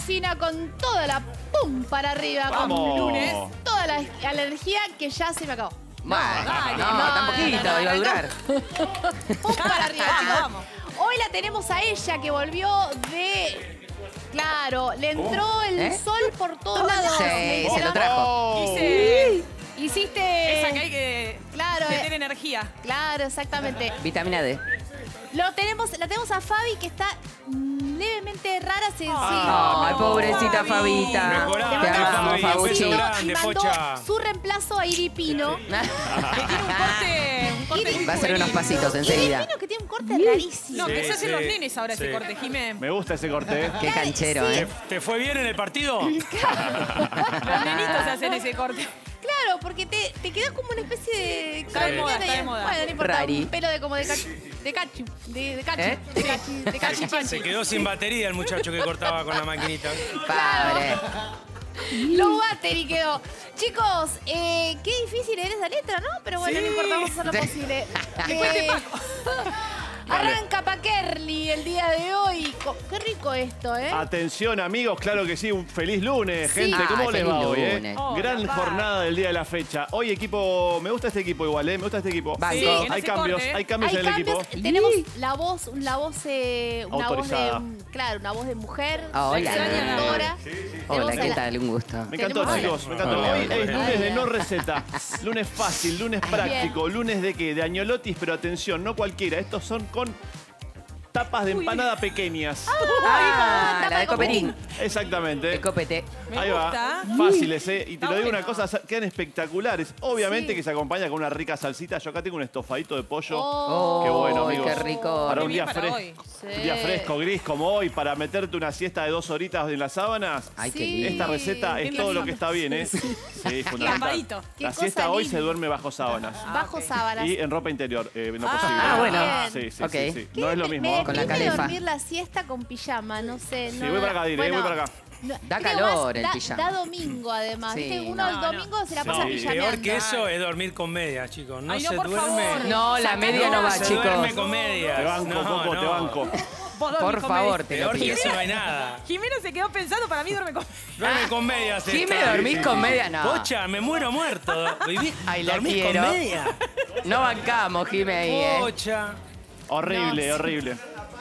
cocina con toda la pum para arriba. Vamos. Con lunes. Toda la energía que ya se me acabó. Dale, tan poquito, iba a durar. Pum para arriba, chicos. Vamos. Hoy la tenemos a ella que volvió de... Claro, le entró el sol por todos lados. Sí, se lo trajo. Hiciste... Esa que hay que... Claro, que tiene energía. Claro, exactamente. Vitamina D. La tenemos a Fabi que está levemente rara. Ay, pobrecita Fabita. Mejorá, Te amamos, Fabi, un Fabuchi. beso Y grande, mandó Pocha. su reemplazo a Iripino. Que tiene un corte muy Va a hacer unos juvenil. pasitos enseguida. Iripino que tiene un corte rarísimo. No, que Sí, se hacen sí, los nenes ahora sí. ese corte, Jimé. Me gusta ese corte, ¿eh? Qué canchero, Sí. ¿eh? ¿Te fue bien en el partido? Los nenitos hacen ese corte. Claro, porque te quedas como una especie de... Está de moda, está de moda. Bueno, no importa, Rari. un pelo de como de cachu. De cachu. De cachi. ¿Eh? De cachi. Se quedó sin batería el muchacho que cortaba con la maquinita. Padre. Low battery quedó. Chicos, qué difícil era esa letra, ¿no? Pero bueno, Sí. no importa, vamos a hacer lo posible. Después te pago. Arranca Paquerli el día de hoy. Qué rico esto, ¿eh? Atención, amigos, claro que sí, un feliz lunes, Sí. gente. ¿Cómo Ay, les va feliz hoy, lunes. Oh, Gran papá. jornada del día de la fecha. Hoy equipo, me gusta este equipo igual, me gusta este equipo. Banco. Sí, que no Hay se cambios, corte, ¿eh? hay cambios Hay en el cambios. equipo. Tenemos una voz Autorizada. claro, una voz de mujer. Hola. Seductora. Hola, Tenemos ¿qué a la- tal? Un gusto. Me encantó, Tenemos- chicos, me encantó. Hola, Hoy hola. es lunes de Hola. no receta. Lunes fácil, lunes práctico, lunes de qué? De añolotis, pero atención, no cualquiera. Estos son con tapas de empanada pequeñas. Ah, la de Copetín. Exactamente. El copete. Me Ahí gusta. va. Fáciles, ¿eh? Y te Está lo digo bueno. una cosa, quedan espectaculares. Obviamente Sí. que se acompaña con una rica salsita. Yo acá tengo un estofadito de pollo. Oh. Qué bueno, Ay, amigos. qué rico. Para Qué un día, bien para hoy. un día fresco, gris como hoy, para meterte una siesta de 2 horitas en las sábanas. Ay, qué Sí. lindo. Esta receta es Lindo todo lo lindo. que está bien, ¿eh? Sí, fundamental. Lampadito. Qué La cosa siesta hoy linda. se duerme bajo sábanas. Bajo ok. sábanas. Y en ropa interior, no Ah, posible. ah, bueno. Sí, sí, Ok. sí, sí. No es lo mismo. Con la rinde calefa. dormir la siesta con pijama, no sé. Sí, no, voy para acá, Dire, voy para acá. Da creo calor más el da- pijama. Da domingo, además. Sí, ¿Viste? Uno no. el domingo se la pasa Sí. pijameando. Peor que eso es dormir con medias, chicos. No Ay, no, se por duerme. favor. No, la media no va, se chicos. duerme con medias. Te banco, No, Coco, no. te banco. Vos dormís Por con favor, medias. te lo Peor que pido. eso no hay nada. Jimena se quedó pensando, para mí duerme con... Duerme con medias. Jimé, esta. ¿dormís con media? No. Pocha, me muero muerto. Ay, la ¿Dormís quiero. con medias? No bancamos, Jimé, ahí, ¿eh? Pocha. Horrible, No, sí. horrible.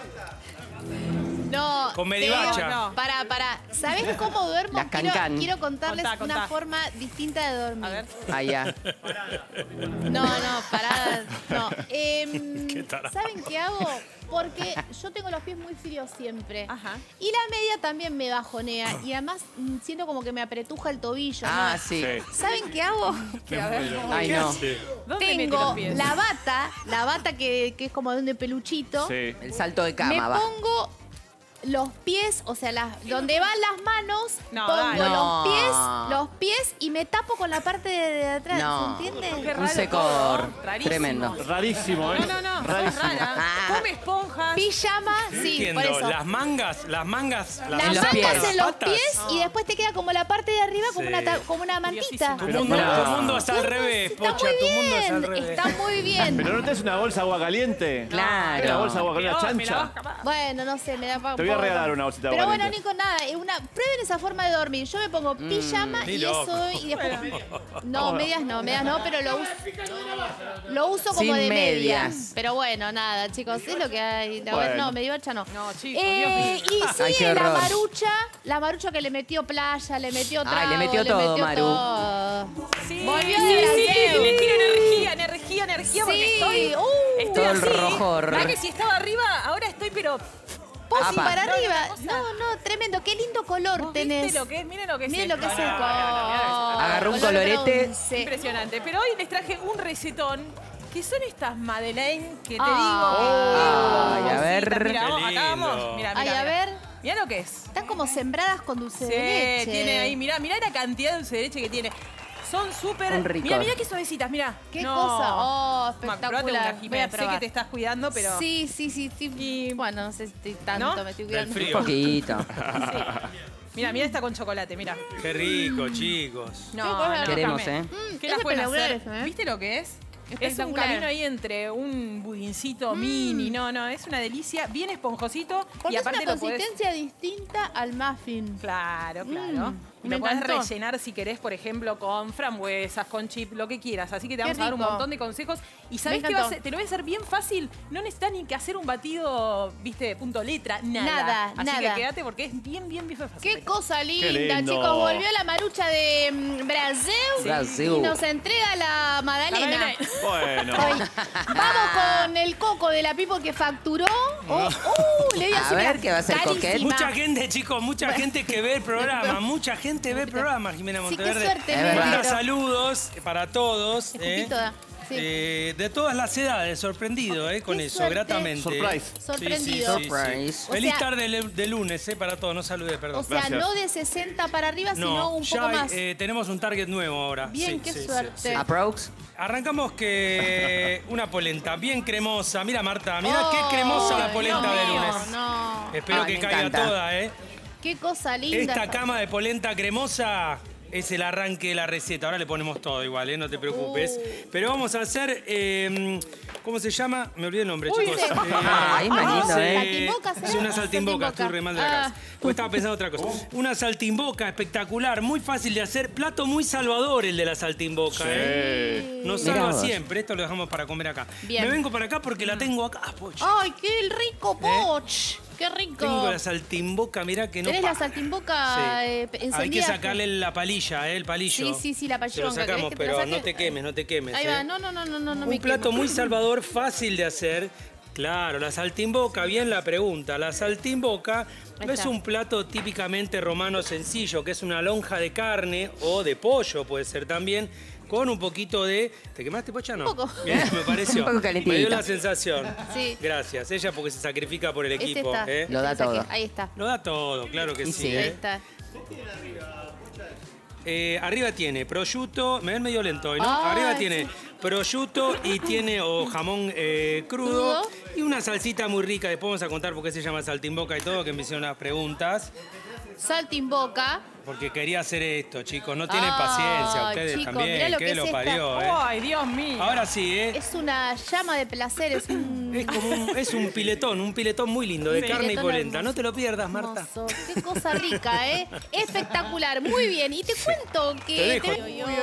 No. Con medivacha. No. Para. ¿Sabés cómo duermo? Las cancán. Quiero contarles Contá, una contá. forma distinta de dormir. A ver. Ah, ya. No, pará. No. tarado. ¿Saben qué hago? Porque yo tengo los pies muy fríos siempre. Ajá. Y la media también me bajonea. Y además siento como que me apretuja el tobillo. Ah, ¿no? sí. Sí. ¿Saben qué hago? A ver. Ay, no. ¿Dónde mete Tengo los pies? la bata que es como de un de peluchito. Sí. El salto de Me cama, va. pongo los pies, o sea, donde van las manos, No, pongo dale. No. los pies y me tapo con la parte de atrás. No. ¿Se entiende? Qué Un raro secor todo. Rarísimo. tremendo. Rarísimo, ¿eh? No, sos Rarísimo. rara. Ah. Come esponjas. Pijama, No sí, entiendo. por eso. Las mangas, Las En los mangas pies. en los patas. pies y después te queda como la parte de arriba como, Sí. como una mantita. Curiosísimo. Tu Pero mundo, pará. tu mundo es al revés, Está Pocha. muy Tu mundo es al bien, revés. está muy bien. ¿Pero no tenés una bolsa de agua caliente? Claro. Una bolsa de agua caliente, una Peor, me la vas chancha. a acabar. Bueno, no sé, me da Te voy a regalar una bolsita de Pero agua bueno, caliente. Nico, nada, prueben esa forma de dormir. Yo me pongo pijama ni y loco. eso y después. No, medias no, pero lo uso como Sin de medias. medias. Pero bueno, nada, chicos, es lo que hay. Bueno. No, medivacha no. No, chicos, Y sí, Ay, qué la horror. marucha que le metió playa, le metió trago, Ay, le metió todo, Maru. todo. Sí, Volvió sí, de sí, Brasil. le tiro energía, porque Sí, estoy Todo el así. rojor. ¿Verdad que si estaba arriba, ahora estoy, pero... Pos Apa. para No, arriba. una cosa. No, tremendo. Qué lindo color ¿Vos tenés. viste lo que es? Miren lo que es Miren lo que es esto. el No, no, no, no, mirá lo que Agarró un color colorete. bronce. Impresionante. Pero hoy les traje un recetón que son estas Madeleine que te Ay, digo. a ver. Cositas. Mira, Qué acá vamos. lindo. Mira, Ay, a ver. Mira lo que es. Están como sembradas con dulce de leche. Sí, tiene ahí, mirá la cantidad de dulce de leche que tiene. Son súper... Son ricos. Mirá qué suavecitas, mirá. ¿Qué No. cosa? Oh, Ma, probate espectacular. una, Voy Jimena. a Sé probar. que te estás cuidando, pero... Sí. Y- Bueno, no sé si estoy tanto, ¿No? me estoy Del cuidando. frío. Un poquito. Mira, esta con chocolate, mira. Qué rico, chicos. No, Qué cosa no, Queremos, déjame. ¿eh? ¿Qué Es las pueden espectacular hacer? eso, ¿eh? ¿Viste lo que es? Es un Espectacular. camino ahí entre un budincito mini. No, es una delicia. Bien esponjosito. Porque y es aparte una lo podés... consistencia distinta al muffin. Claro. Y me lo podés encantó. rellenar si querés, por ejemplo, con frambuesas, con chip, lo que quieras. Así que te vamos a dar un rico. montón de consejos. Y sabés Me que encantó. te lo voy a hacer bien fácil. No necesitas ni que hacer un batido, viste, punto letra, nada. Así que quédate porque es bien fácil. Qué cosa linda, lindo. chicos. Volvió la marucha de Brasil. Brasil. Y nos entrega la Magdalena. Bueno. Hoy. Vamos con el coco de la Pipo que facturó. Le dio A así, ver, mira, ¿qué va a ser carísima. coquet? Mucha gente, chicos, mucha gente que ve el programa. Mucha gente ve el programa, Jimena Sí, qué Monteverde. suerte, Es verdad. Manda saludos para todos. Escupí toda. Sí. De todas las edades, sorprendido con Qué eso, suerte. gratamente. Surprise. Sorprendido. Surprise. O Feliz sea- tarde de lunes para todos, no saludé, perdón. O sea, Gracias. no de 60 para arriba, sino No, un ya poco más. tenemos un target nuevo ahora. Bien, Sí, qué sí, suerte. sí, sí. Aprox. Arrancamos que una polenta bien cremosa. Mira, Marta, mira qué cremosa la polenta Dios de mío, lunes. No, Espero Ay, que me caiga encanta. toda, qué cosa linda. Esta cama de polenta cremosa es el arranque de la receta. Ahora le ponemos todo igual, no te preocupes. Pero vamos a hacer, ¿cómo se llama? Me olvidé el nombre, chicos. sí. Ay, más lindo, ¿Saltimboca será? Es una saltimboca, Saltimboca. estoy re mal de la cabeza. Pues estaba pensando otra cosa. Una saltimboca espectacular, muy fácil de hacer. Plato muy salvador el de la saltimboca, Nos Mirá salva vos. siempre. Esto lo dejamos para comer acá. Bien. Me vengo para acá porque la tengo acá, pocha. Ay, qué rico, Poch. Qué rico. Tengo la saltimboca, mirá que no ¿Tenés la para. saltimboca encendida? Hay que sacarle la palilla, el palillo. Sí, la Te lo payonga. ¿Querés sacamos, que te la pero saque? no te quemes, no te quemes. Ahí va, no me Un plato quemo. muy salvador, fácil de hacer. Claro, la saltimboca, bien la pregunta. La saltimboca Ahí no es está. un plato típicamente romano sencillo, que es una lonja de carne o de pollo, puede ser también, con un poquito de... ¿Te quemaste, Pocha? No. Un poco. Bien, me pareció. Un poco calentita. Me dio la sensación. Sí. Gracias. Ella porque se sacrifica por el Este equipo. está. Lo da Este saqué. todo. Ahí está. Lo da todo, claro que Y sí. sí. Ahí está. Arriba tiene prosciutto, me ven medio lento hoy, ¿no? Ah, Arriba sí. tiene prosciutto y tiene jamón crudo Crudo. y una salsita muy rica. Después vamos a contar por qué se llama saltimboca y todo, que me hicieron unas preguntas. Saltimboca. Porque quería hacer esto, chicos. No tienen Ay, paciencia, ustedes chicos, mirá también. lo ¿Qué que lo es esta. parió, Ay, Dios mío. Ahora sí, Es una llama de placer, es un... Es como es un piletón muy lindo de Sí. carne y Piletón polenta. hermoso. No te lo pierdas, Marta. Hermoso. Qué cosa rica, Espectacular. Muy bien. Y te cuento que... Te dejo.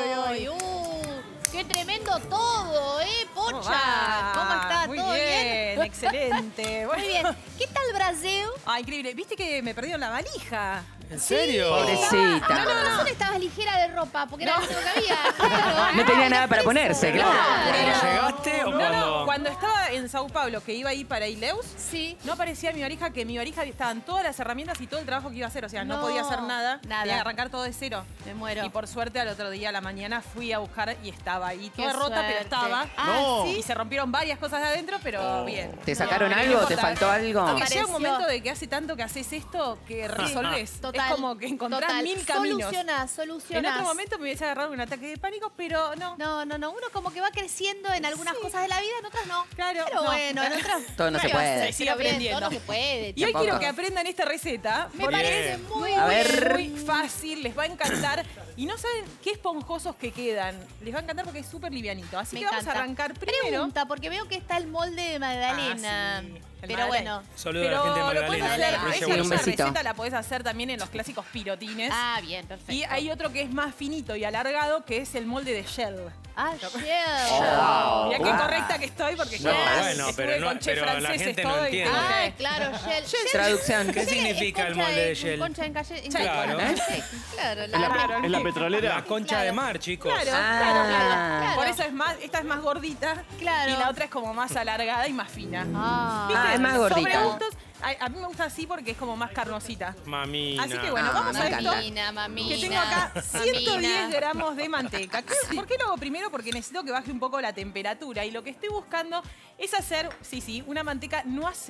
Qué tremendo todo, Pocha. ¿Cómo está? Muy ¿Todo bien? excelente. Bueno. Muy bien. ¿Qué tal Brasil? Ah, increíble. ¿Viste que me perdieron la valija? ¿En serio? Pobrecita. Con razón estabas ligera de ropa, porque era lo único que había. Claro. No tenía nada para ponerse, claro. ¿Cuando llegaste o cuando...? No, cuando estaba en Sao Paulo, que iba a ir para Ileus, Sí. no aparecía mi valija, que en mi valija estaban todas las herramientas y todo el trabajo que iba a hacer. O sea, no, No, podía hacer nada. nada. Tenía que arrancar todo de cero. Me muero. Y por suerte, al otro día, a la mañana, fui a buscar y estaba ahí. Qué Toda rota, pero suerte. estaba. Ah, Y se rompieron varias cosas de adentro, pero bien. ¿Te sacaron No, algo? no ¿Te importa. faltó algo? Porque llega un Apareció. momento de que hace tanto que haces esto que resolvés. Total. Es como que encontrás total. mil caminos. Solucionás. En otro momento me hubiese agarrado un ataque de pánico, pero no. No. Uno como que va creciendo en algunas cosas de la vida, en otras no. Claro, Pero no. bueno, en otras... Todo no se ¿qué va a puede. hacer? Sigue Pero bien, aprendiendo. todo no se puede. Y hoy Tampoco. quiero que aprendan esta receta. Me porque parece Bien. muy A bien. ver. muy fácil, les va a encantar. Y no saben qué esponjosos que quedan. Les va a encantar porque es súper livianito. Así Me que vamos encanta. a arrancar primero. Pregunta, porque veo que está el molde de Magdalena. Ah, sí. El Pero Magdalena. bueno. Saludos a la Pero gente de lo puedes Magdalena. hacer, la provincia de Sí, Buenos un esa Aires. besito. receta la podés hacer también en los clásicos pirotines. Ah, bien, perfecto. Y hay otro que es más finito y alargado, que es el molde de shell. Ah, Wow. Mirá qué correcta que estoy porque No, yo bueno, estuve pero no- con chefs pero la franceses gente no todo y entiende. como Ah, que- claro, Shell. Traducción. ¿Qué significa el molde de Shell? Concha en calle. en Claro. calle. Sí, claro. ¿Es la, es la petrolera? La concha de mar, chicos. Claro, Ah. claro. Por eso es más, esta es más gordita Claro. y la otra es como más alargada y más fina. Ah. Ah, es más gordita. Sobre gustos, a mí me gusta así porque es como más carnosita. Mamina. Así que bueno, Ah, vamos me a encanta. esto. Mamina. Que tengo acá 110 Mamina. gramos de manteca. ¿Por qué lo hago primero? Porque necesito que baje un poco la temperatura. Y lo que estoy buscando es hacer, una manteca noisette.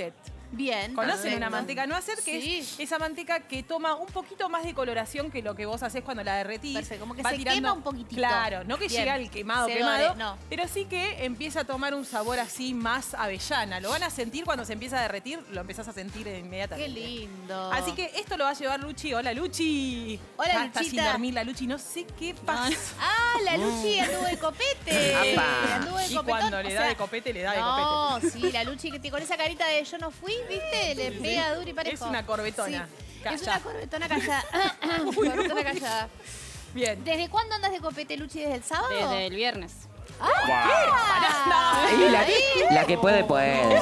Bien. ¿Conocen perfecto. una manteca no hacer? Que Sí. es esa manteca que toma un poquito más de coloración que lo que vos haces cuando la derretís. Perfecto, como que Va se quema un poquitito. Claro, no que Bien. llega el quemado, Se quemado, dore, no. pero sí que empieza a tomar un sabor así más avellana. Lo van a sentir cuando se empieza a derretir, lo empezás a sentir inmediatamente. Qué lindo. Así que esto lo va a llevar Luchi. Hola, Luchi. Hola, Ya está sin Luchita. dormir la Luchi. No sé qué pasa. Ah, la Luchi anduvo de copete. Apa. Anduvo de Y copetón, cuando le o da sea, de copete, le da de copete. No, sí, la Luchi que con esa carita de yo no fui, ¿viste? Le pega duro y parejo. Es una corbetona. Sí, es Calla. una corbetona callada. Corbetona callada. Bien. ¿Desde cuándo andas de copete, Luchi? ¿Desde el sábado? Desde el viernes. ¡Ah! Y la que puede, puede.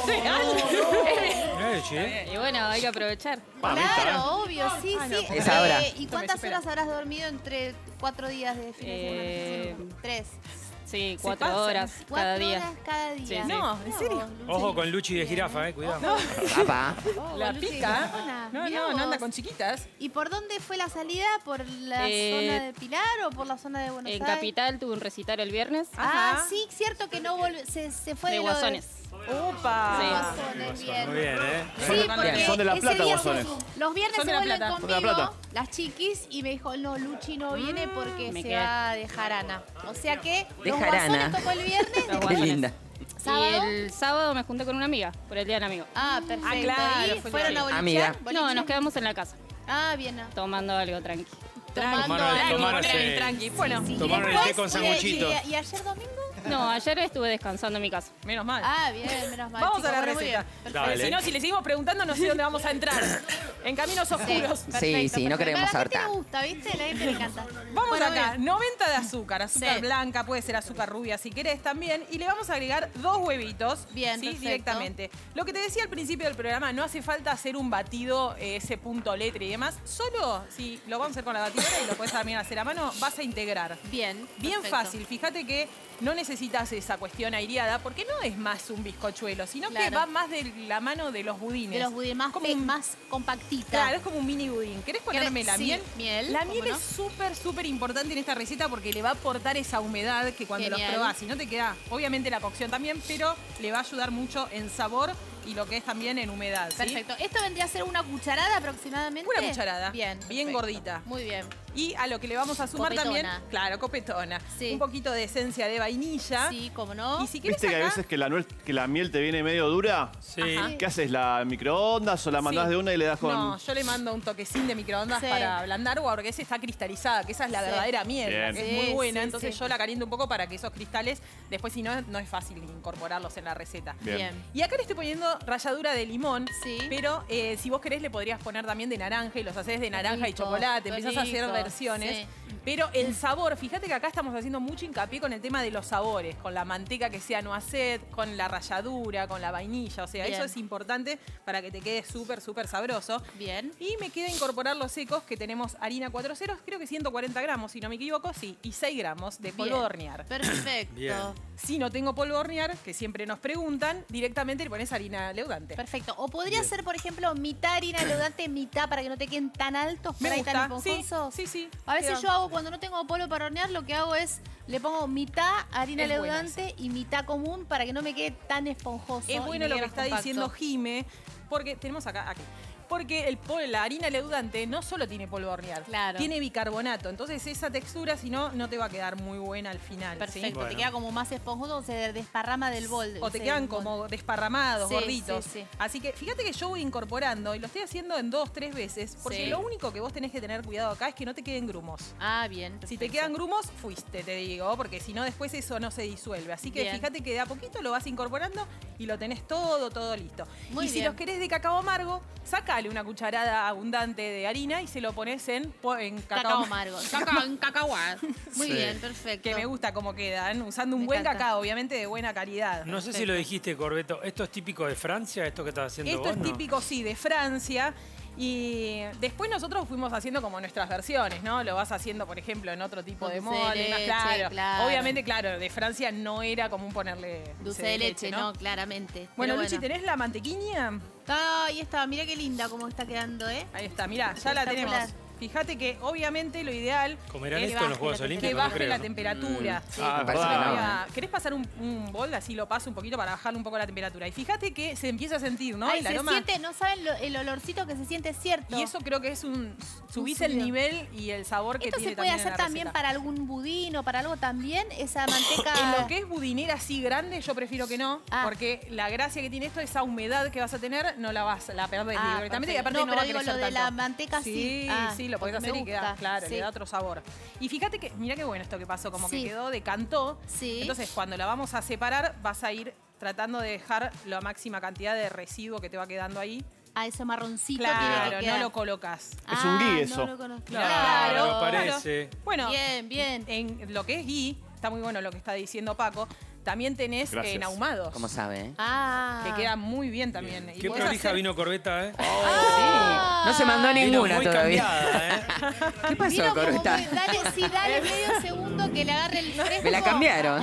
Che. Y bueno, hay que aprovechar. Claro, obvio, sí, Ah, no. sí. Es ahora. ¿Y cuántas horas habrás dormido entre 4 días de fin de semana? 3. Sí, Se 4 pasan. horas cada 4 día. horas cada día. Sí, sí. No, ¿en serio? Ojo con Luchi de jirafa, cuidado. No, Papá. la Luchi, pica. buena. No, Mirá no, no anda vos. con chiquitas. ¿Y por dónde fue la salida? ¿Por la zona de Pilar o por la zona de Buenos En Aires? Capital tuve un recital el viernes. Ah, Ajá. sí, cierto que no volvió, se fue De de Guasones. ¡Opa! De Sí. Guasones, bien. Muy bien, Sí, Son de porque Son de La ese Plata, día Guasones. los viernes Son se de La vuelven Plata. Son de La conmigo, Plata. las chiquis, y me dijo, no, Luchi no viene porque Me se quedé. va de jarana. O sea que De los jarana. Guasones tocó el viernes. Los Qué Guasones. linda. ¿Sábado? Y el sábado me junté con una amiga por el Día del Amigo. Ah, perfecto. Ah, claro, ¿Y fue fueron el a bolichear? Amiga. ¿Boliche? No, nos quedamos en la casa, Ah, bien. tomando algo tranqui. Tomando Tomaron algo. ese- Tranqui. Bueno, Sí, Tomaron el después, té con ¿y- sanguchito. ¿Y ayer domingo? No, ayer estuve descansando en mi casa. menos mal. Ah, bien, menos mal. Vamos chicos. a la Bueno, muy receta. bien. Dale. Porque si no, si le seguimos preguntando, no sé dónde vamos a entrar. En caminos oscuros. Sí, sí, no queremos A la gente hartar. le gusta, ¿viste? A la gente le encanta. Vamos Bueno, acá, bien. 90 de azúcar, azúcar Sí. blanca, puede ser azúcar rubia si querés también. Y le vamos a agregar 2 huevitos. Bien, ¿sí? perfecto. Directamente. Lo que te decía al principio del programa, no hace falta hacer un batido, ese punto letra y demás. Solo si lo vamos a hacer con la batidora y lo puedes también hacer a mano, vas a integrar. Bien. Bien perfecto. fácil, fíjate que no necesitas esa cuestión aireada porque no es más un bizcochuelo, sino que Claro. va más de la mano de los budines. De los budines más, Como un- más compactita. Claro, es como un mini budín. ¿Querés ponerme la Sí, miel? miel, La ¿cómo miel no? es súper importante en esta receta porque le va a aportar esa humedad que cuando los Genial. probás, si no te queda, obviamente la cocción también, pero le va a ayudar mucho en sabor y lo que es también en humedad. ¿sí? Perfecto. ¿Esto vendría a ser una cucharada aproximadamente? Una cucharada. Bien. Bien perfecto. gordita. Muy bien. Y a lo que le vamos a sumar Copetona. también, claro, copetona. Sí. Un poquito de esencia de vainilla. Sí, cómo no. Y si querés ¿Viste que hay acá- veces que la miel te viene medio dura? Sí. Ajá. ¿Qué haces? ¿La microondas o la mandás Sí. de una y le das con...? No, yo le mando un toquecín de microondas Sí. para ablandar porque esa está cristalizada, que esa es la Sí. verdadera miel, la Bien. que es Sí, muy buena. sí, Entonces sí. yo la caliento un poco para que esos cristales, después si no, no es fácil incorporarlos en la receta. Bien. Y acá le estoy poniendo ralladura de limón, Sí. pero si vos querés le podrías poner también de naranja y los haces de naranja y rico, chocolate, qué empezás a hacer rico, versiones. sí. Pero el sabor, fíjate que acá estamos haciendo mucho hincapié con el tema de los sabores, con la manteca que sea noisette, con la ralladura, con la vainilla, o sea, Bien. eso es importante para que te quede súper sabroso. Bien. Y me queda incorporar los secos, que tenemos harina 4 ceros, creo que 140 gramos, si no me equivoco, sí, y 6 gramos de polvo Bien. de hornear. Perfecto. Bien. Si no tengo polvo de hornear, que siempre nos preguntan, directamente le pones harina leudante. Perfecto. O podría ser, por ejemplo, mitad harina leudante, mitad para que no te queden tan altos, Me para tan gusta, sí, esponjosos. sí. A veces Queda- yo hago, cuando no tengo polvo para hornear, lo que hago es le pongo mitad harina Es buena leudante y mitad común para que no me quede tan esponjoso. Es y bueno me lo quede que más está compacto. diciendo Jime, porque tenemos aquí. Porque la harina leudante no solo tiene polvo de hornear, Claro. tiene bicarbonato. Entonces esa textura, si no, no te va a quedar muy buena al final. ¿sí? Perfecto, Bueno. te queda como más esponjoso o se desparrama del bol. O te quedan como desparramados, Sí, gorditos. sí, sí. Así que fíjate que yo voy incorporando y lo estoy haciendo en 2, 3 veces, porque Sí. lo único que vos tenés que tener cuidado acá es que no te queden grumos. Ah, bien. Si te perfecto. quedan grumos, fuiste, te digo, porque si no después eso no se disuelve. Así que Bien. fíjate que de a poquito lo vas incorporando y lo tenés todo listo. Muy y si bien. los querés de cacao amargo, sacale una cucharada abundante de harina y se lo pones en Cacao amargo. En cacahuat. Muy Sí. bien, perfecto. Que me gusta cómo quedan, usando un Me buen encanta. cacao, obviamente de buena calidad. No sé si lo dijiste, Corbeto. ¿Esto es típico de Francia? ¿Esto que estás haciendo Esto vos? es no? típico, sí, de Francia. Y después nosotros fuimos haciendo como nuestras versiones, ¿no? Lo vas haciendo, por ejemplo, en otro tipo Con de dulce de molde. leche, claro. claro. Obviamente, claro, de Francia no era común ponerle Dulce de leche, ¿no? Claramente. Bueno, Pero Luchi, ¿tenés la mantequilla? Ahí está, mira qué linda cómo está quedando, ¿eh? Ahí está, mirá, ya la tenemos. Espectacular. Fíjate que obviamente lo ideal ¿Comerán es esto en los Juegos que Olímpicos? No baje creo, la ¿no? temperatura. Sí, Ah, me parece verdad. que no, ¿eh? ¿Querés pasar un bol? Así lo paso un poquito para bajarle un poco la temperatura. Y fíjate que se empieza a sentir, ¿no? Ay, El se aroma. siente, no saben el olorcito que se siente, es cierto. Y eso creo que es subís el subido. nivel y el sabor que Esto tiene se puede también en hacer la también receta. para algún budín o para algo también, esa manteca. En lo que es budinera así grande, yo prefiero que no, Ah. porque la gracia que tiene esto, esa humedad que vas a tener, no la perdés directamente y perfecto. aparte No, no, pero va a digo, crecer lo de tanto. la manteca sí. Ah, Sí, lo podés porque hacer me y queda, gusta, claro, sí. le da otro sabor. Y fíjate que, mira qué bueno esto que pasó, como Sí. que quedó, decantó. Sí. Entonces, cuando la vamos a separar, vas a ir tratando de dejar la máxima cantidad de residuo que te va quedando ahí. Ah, ese marroncito tiene Claro, que no quedar. lo colocas. Es un gui Ah, eso. No lo conozco. Claro, parece. Bueno, Bien, bien. en lo que es gui, está muy bueno lo que está diciendo Paco, también tenés Gracias. ahumados. ¿Cómo sabe, eh? Ah. Que queda muy bien también. Y Qué podés prolija hacer- vino Corbeta, ¿eh? Sí. No se mandó Vino ninguna muy todavía. cambiada, ¿eh? ¿Qué pasó, Vino como Corbeta? muy- dale medio segundo que le agarre el fresco. Me la cambiaron.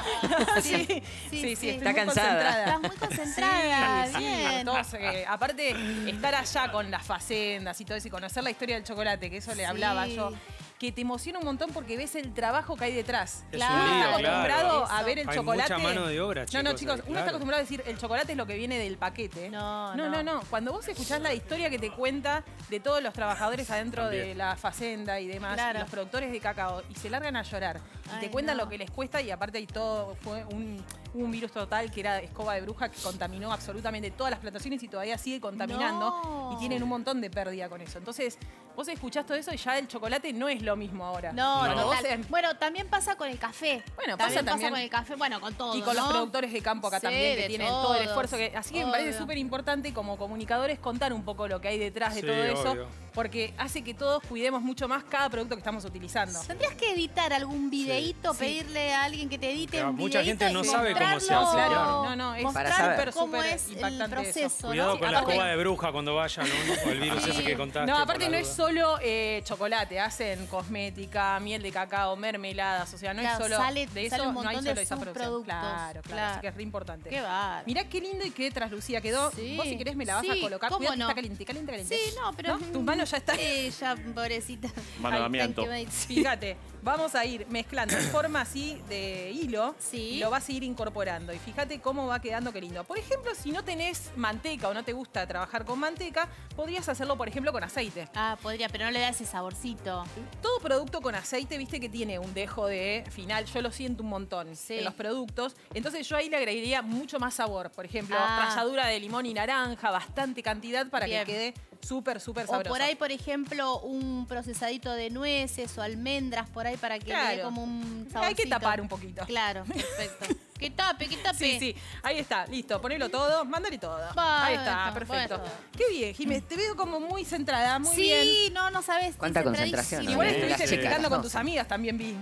Sí, Está estoy muy cansada. Estás muy concentrada. Sí, bien. todos, aparte, estar allá con las facendas y todo eso y conocer la historia del chocolate, que eso le hablaba Sí. yo, que te emociona un montón porque ves el trabajo que hay detrás. Es Claro. un Uno lío, está acostumbrado claro. a ver el Hay chocolate. mucha mano de obra, No, chicos, chicos, uno claro. está acostumbrado a decir el chocolate es lo que viene del paquete. No. Cuando vos escuchás la historia que te cuenta de todos los trabajadores adentro de También. la facenda y demás, Claro. y los productores de cacao, y se largan a llorar, y te Ay, cuentan no. lo que les cuesta, y aparte hay todo, fue un virus total que era escoba de bruja que contaminó absolutamente todas las plantaciones y todavía sigue contaminando, No. y tienen un montón de pérdida con eso. Entonces, vos escuchás todo eso y ya el chocolate no es lo mismo ahora. No, Cuando vos total. en- Bueno, también pasa con el café. Bueno, también pasa también. con el café, bueno, con todo. Y con los ¿no? productores de campo acá Sí, también, que de tienen todo el todos, esfuerzo. Así que me parece obvio. súper importante como comunicadores contar un poco lo que hay detrás de Sí, todo eso, obvio. porque hace que todos cuidemos mucho más cada producto que estamos utilizando. Tendrías que editar algún videíto, Sí. pedirle a alguien que te edite Claro, un mucha videíto gente no y sabe cómo se mostrarlo, hace, claro. No, es mostrar para saber. cómo súper es el impactante eso. proceso, Cuidado ¿no? con la Aparte- escoba de bruja cuando vaya, ¿no? O el virus ese que contaste. No, por aparte la no es duda. solo chocolate, hacen cosmética, miel de cacao, mermeladas, o sea, no Claro, es solo sale- de sale eso, un no hay montón solo de esa producción. subproductos. Claro, Claro. así que es re importante. Qué bárbaro. Mirá qué lindo y qué traslucida quedó. Sí. Vos si querés me la vas a Sí, colocar. ¿cómo Cuidado que no? está caliente, caliente. Sí, no, pero... ¿No? Tus manos ya están. Ya, pobrecita. Manodamiento. Ay, thank you, mate. Fíjate, vamos a ir mezclando en forma así de hilo Sí. y lo vas a ir incorporando. Y fíjate cómo va quedando, qué lindo. Por ejemplo, si no tenés manteca o no te gusta trabajar con manteca, podrías hacerlo, por ejemplo, con aceite. Ah, podría, pero no le da ese saborcito. Todo producto con aceite, viste que tiene un dejo de final. Yo lo siento un montón Sí. en los productos. Entonces yo ahí le agregaría mucho más sabor. Por ejemplo, Ah. ralladura de limón y naranja, bastante cantidad para Bien. que quede súper, súper O sabroso. por ahí, por ejemplo, un procesadito de nueces o almendras por ahí para que le dé Claro. como un saborcito. Hay que tapar un poquito. Claro, perfecto. Que tape, que tape. Sí, sí. Ahí está, listo. Ponelo todo, mándale todo. Va, Ahí está, bueno, perfecto. bueno. Qué bien, Jiménez. Te veo como muy centrada, muy Sí, bien. no sabes. Cuánta concentradísima. concentración, ¿no? Igual Las estuviste chicas, visitando las con tus dos. amigas, también vi.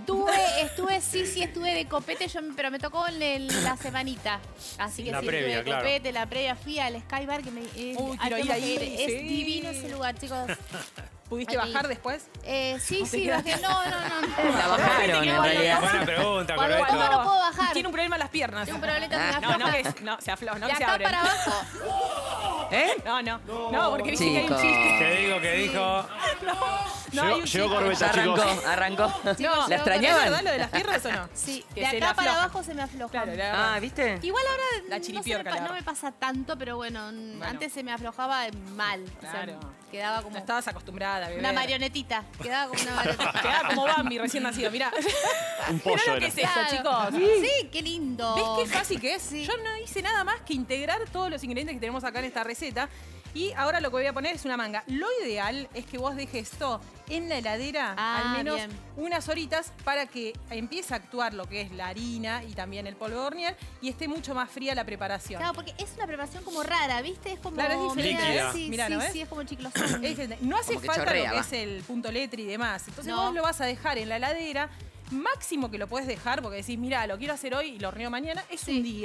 Estuve de copete, pero me tocó la semanita. Así que La sí, previa, estuve de claro. copete, la previa fui al Sky Bar, que me Uy, al quiero ir tengo ahí, que ir. Es sí. divino ese lugar, chicos. ¿Pudiste Ahí. bajar después? Sí, bajé. No. La bajaron, en realidad. Buena pregunta, Cuando Corbeta. no puedo bajar. Tiene un problema en las piernas. Tengo un problema con Ah. la No, floja. no, se afloja, no De que se acá abren. para abajo. ¿Eh? No, porque viste que hay un Chicos. chiste. ¿Qué dijo? No, hay un Llegó chiste. Corbeta, chicos. Arrancó. No, Chicos, ¿La ¿es extrañaban? verdad lo de las piernas o no? Sí, Que de se acá la para afloja. abajo se me afloja. Claro, Ah, ¿viste? Igual ahora La no, chiripiorca, se me, la no me pasa tanto, pero bueno, antes se me aflojaba mal. O sea, Claro. quedaba como No estabas acostumbrada a beber. una marionetita. Quedaba como una marionetita. Quedaba como Bambi recién nacido, mirá. Un pollo Mirá lo que era. es esto, Claro. chicos. Sí, qué lindo. ¿Ves qué fácil que es? Sí. Yo no hice nada más que integrar todos los ingredientes que tenemos acá en esta receta. Y ahora lo que voy a poner es una manga. Lo ideal es que vos dejes esto en la heladera Ah, al menos bien. unas horitas para que empiece a actuar lo que es la harina y también el polvo de hornear y esté mucho más fría la preparación. Claro, porque es una preparación como rara, ¿viste? Es como... Claro, es diferente. Líquida. Sí, Mirá, sí, ¿no ves? sí, es como chiclosón. Es diferente. No hace Como que falta chorrea, lo que va. es el punto letra y demás. Entonces No. vos lo vas a dejar en la heladera. Máximo que lo puedes dejar, porque decís, mira, lo quiero hacer hoy y lo horneo mañana, es un día.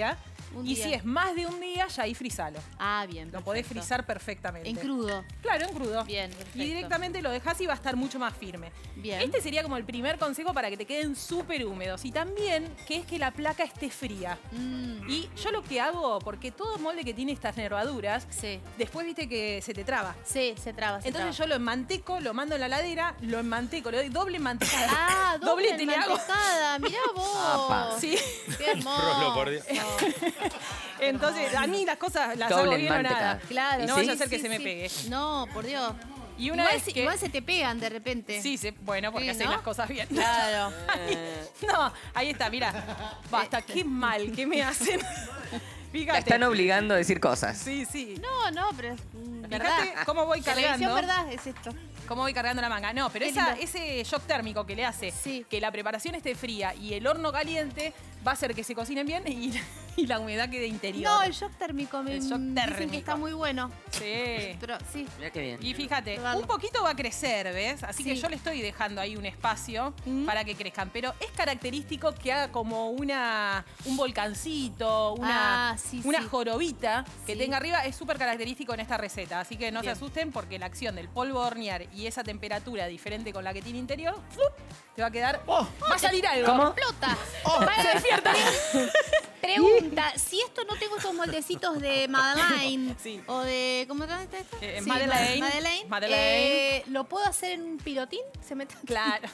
Un Y día. si es más de un día, ya ahí frizalo. Ah, bien. Lo podés perfecto. frizar perfectamente. En crudo. Claro, en crudo. Bien, perfecto. Y directamente lo dejás y va a estar mucho más firme. Bien. Este sería como el primer consejo para que te queden súper húmedos. Y también que es que la placa esté fría. Y yo lo que hago, porque todo molde que tiene estas nervaduras, Sí. después viste que se te traba. Sí, se traba. Entonces yo lo enmanteco, lo mando en la heladera, lo enmanteco, le doy doble mantecada. Ah, doble le hago. mantecada. Mirá vos. Apa. Sí. Qué hermoso. Rolo, por Dios. Entonces, a mí las cosas las Doble hago bien o mantecada. nada. Claro. No ¿Sí? vaya a ser que se me pegue. No, por Dios. Y una igual, vez que... igual se te pegan de repente. Sí, bueno, porque Sí, hacen ¿no? las cosas bien. Claro. No, ahí está, mira. Basta, qué mal que me hacen. La Fíjate. están obligando a decir cosas. Sí, sí. No, pero es verdad. Fíjate cómo voy Televisión, cargando. verdad, es esto. Cómo voy cargando la manga. No, pero Qué lindo. ese shock térmico que le hace Sí. que la preparación esté fría y el horno caliente va a hacer que se cocinen bien y la humedad quede interior. No, el shock térmico. El shock Dicen térmico. que está muy bueno. Sí. Pero sí. Mira qué bien. Y fíjate, Probarlo. un poquito va a crecer, ¿ves? Así que Sí. yo le estoy dejando ahí un espacio para que crezcan. Pero es característico que haga como un volcancito, una Sí. jorobita que Sí. tenga arriba. Es súper característico en esta receta. Así que no Bien. se asusten porque la acción del polvo de hornear y esa temperatura diferente con la que tiene interior, ¡flup! Te va a quedar... va a salir algo. ¿Cómo? Explota. Se despierta. Pregunta, si esto no tengo estos moldecitos de Madeleine Sí. o de... ¿Cómo se llama esto? Sí, Madeleine. Madeleine. Madeleine. ¿Lo puedo hacer en un pilotín? Se me Claro.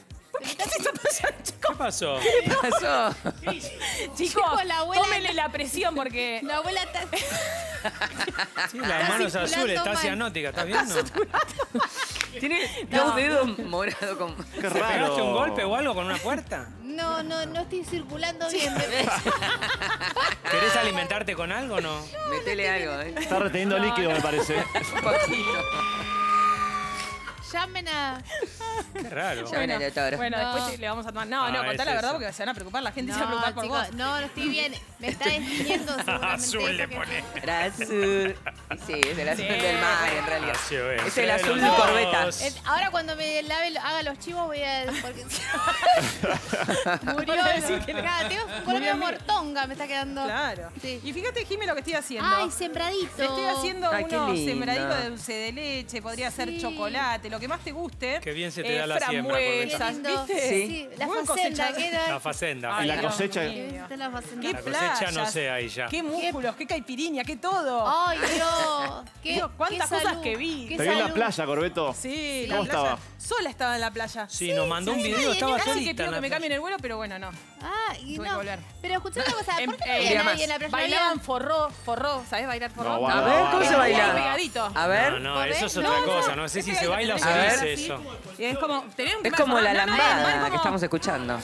¿Qué pasó? ¿Qué pasó? Chicos, Chicos, la abuela- tómenle la presión porque... La abuela está... Sí, las manos circulando azules, está mal. cianótica, ¿estás viendo? Tiene dos dedos morados como... Qué ¿Te raro. pegaste un golpe o algo con una puerta? No estoy circulando bien. ¿Querés alimentarte con algo o no? Metele algo, ¿eh? Está reteniendo líquido, me parece. Un poquito. Llamen a... Qué raro. Ya ven al doctor. Bueno, No. después le vamos a tomar... No, Ah, contá es la verdad eso. porque se van a preocupar. La gente se va a No, preocupar por chicos, vos. no estoy bien. Me está desviendo seguramente. Azul le porque- pone. Era azul. Sí, es el azul Sí. del mar, en realidad. Así es. Es el azul de Celos. corbeta. Ahora cuando me haga los chivos voy a... Porque... Murió. Van a decir que no. Claro, tengo un color de mortonga, me está quedando. Claro. Sí. Y fíjate, Jimé, lo que estoy haciendo. Ay, sembradito. Le estoy haciendo Ay, qué unos lindo. sembraditos de dulce de leche, podría ser Sí. chocolate, lo que más te guste. Qué bien se te da la siembra, Qué frambuesas, lindo. ¿viste? Sí, la Buen facenda, cosechador. ¿qué era? La facenda. Ay, Y la Dios cosecha- mío. Esta es la facenda. Qué La cosecha no playas, sé ahí ya. Qué músculos, qué caipirinha, qué todo. Ay, Dios. Qué, ¿Cuántas qué cosas salud, que vi? qué Te vi en la salud. playa, Corbeto. Sí, ¿Cómo la playa. estaba? Sola estaba en la playa. Sí, nos mandó un video, estaba Casi que solita pido en la que me playa. cambien el vuelo, pero bueno, no. Ah, y Tuve no. que volver. Pero escuchá una cosa, ¿por qué no Eh, había nadie en la playa? Bailaban forró, ¿sabés bailar forró? No, A guarda, ver, ¿cómo se guarda. baila? Muy pegadito. A ver. No, no, ¿Podés? eso es No, otra no. cosa. No sé si se baila o se A ver. dice eso. Y es como, tenés un tema Es como de la forró. No, no, no, es lambada como- que estamos escuchando.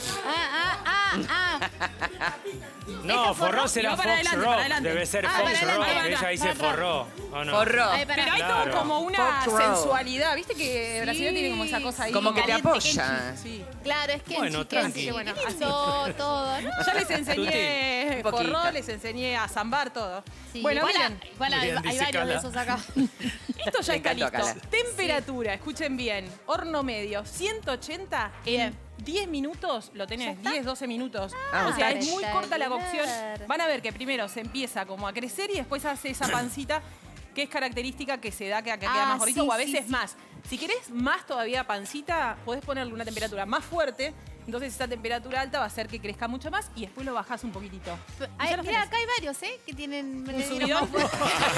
No, forró será No, para Fox adelante, Rock. para adelante. Debe ser Ah, Fox para adelante, Rock. para Ella atrás, dice para atrás. forró. ¿O no? Forró. Ay, pará. Pero hay Claro. todo como una Fox Rock. sensualidad. ¿Viste que Brasil tiene como esa cosa ahí? Como que te Caliente, apoya. Sí. Claro, es que Bueno, tranqui. bueno, todo, todo. ¿no? Ya les enseñé Un poquito. forró, les enseñé a zambar todo. Sí, Bueno, igual, miren, igual hay, Bien, hay dice varios de Cala. esos acá. esto ya Me está encantó, listo. Cala. Temperatura, escuchen bien. Horno medio, 180 Bien. en 10 minutos, lo tenés, 10, 12 minutos. Ah, o sea, está es muy corta la cocción. espectacular. Van a ver que primero se empieza como a crecer y después hace esa pancita que es característica que se da que queda Ah, más gordito sí, o a sí, veces sí. más. Si querés más todavía pancita, podés ponerle una temperatura más fuerte. Entonces esa temperatura alta va a hacer que crezca mucho más y después lo bajás un poquitito. Y Ay, ya lo mira, tenés. acá hay varios, ¿eh? Que tienen... me ¿Un le dieron subidón? más fuerte.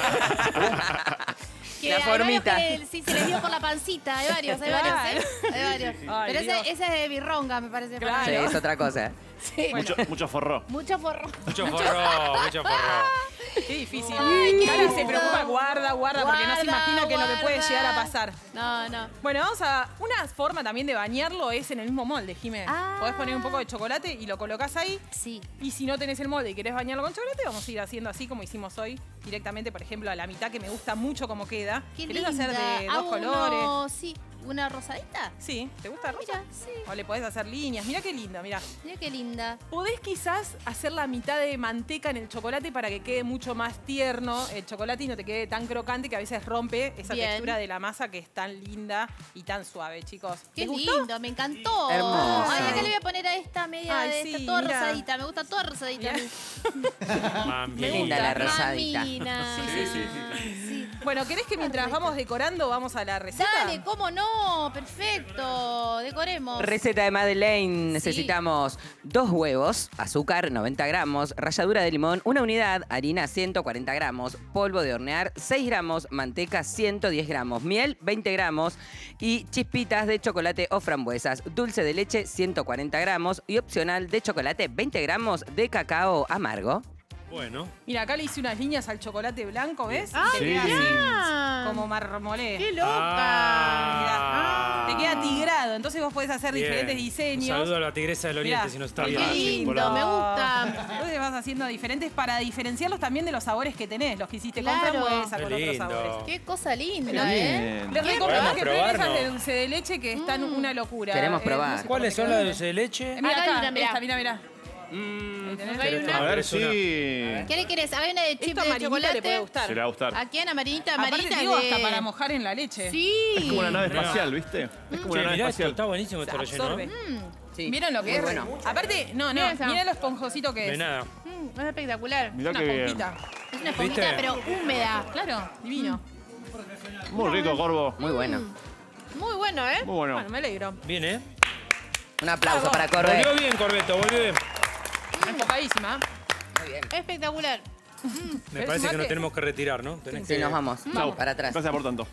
Que La hay varios formita. que sí, se les dio por la pancita. Hay varios, ¿eh? Hay varios. Ay, Pero Dios. ese es de birronga, me parece. Claro. Sí, es otra cosa. Sí. Mucho forró. Mucho forro. Mucho forró, mucho forró. Qué difícil. Ay, Cara no. se preocupa, guarda, porque no se imagina que es lo que puede llegar a pasar. No, no. Bueno, vamos a... Una forma también de bañarlo es en el mismo molde, Jimé. Ah. Podés poner un poco de chocolate y lo colocás ahí. Sí. Y si no tenés el molde y querés bañarlo con chocolate, vamos a ir haciendo así como hicimos hoy. Directamente, por ejemplo, a la mitad, que me gusta mucho cómo queda. Qué ¿Querés linda. hacer de dos Hago colores? uno, sí. ¿Una rosadita? Sí, ¿te gusta rosa? Mira, sí. O le podés hacer líneas. Mira qué lindo, mira. Mira qué linda. Podés quizás hacer la mitad de manteca en el chocolate para que quede mucho más tierno el chocolate y no te quede tan crocante que a veces rompe esa Bien. textura de la masa que es tan linda y tan suave, chicos. Qué ¿Les gustó? lindo, me encantó. Hermoso. Ay, acá le voy a poner a esta media Ay, de sí, esta, toda mira. rosadita. Me gusta toda rosadita. a mí. Mami. Qué linda la Gusta, rosadita. mamina. Sí. Bueno, ¿querés que mientras vamos decorando vamos a la receta? Dale, ¿cómo no? Perfecto. Decoremos. Receta de Madeleine. Necesitamos 2 huevos, azúcar 90 gramos, ralladura de limón 1 unidad, harina 140 gramos, polvo de hornear 6 gramos, manteca 110 gramos, miel 20 gramos y chispitas de chocolate o frambuesas, dulce de leche 140 gramos y opcional de chocolate 20 gramos de cacao amargo. Bueno. Mira, acá le hice unas líneas al chocolate blanco, ¿ves? ¡Ay, Te queda Sí. así, como marmolé. ¡Qué loca! Ah. Te queda tigrado, entonces vos podés hacer Bien. diferentes Un diseños. saludo a la tigresa del oriente, Mirá, si no está Qué bien. lindo, me gusta. Entonces vas haciendo diferentes para diferenciarlos también de los sabores que tenés, los que hiciste con Claro. frambuesa, Qué con otros lindo. sabores. Qué cosa linda, Bien. ¿eh? Les recomiendo ¿Podemos que prueben esas probarnos? de dulce de leche que están una locura. Queremos No probar. sé por ¿Cuáles qué son las de quedan. dulce de leche? Mira Acá acá, hay una, mirá. esta, mira. Ahí tenés. Hay una. A ver Es una- si ¿Qué querés? Hay una de chip Esto a de Marinita chocolate. le puede gustar. se le va a gustar. Aquí en amarinita, Aparte amarita digo, de... hasta para mojar en la leche. Sí. Es como una nave Mirá. espacial, ¿viste? Es como Che, una nave mirá esto, espacial. está buenísimo Se este relleno. absorbe. Sí. ¿Vieron lo que Muy es? bueno. Aparte, no, Mira esa. mirá lo esponjosito que De es. nada. Es espectacular. Mirá Una que bien. esponjita. Es una esponjita, ¿Viste? pero húmeda. Claro, divino. Muy rico, Corvo. Muy bueno. Muy bueno, ¿eh? Muy bueno. Bueno, me alegro. Bien, ¿eh? Un aplauso para Volvió Corbe. bien, Corbeto, volvió bien. Enfocadísima. Muy bien. Espectacular. Me Es parece más que nos que- tenemos que retirar, ¿no? Tenés Sí, que... nos vamos. Chau. Para atrás. Gracias por tanto.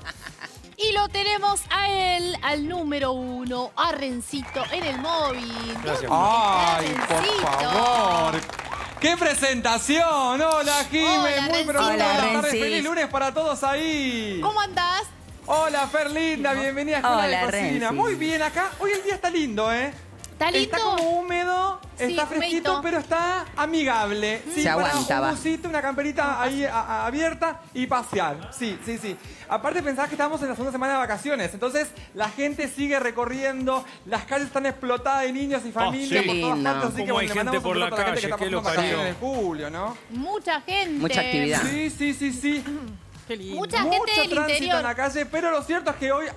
Y lo tenemos a él, al número 1, a Rencito, en el móvil. Gracias. ¡Ay, por Rencito. favor! ¡Qué presentación! ¡Hola, Jime! Hola, Muy pero Rencito. buenas Hola, tardes. Rencis. ¡Feliz lunes para todos ahí! ¿Cómo andás? Hola, Fer Linda, bienvenida a Escuela Hola, de Cocina. Rencis. Muy bien, acá hoy el día está lindo, ¿eh? ¿Está lindo? Está como húmedo, Sí, está fresquito, humedito. pero está amigable. Sí, Se para aguanta, un va. busito, una camperita ahí abierta y pasear. Sí, sí, sí. Aparte pensaba que estábamos en la segunda semana de vacaciones, entonces la gente sigue recorriendo, las calles están explotadas de niños y familias sí. por todas Lindo. partes, así que Cómo bueno, hay le gente mandamos por un la saludo a la gente que calle, está qué lo pasando vacaciones parió. en julio, ¿no? Mucha gente. Mucha actividad. Sí, sí, sí, sí. Qué lindo. Mucha gente Mucho del tránsito interior. en la calle, pero lo cierto es que hoy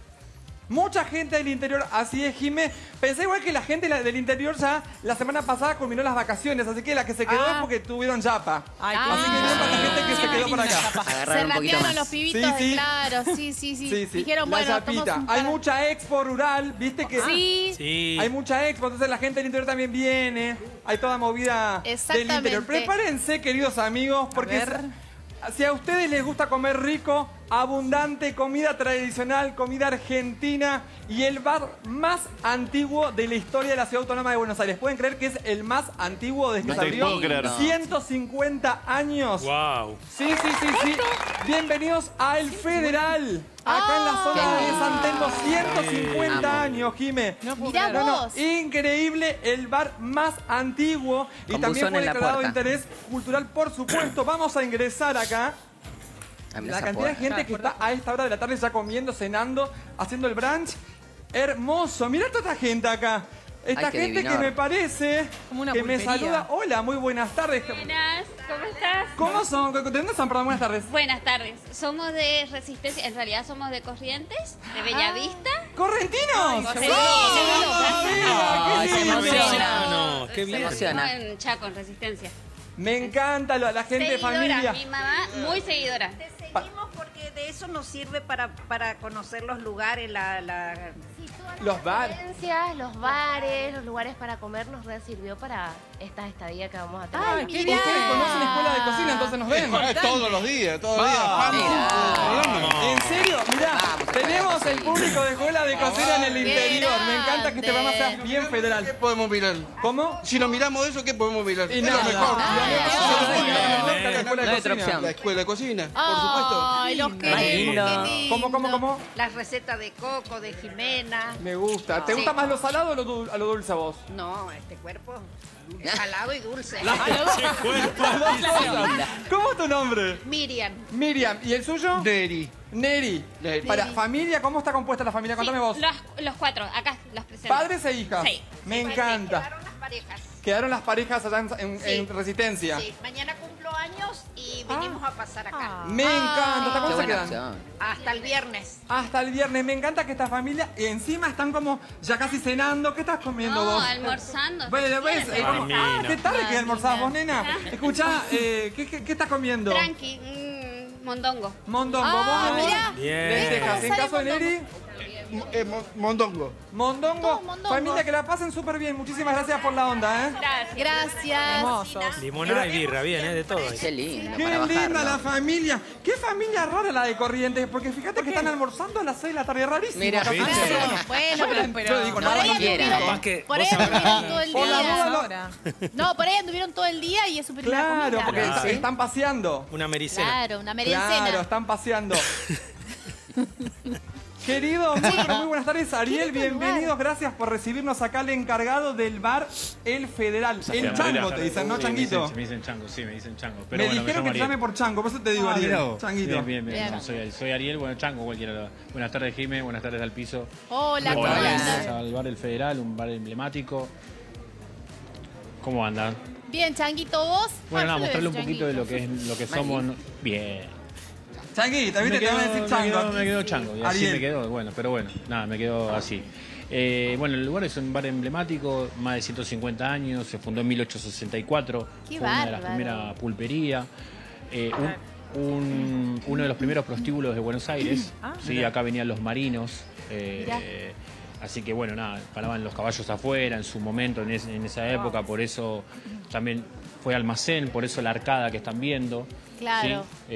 mucha gente del interior, así es, Jimé. Pensé igual que la gente del interior ya la semana pasada culminó las vacaciones, así que la que se quedó es porque tuvieron yapa. Ay, qué Así que lindo. bien para la gente que se quedó por acá. Se Agarrar un poquito ratearon más. los pibitos Sí, de sí. claro. Sí, sí, sí. Sí, sí. Dijeron, la bueno, yapita. tomamos un Hay par- mucha expo rural, viste que Sí. Sí. hay mucha expo, entonces la gente del interior también viene. Hay toda movida del Exactamente. interior. Prepárense, queridos amigos, porque ver. si a ustedes les gusta comer rico, abundante, comida tradicional, comida argentina y el bar más antiguo de la historia de la Ciudad Autónoma de Buenos Aires. ¿Pueden creer que es el más antiguo desde que No se te abrió? puedo creer. 150 años. Wow. Sí, sí, sí, sí. Bienvenidos a El Federal. Acá en la zona de San Telmo, 150 años, Jime. Mirá vos. Increíble, el bar más antiguo y Con también buzón fue en la declarado de puerta. interés cultural, por supuesto. Vamos a ingresar acá. Abre La esa cantidad de puerta. gente que está a esta hora de la tarde ya comiendo, cenando, haciendo el brunch. Hermoso. Mirá toda esta gente acá. Esta Ay, qué gente divino. que me parece Como una que me pulpería. saluda. Hola, muy buenas tardes. Buenas, ¿cómo estás? ¿Cómo son? ¿De dónde son? Perdón, buenas tardes. Buenas tardes. Somos de Resistencia, en realidad somos de Corrientes, de Bellavista. ¡Correntinos! Sí. Ay, se emociona. No, qué Se bien. emociona. Estamos en Chaco, en Resistencia. Me encanta la gente de Seguidora, familia. mi mamá, muy seguidora. Te seguimos porque de eso nos sirve para conocer los lugares, Los bares. Los bares, los lugares para comer nos re sirvió para esta estadía que vamos a tener. Ay, qué bien. Ustedes conocen Escuela de Cocina, entonces nos ven. Todos los días, todos los días. ¿En serio? Mirá, tenemos el público de Escuela de Cocina en el interior. Me encanta que este programa sea bien ¿Qué federal. podemos mirar? ¿Cómo? Si nos miramos eso, ¿qué podemos mirar? Y Es nada. lo mejor. La Escuela No de hay otra Cocina. opción. La escuela de cocina, por supuesto. Ay, los Más queremos. lindo. Qué lindo. ¿Cómo? las recetas de coco, de Jimena. Me gusta. ¿Te gusta más lo salado o lo dulce a vos? No, este cuerpo salado y dulce. ¿Cómo es tu nombre? Miriam. Miriam. ¿Y el suyo? Neri. Neri. Para, familia, ¿cómo está compuesta la familia? Contame vos. Los cuatro, acá los presento. ¿Padres e hijas? Sí. Me encanta. Quedaron las parejas. Quedaron las parejas allá en Resistencia. Sí, mañana cumplo años y venimos a pasar acá. Me encanta. ¿Hasta cuándo se buena quedan? opción. Hasta el viernes. Hasta el viernes. Me encanta que esta familia encima están como ya casi cenando. ¿Qué estás comiendo No, vos? almorzando. Bueno, ¿ves? ¿Qué tarde que almorzás vos, nena? Ah. Escuchá, ¿qué estás comiendo? Tranqui, mondongo. Mondongo. Ah, ¿Vos, Neri? mirá. Bien. Lentejas. ¿En caso de Neri? Mondongo. Mondongo. Mondongo. Familia, que la pasen súper bien. Muchísimas gracias por la onda, ¿eh? Gracias. Hermosos. Limonada y birra, bien, de todo. Qué lindo. Qué para linda bajarlo. la familia. Qué familia rara la de Corrientes. Porque fíjate que están almorzando a las 6 de la tarde. Rarísimo. Mira, Capaz. ¿viste? Bueno, Yo digo, No por ahí cualquiera, anduvieron- Capaz que por ahí vos anduvieron todo el Por la duda, día. no. Ahora. No, por ahí anduvieron todo el día y es su primera Claro, comida. porque Claro. están paseando. una mericena. Claro, una meriendcena. Claro, están paseando. Querido, muy buenas tardes. Ariel, lindo bienvenidos. lugar. Gracias por recibirnos acá el encargado del bar El Federal. El Chango, te dicen, ¿no, Changuito? Me dicen chango, sí, me dicen chango. Me Pero bueno, dijeron que te llamo llame por Chango, por eso te digo Ariel. Ariel. Mirá vos. Changuito. Bien. Bien. Soy Ariel, bueno, chango cualquiera. Buenas tardes, Jimé, buenas tardes al piso. Hola, ¿cómo Bienvenidos andas? al bar El Federal, un bar emblemático. ¿Cómo andan? Bien, Changuito, ¿vos? Bueno, nada, yo le mostrarle un veo poquito de Changuito. lo que somos. Bien. Changuito, ¿viste? Te van a decir Chango. Me quedó chango, y así Ariel. me quedó, bueno, pero bueno, nada, me quedó así. Bueno, el lugar es un bar emblemático, más de 150 años, se fundó en 1864, Qué fue una de las bárbaro. primeras pulperías, uno de los primeros prostíbulos de Buenos Aires, sí, acá venían los marinos, Mirá. así que bueno, nada, paraban los caballos afuera en su momento, en esa época, por eso también fue almacén, por eso la arcada que están viendo. Claro. ¿sí?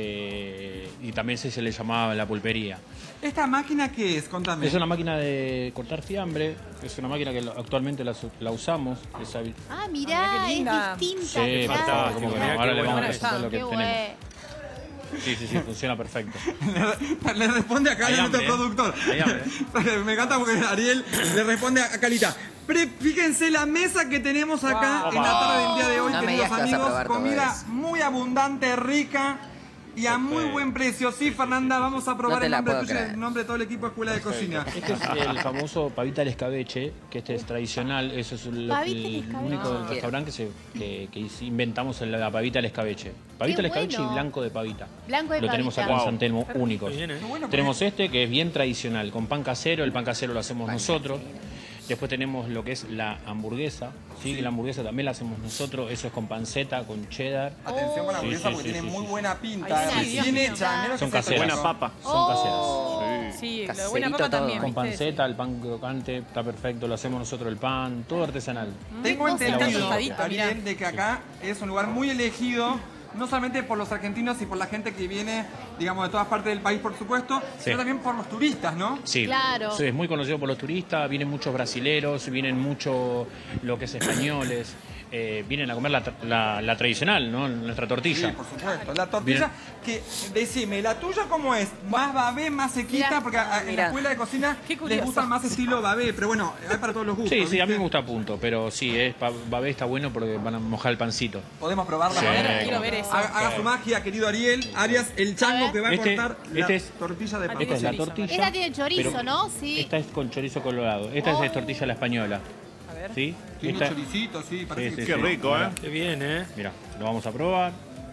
Y también se le llamaba la pulpería. ¿Esta máquina qué es? Contame. Es una máquina de cortar fiambre, es una máquina que actualmente la usamos. Ah, mirá, qué linda. es distinta. Sí, claro. faltaba, como que no, ahora le vamos a Bueno presentar está, lo que Qué tenemos. bueno. Sí, funciona perfecto. Le responde acá Hay nuestro hambre, productor. Hay hambre, Me encanta porque Ariel le responde a Calita. Fíjense la mesa que tenemos acá Wow. en la tarde del día de hoy, No me queridos digas que vas a amigos. probar todo Comida eso. muy abundante, rica y a muy buen precio. Sí, Fernanda, vamos a probar No te el la nombre puedo tuyo y creer. el nombre de todo el equipo de Escuela de Cocina. Este es el famoso pavita al escabeche, que este es tradicional, eso es Pavita al el escabeche. único No. restaurante que inventamos la pavita al escabeche. Pavita al escabeche bueno. y blanco de pavita. Blanco de Lo tenemos pavita. acá en San Telmo, únicos. Bien, ¿eh? Tenemos este que es bien tradicional, con pan casero, el pan casero lo hacemos nosotros. Después tenemos lo que es la hamburguesa, ¿sí? La hamburguesa también la hacemos nosotros, eso es con panceta, con cheddar. Atención con la Sí, hamburguesa sí, porque sí, tiene sí, muy sí. buena pinta. Ay, sí, Dios Bien mío. hecha. Mirá lo Son que es esto. caseras. Buena papa. Son caseras. Oh. Sí, lo de Caserito buena papa todo. también. Con ¿viste? panceta, el pan crocante, está perfecto, lo hacemos nosotros el pan, todo artesanal. Tengo Qué cosa entendido, tostadito, Ariel, mirá. de que acá es un lugar muy elegido, no solamente por los argentinos y por la gente que viene, digamos, de todas partes del país, por supuesto, sino también por los turistas, ¿no? Sí, Claro. sí, es muy conocido por los turistas, vienen muchos brasileros, vienen mucho lo que es españoles, vienen a comer la tradicional, ¿no? Nuestra tortilla. Sí, por supuesto. La tortilla, que decime, ¿la tuya cómo es? ¿Más babé, más sequita? Mirá. Porque en la escuela de cocina Qué les curioso. gusta más estilo babé, pero bueno, hay para todos los gustos. Sí, sí, a mí ¿viste? me gusta a punto, pero sí, babé está bueno porque van a mojar el pancito. Podemos probarla. Sí. Quiero ver eso. Haga su magia, querido Ariel. Arias, el chango que va a Este- cortar este la es- tortilla de papa. Esta es la chorizo, tortilla. Esta tiene chorizo, pero ¿no? Sí. Esta es con chorizo colorado. Esta es de tortilla a la española. A ver. ¿Sí? Tiene Esta- choricito, sí, parece Sí, que sí, Qué sí. rico, ¿eh? Qué bien, ¿eh? Mira, lo vamos a probar.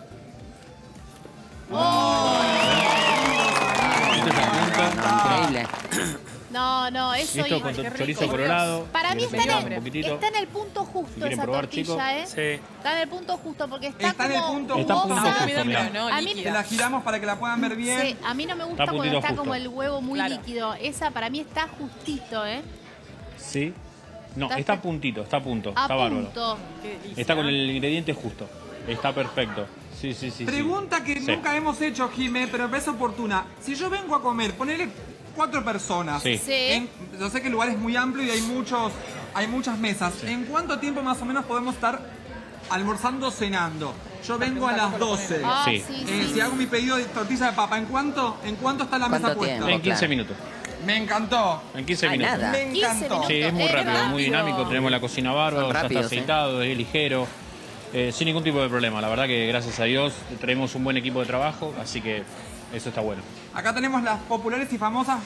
Esto es la punta. Increíble. No, eso Esto y- con qué rico, chorizo por colorado. Para mí Le está picamos en, un poquitito. está en el punto justo Si quieren esa probar, tortilla, chicos. ¿eh? Sí. Está en el punto justo porque está, Está en el como punto Está en punto jugosa. justo, Pero mirá. no, A mí Te líquida. la giramos para que la puedan ver bien. Sí, a mí no me gusta Está porque puntito está justo. como el huevo muy Claro. líquido. Esa para mí está justito, ¿eh? Sí. No, Está- está a puntito, está a punto. A Está bárbaro. punto. Qué delicia. Está con el ingrediente justo. Está perfecto. Sí, sí, sí. Pregunta que Sí. nunca hemos hecho, Jimé, pero es oportuna. Si yo vengo a comer, ponele 4 personas. Sí. Sí. Yo sé que el lugar es muy amplio y hay muchas mesas. ¿En cuánto tiempo más o menos podemos estar almorzando, cenando? Yo vengo a las 12. Ah, Sí. sí, sí. Si hago mi pedido de tortilla de papa, ¿en cuánto está la mesa ¿Cuánto puesta? tiempo? En 15 Claro. minutos. Me encantó. En 15 minutos. Nada. Me encantó. Sí, es muy rápido, muy dinámico. Tenemos la cocina bárbara, ya está rápidos, aceitado, es ligero, sin ningún tipo de problema. La verdad que gracias a Dios tenemos un buen equipo de trabajo, así que eso está bueno. Acá tenemos las populares y famosas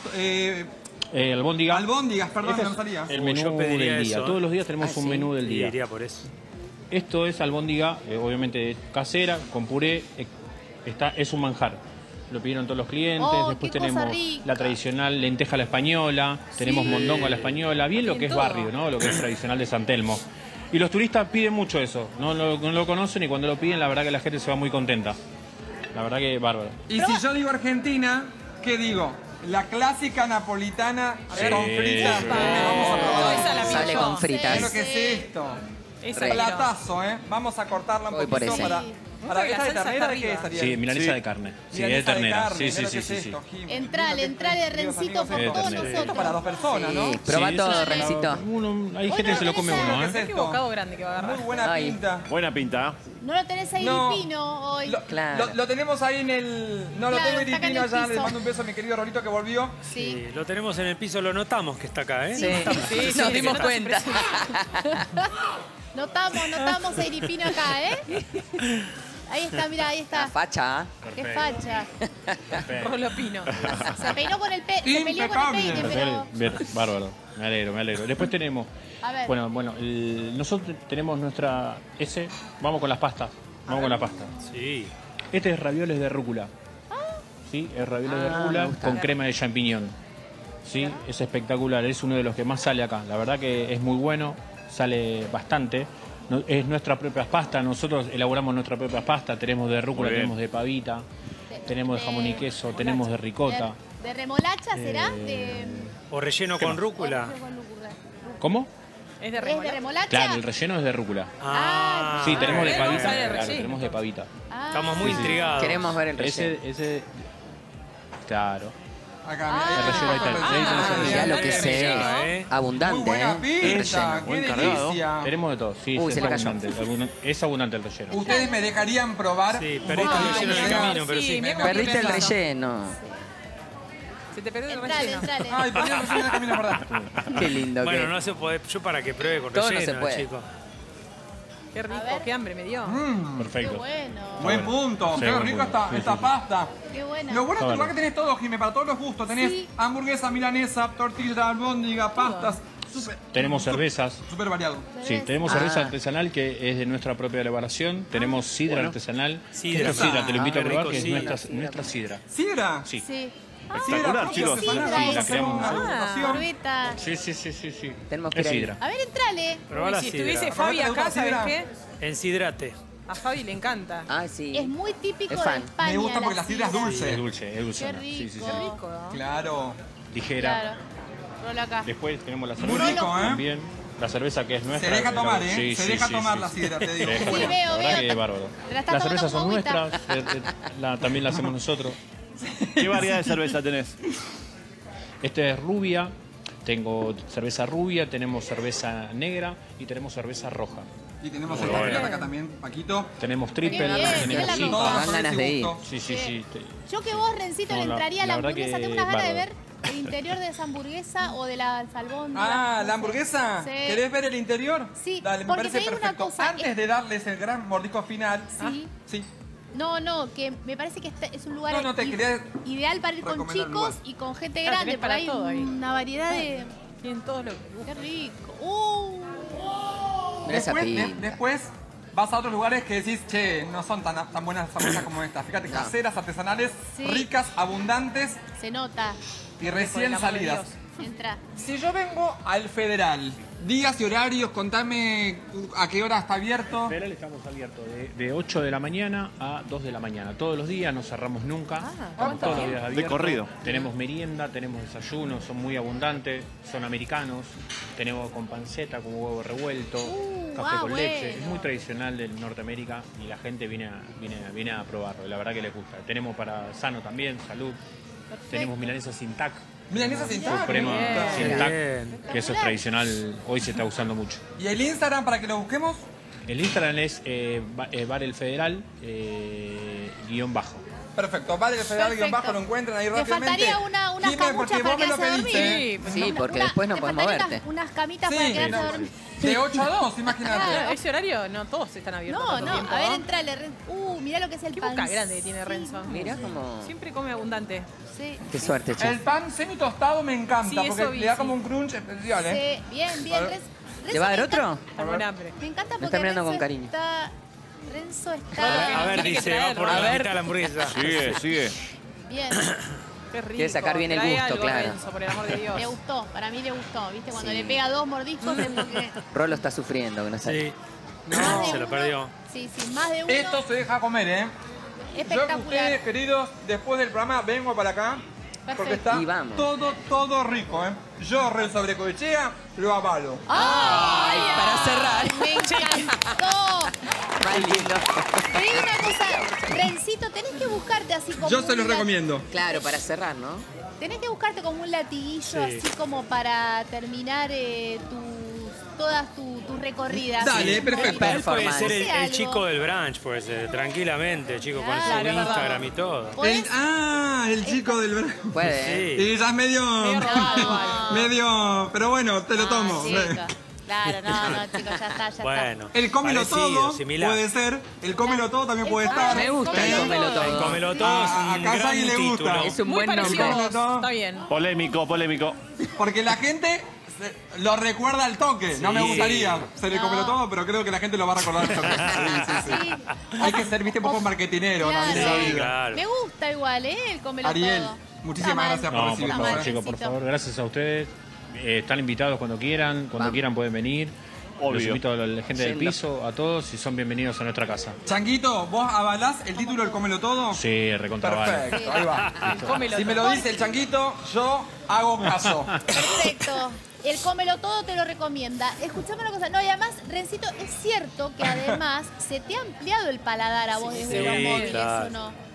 albóndigas, perdón, Este no es salía. el menú Yo pediría del día. eso. Todos los días tenemos un menú del día. Iría por eso. Esto es albóndiga, obviamente casera, con puré, es un manjar. Lo pidieron todos los clientes. Oh, Después qué cosa tenemos rica. la tradicional lenteja a la española, tenemos mondongo a la española, bien lo que es barrio, ¿no? Lo que es tradicional de San Telmo. Y los turistas piden mucho eso, no lo conocen y cuando lo piden la verdad que la gente se va muy contenta. La verdad que bárbaro. Y si yo digo Argentina, ¿qué digo? La clásica napolitana con fritas. Sí. Vamos a probar. Esa la pido Sale yo. con fritas. ¿Qué es lo que es esto? Esa Re. quiero. Platazo, ¿eh? Vamos a cortarla un Voy por poquito ese. para... Nunca vi la ¿Esta de salsa ternera hasta de qué arriba. sería? Sí, milanesa Sí. de carne. Sí, Milanesa es de ternera. carne, Sí, mira sí, lo sí, que es sí, esto, sí. Jim. Entrale, Queridos Rencito, por amigos, todos esto. nosotros. Esto para dos personas, ¿no? Sí, probá Sí, todo, eso- Rencito. Hay gente que se lo come ¿Qué uno, ¿Qué ¿eh? es Qué esto? bocado grande que va a agarrar. Muy buena Ay. pinta. Buena pinta. No lo tenés ahí No. Iripino hoy. Claro. Lo tenemos ahí en el... No, lo Claro, tengo está acá en Iripino el allá. piso. Le mando un beso a mi querido Rolito que volvió. Sí. Sí, lo tenemos en el piso, lo notamos que está acá, ¿eh? Sí, Nos dimos se nota cuenta. su presencia. Notamos a Iripino acá, ¿eh? Ahí está, mira, ahí La está. facha. Qué facha. Por lo opino. Se peinó con el se peleó con el Impecable. peine, pero... Bien, bárbaro. Me alegro. Después tenemos... A ver. Bueno, nosotros tenemos nuestra... Vamos con las pastas. Vamos con la pasta. Sí. Este es ravioles de rúcula. ¿Sí? Es ravioles de me rúcula gusta. con crema de champiñón. ¿Sí? Es espectacular. Es uno de los que más sale acá. La verdad que es muy bueno. Sale bastante. Es nuestra propia pasta. Nosotros elaboramos nuestra propia pasta. Tenemos de rúcula, Muy bien. tenemos de pavita, tenemos de jamón y queso, tenemos de ricota. ¿De remolacha será? De... O relleno con rúcula. ¿Cómo? ¿Es de ¿Es de remolacha? remolacha? Claro, el relleno es de rúcula. Ah, Sí, tenemos de bueno, pavita. sale Claro, relleno. tenemos de pavita. Estamos muy intrigados. Queremos ver el relleno. Claro. Acá, Ah. mira, El relleno ahí está. Ahí tenés el Mirá relleno. lo que se Ya, ve. ¿eh? Abundante, Muy buena ¿eh? El pinta, relleno. qué Buen cargado. delicia. Tenemos de todo. Sí, Uy, es se le cayó. abundante. Es abundante el relleno. ¿Ustedes me dejarían probar? Sí, un perdiste el poquito relleno en el más? camino, pero sí. mira cómo Perdiste el tiene eso. relleno. Se te perdió el Entrale, relleno. entrale. Ay, perdí el relleno en el camino, es verdad. Qué lindo Bueno, que no se puede. Yo para que pruebe con Todo no relleno, se puede. chicos. Qué rico, A ver. qué hambre me dio. Qué Perfecto. bueno. Buen punto, Sí, qué buen rico punto. esta pasta. Qué buena. Lo bueno de Está este lugar bueno. que tenés todo, Jimé, para todos los gustos. Tenés Sí. hamburguesa, milanesa, tortilla, albóndiga, pastas. Tenemos cervezas. Súper variado. Sí, tenemos cerveza artesanal que es de nuestra propia elaboración. Tenemos sidra artesanal. Sidra. Esta sidra, te lo invito a qué probar, rico, que es sidra. nuestra sidra. ¿Sidra? Sí. Sí. Espectacular, chicos. sidra Vamos a es. hacer una degustación. Corbeta. Sí. tenemos que Es ir ahí. sidra. A ver, entrale. Probá Uy, la si sidra. estuviese Fabi ¿Probate acá, la ¿sabes sidra? qué? Ensidrate. A Fabi le encanta. Ah, sí. Es muy típico Es de fan. España. Me gusta porque la sidra es dulce. Es dulce. Qué Sí, rico. sí. Qué rico, ¿no? Claro. Ligera. Claro. Rola acá. Después tenemos la Muy cerveza. rico, ¿eh? También. La cerveza que es nuestra. Se deja tomar, ¿eh? Sí, Se sí, deja sí, tomar sí, la sí. sidra, te digo. Sí, Sí, bueno, veo, la verdad veo. que es bárbaro. Te la estás Las tomando cervezas son como agüita. nuestras, también la hacemos nosotros. ¿Qué variedad de cerveza tenés? Este es rubia, tengo cerveza rubia, tenemos cerveza negra y tenemos cerveza roja. Y tenemos el papel acá también, Paquito. Tenemos triple, Qué bien, tenemos mirá la cinco. pinta. Dan ganas de ir. Sí. Yo que vos, Rencito, No, le la- entraría a la la verdad hamburguesa. que Tengo unas ganas de ver bárbaro. el interior de esa hamburguesa o de la albóndiga. Ah, ¿la hamburguesa? Sí. ¿Querés ver el interior? Sí, Dale, me porque parece te digo una perfecto. cosa, Antes de darles el gran mordisco final. Sí. Sí. No, que me parece que es un lugar No, te quería ideal para ir con recomendar el chicos lugar. y con gente Claro, grande. tenés Por para ahí todo ahí. una variedad de... Tienen todos los... Qué rico. Mirá esa pinta. Después vas a otros lugares que decís, che, no son tan buenas las hamburguesas como esta. Fíjate, caseras, artesanales, Sí. ricas, abundantes Se nota. y Por recién el amor de salidas. Dios. Entra. Si yo vengo al Federal, días y horarios, contame a qué hora está abierto. Federal estamos abiertos de 8 de la mañana a 2 de la mañana. Todos los días, no cerramos nunca. Estamos ¿cuánto todos los tiempo? días abiertos. corrido. Tenemos merienda, tenemos desayuno, son muy abundantes, son americanos. Tenemos con panceta, con huevo revuelto, café con leche. bueno. Es muy tradicional de Norteamérica y la gente viene a probarlo. Y la verdad que les gusta. Tenemos para sano también, salud. Tenemos milanesas sin tac. Milanesa sin tac, Suprema me gusta. sin Bien. tac, que eso es tradicional, hoy se está usando mucho. ¿Y el Instagram para que lo busquemos? El Instagram es Bar El Federal, _. Perfecto. Vale, el federal guión bajo lo encuentran ahí Te rápidamente. faltaría unas Jime, porque camuchas vos para me lo quedarse a dormir. pediste. Sí, porque después no te podemos faltarían verte. unas camitas Sí, para quedarse a no. dormir. De 8 a 2, imagínate. Claro, ese horario no todos están abiertos. No, tanto no, tiempo, a ver, ¿no? entrale, mirá lo que es el Qué pan. boca grande que tiene Renzo. Mirá como... Siempre come abundante. Sí. Qué suerte, che. El pan semi tostado me encanta, Sí, porque eso vi, le da sí. como un crunch especial, ¿eh? Sí, bien, A bien. ver. ¿Le va a dar otro? Está con hambre. Me encanta porque Me está mirando Renzo con cariño. Renzo está... A ver, tiene que dice, va traer, por ¿no? la A ver. mitad de la hamburguesa. Sigue. Bien, Qué rico. Quiere sacar bien el Trae gusto, algo, claro. Renzo, por el amor de Dios. le gustó, para mí le gustó, ¿viste? Cuando Sí. le pega 2 mordiscos es porque... Rolo está sufriendo, que no sabe. Sí, Más de se lo uno. perdió. Sí, sí, más de uno. Esto se deja comer, ¿eh? Yo, Espectacular. ustedes, queridos, después del programa vengo para acá. Porque está Y vamos. todo rico, ¿eh? Yo, Renzo Brecoechea, lo avalo. ¡Ay! para cerrar. Me encantó. Más lindo. Te digo una cosa, Rencito, tenés que buscarte así como... Yo se los un recomiendo. Claro, para cerrar, ¿no? Tenés que buscarte como un latiguillo Sí. así como para terminar todas tus recorridas. Dale, Sí. perfecto. Él puede Performance. ser el Algo. chico del brunch, puede ser, tranquilamente, chico, con Claro, su es verdad. Instagram y todo. ¿Podés? El chico del verano. Puede. Sí. Y ya es medio... Medio robado igual. medio... Pero bueno, te lo No, tomo. chicos. Claro, no, chicos, ya está. Bueno. El cómelo parecido, todo similar. puede ser. El cómelo todo también puede estar. Me gusta el cómelo El todo. cómelo todo es un Acá a gran Shaggy le gusta. título. Es un Muy buen parecido a nombre. vos. Todo. Está bien. Polémico. Porque la gente lo recuerda al toque. No me Sí. gustaría ser el cómelo todo, pero creo que la gente lo va a recordar al toque. Sí. Hay que ser, viste, un poco marketinero, ¿no? Claro. En esa Sí, vida. claro. Me gusta igual, el cómelo Ariel, todo. muchísimas Está gracias por mal. No, por recibirnos. favor, ¿eh? chicos, por Rencito. favor, gracias a ustedes. Están invitados cuando quieran Vamos. pueden venir. Obvio. Los invito a la gente del Yendo. piso, a todos, y son bienvenidos a nuestra casa. Changuito, ¿vos avalás el título del cómelo todo? Sí, recontra vale. Perfecto, ahí va. Cómelo Si me todo. lo dice el changuito, yo hago caso. Perfecto. El cómelo todo te lo recomienda. Escuchame una cosa. No, y además, Rencito, es cierto que además se te ha ampliado el paladar a vos desde Sí, los móviles, claro. ¿o no?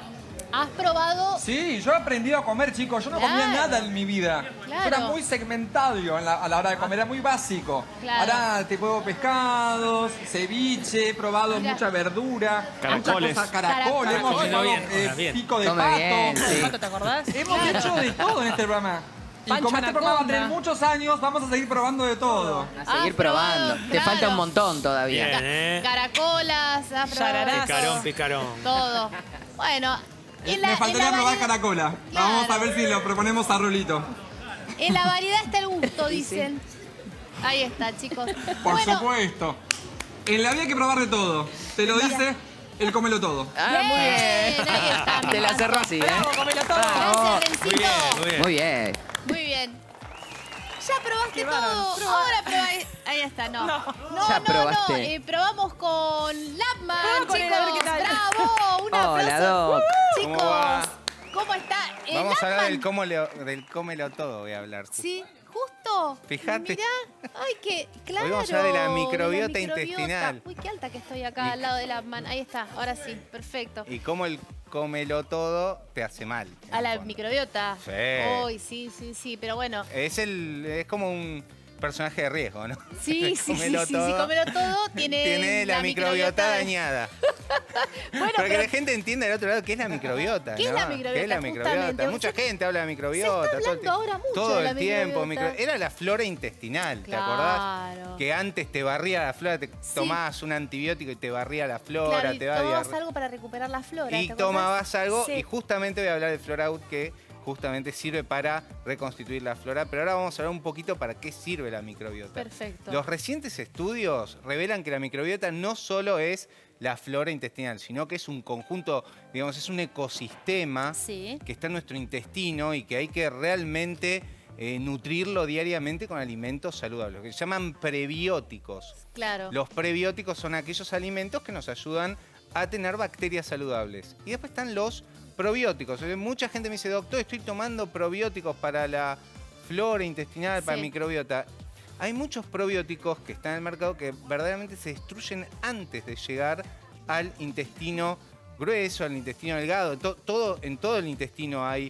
Has probado... Sí, yo he aprendido a comer, chicos. Yo no comía Claro. nada en mi vida. Claro. Yo era muy segmentario a la hora de comer, era muy básico. Claro. Ahora te pruebo pescados, ceviche, he probado Mirá. mucha verdura, Caracoles. muchas cosas, caracoles, hemos Caracoles. llevado Bien. pico de Come pato. bien, sí. ¿Pato, te acordás? Hemos hecho de todo en este programa. Y Pancha como este programa va a tener anaconda. muchos años, vamos a seguir probando de todo. A seguir Ah, probando. claro. Te falta un montón todavía. Bien, ¿eh? Caracolas, has probado Yararazo. Picarón. todo. Bueno, Me faltaría probar caracola. Claro. Vamos a ver si lo proponemos a Rolito. En la variedad está el gusto, dicen. Ahí está, chicos. Por Bueno, supuesto. En la vida hay que probar de todo. Te lo dice el cómelo todo. Ah, muy bien. ahí está. me Te la encantó. cerró así, ¿eh? Bravo, cómelo todo. Gracias, Muy Rencito. bien, muy bien. Muy bien. Muy bien. Ya probaste Qué todo. bárbaro. Ahora probáis. Ahí está, no. No. Ya probaste. Probamos con Lapman, Probá con él, a ver chicos. qué tal. Bravo. Un Hola, aplauso. Doc. Chicos, ¿Cómo va? ¿cómo está? Vamos a hablar Lapman. del cómelo todo, voy a hablar. Sí, justo. Fíjate. Mirá. Ay, que claro. Hoy vamos a hablar de la microbiota de intestinal. Uy, qué alta que estoy acá al lado de Lapman. Ahí está, ahora sí, perfecto. Y cómo el cómelo todo te hace mal. en A el la fondo. microbiota. Sí. Uy, sí, pero bueno. Es como un personaje de riesgo, ¿no? Sí, Cómelo sí, todo. cómelo todo. Tiene la microbiota dañada. Bueno, Para que pero la gente entienda del otro lado qué es la microbiota. ¿Qué es ¿no? la microbiota? ¿Qué es la microbiota? Justamente. Mucha gente habla de microbiota. Se está hablando ahora mucho todo de la el tiempo. microbiota. Era la flora intestinal, ¿te acordás? Claro. Que antes te barría la flora, te tomabas un antibiótico y te barría la flora, Claro, y te va a tomabas diarrea. algo para recuperar la flora. Y ¿te acordás? tomabas algo Sí. y justamente voy a hablar del Floraut que justamente sirve para reconstituir la flora, pero ahora vamos a hablar un poquito para qué sirve la microbiota. Perfecto. Los recientes estudios revelan que la microbiota no solo es la flora intestinal, sino que es un conjunto, digamos, es un ecosistema Sí. que está en nuestro intestino y que hay que realmente nutrirlo diariamente con alimentos saludables, que se llaman prebióticos. Claro. Los prebióticos son aquellos alimentos que nos ayudan a tener bacterias saludables. Y después están los probióticos. Mucha gente me dice, doctor, estoy tomando probióticos para la flora intestinal, para la Sí. microbiota. Hay muchos probióticos que están en el mercado que verdaderamente se destruyen antes de llegar al intestino grueso, al intestino delgado. En todo el intestino hay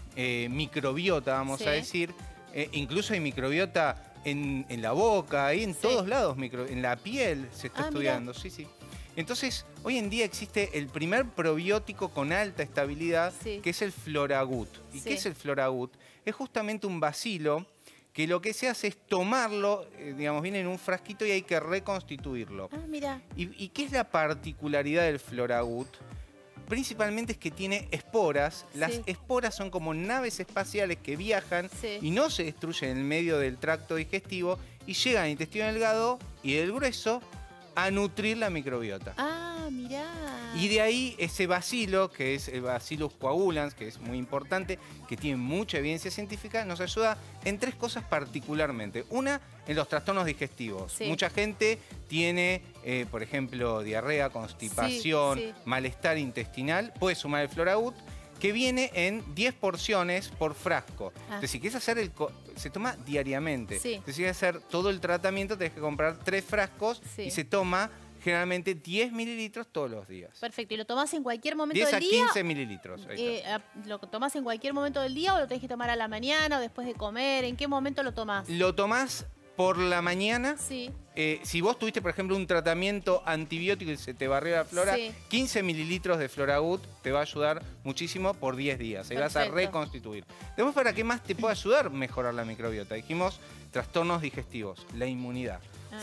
microbiota, vamos Sí. a decir. Incluso hay microbiota en la boca, ahí en todos lados, en la piel se está Ah, estudiando. Sí, sí. Entonces, hoy en día existe el primer probiótico con alta estabilidad, que es el Floragut. ¿Y qué es el Floragut? Es justamente un bacilo que lo que se hace es tomarlo, digamos, viene en un frasquito y hay que reconstituirlo. Ah, mira. ¿Y qué es la particularidad del Floragut? Principalmente es que tiene esporas. Las esporas son como naves espaciales que viajan y no se destruyen en el medio del tracto digestivo y llegan al intestino delgado y del grueso a nutrir la microbiota. Ah, mirá. Y de ahí ese bacilo, que es el Bacillus coagulans, que es muy importante, que tiene mucha evidencia científica, nos ayuda en 3 cosas particularmente. Una, en los trastornos digestivos. Mucha gente tiene, por ejemplo, diarrea, constipación, malestar intestinal. Puede sumar el Floragut, que viene en 10 porciones por frasco. Entonces, si quieres hacer se toma diariamente. Entonces, si quieres hacer todo el tratamiento, tenés que comprar 3 frascos y se toma generalmente 10 mililitros todos los días. Perfecto. ¿Y lo tomás en cualquier momento 10 del a día? 15 mililitros. ¿Lo tomás en cualquier momento del día o lo tenés que tomar a la mañana o después de comer? ¿En qué momento lo tomás? Lo tomás por la mañana. Si vos tuviste, por ejemplo, un tratamiento antibiótico y se te barrió la flora, 15 mililitros de Floragut te va a ayudar muchísimo por 10 días. Ahí vas a reconstituir. Después, ¿para qué más te puede ayudar mejorar la microbiota? Dijimos trastornos digestivos, la inmunidad.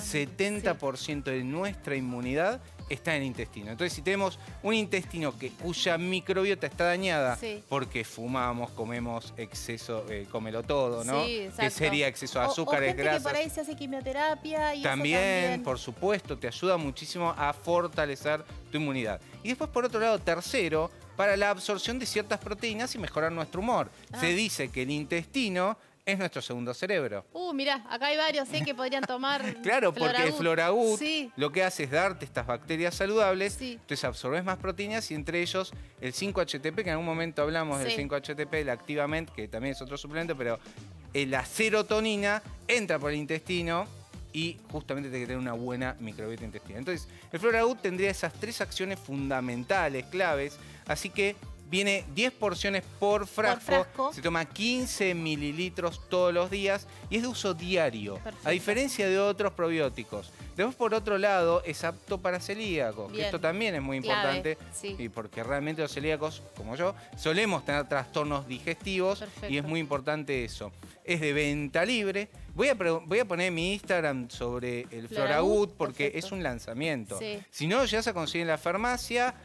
70% de nuestra inmunidad está en el intestino. Entonces, si tenemos un intestino cuya microbiota está dañada porque fumamos, comemos exceso, cómelo todo, ¿no? Que sería exceso de azúcares, gente grasas. Que por ahí se hace quimioterapia y también, por supuesto, te ayuda muchísimo a fortalecer tu inmunidad. Y después, por otro lado, tercero, para la absorción de ciertas proteínas y mejorar nuestro humor. Se dice que el intestino es nuestro segundo cerebro. Mirá, acá hay varios que podrían tomar Claro, porque el Floragut Sí. lo que hace es darte estas bacterias saludables, entonces absorbes más proteínas y entre ellos el 5-HTP, que en algún momento hablamos del 5-HTP, el Activament, que también es otro suplemento, pero la serotonina entra por el intestino y justamente tiene que tener una buena microbiota intestinal. Entonces, el Floragut tendría esas 3 acciones fundamentales, claves, así que viene 10 porciones por frasco, se toma 15 mililitros todos los días y es de uso diario, a diferencia de otros probióticos. Después, por otro lado, es apto para celíacos, que esto también es muy importante, y porque realmente los celíacos, como yo, solemos tener trastornos digestivos y es muy importante eso. Es de venta libre. Voy a poner mi Instagram sobre el Floragut porque es un lanzamiento. Si no lo llegas a conseguir en la farmacia,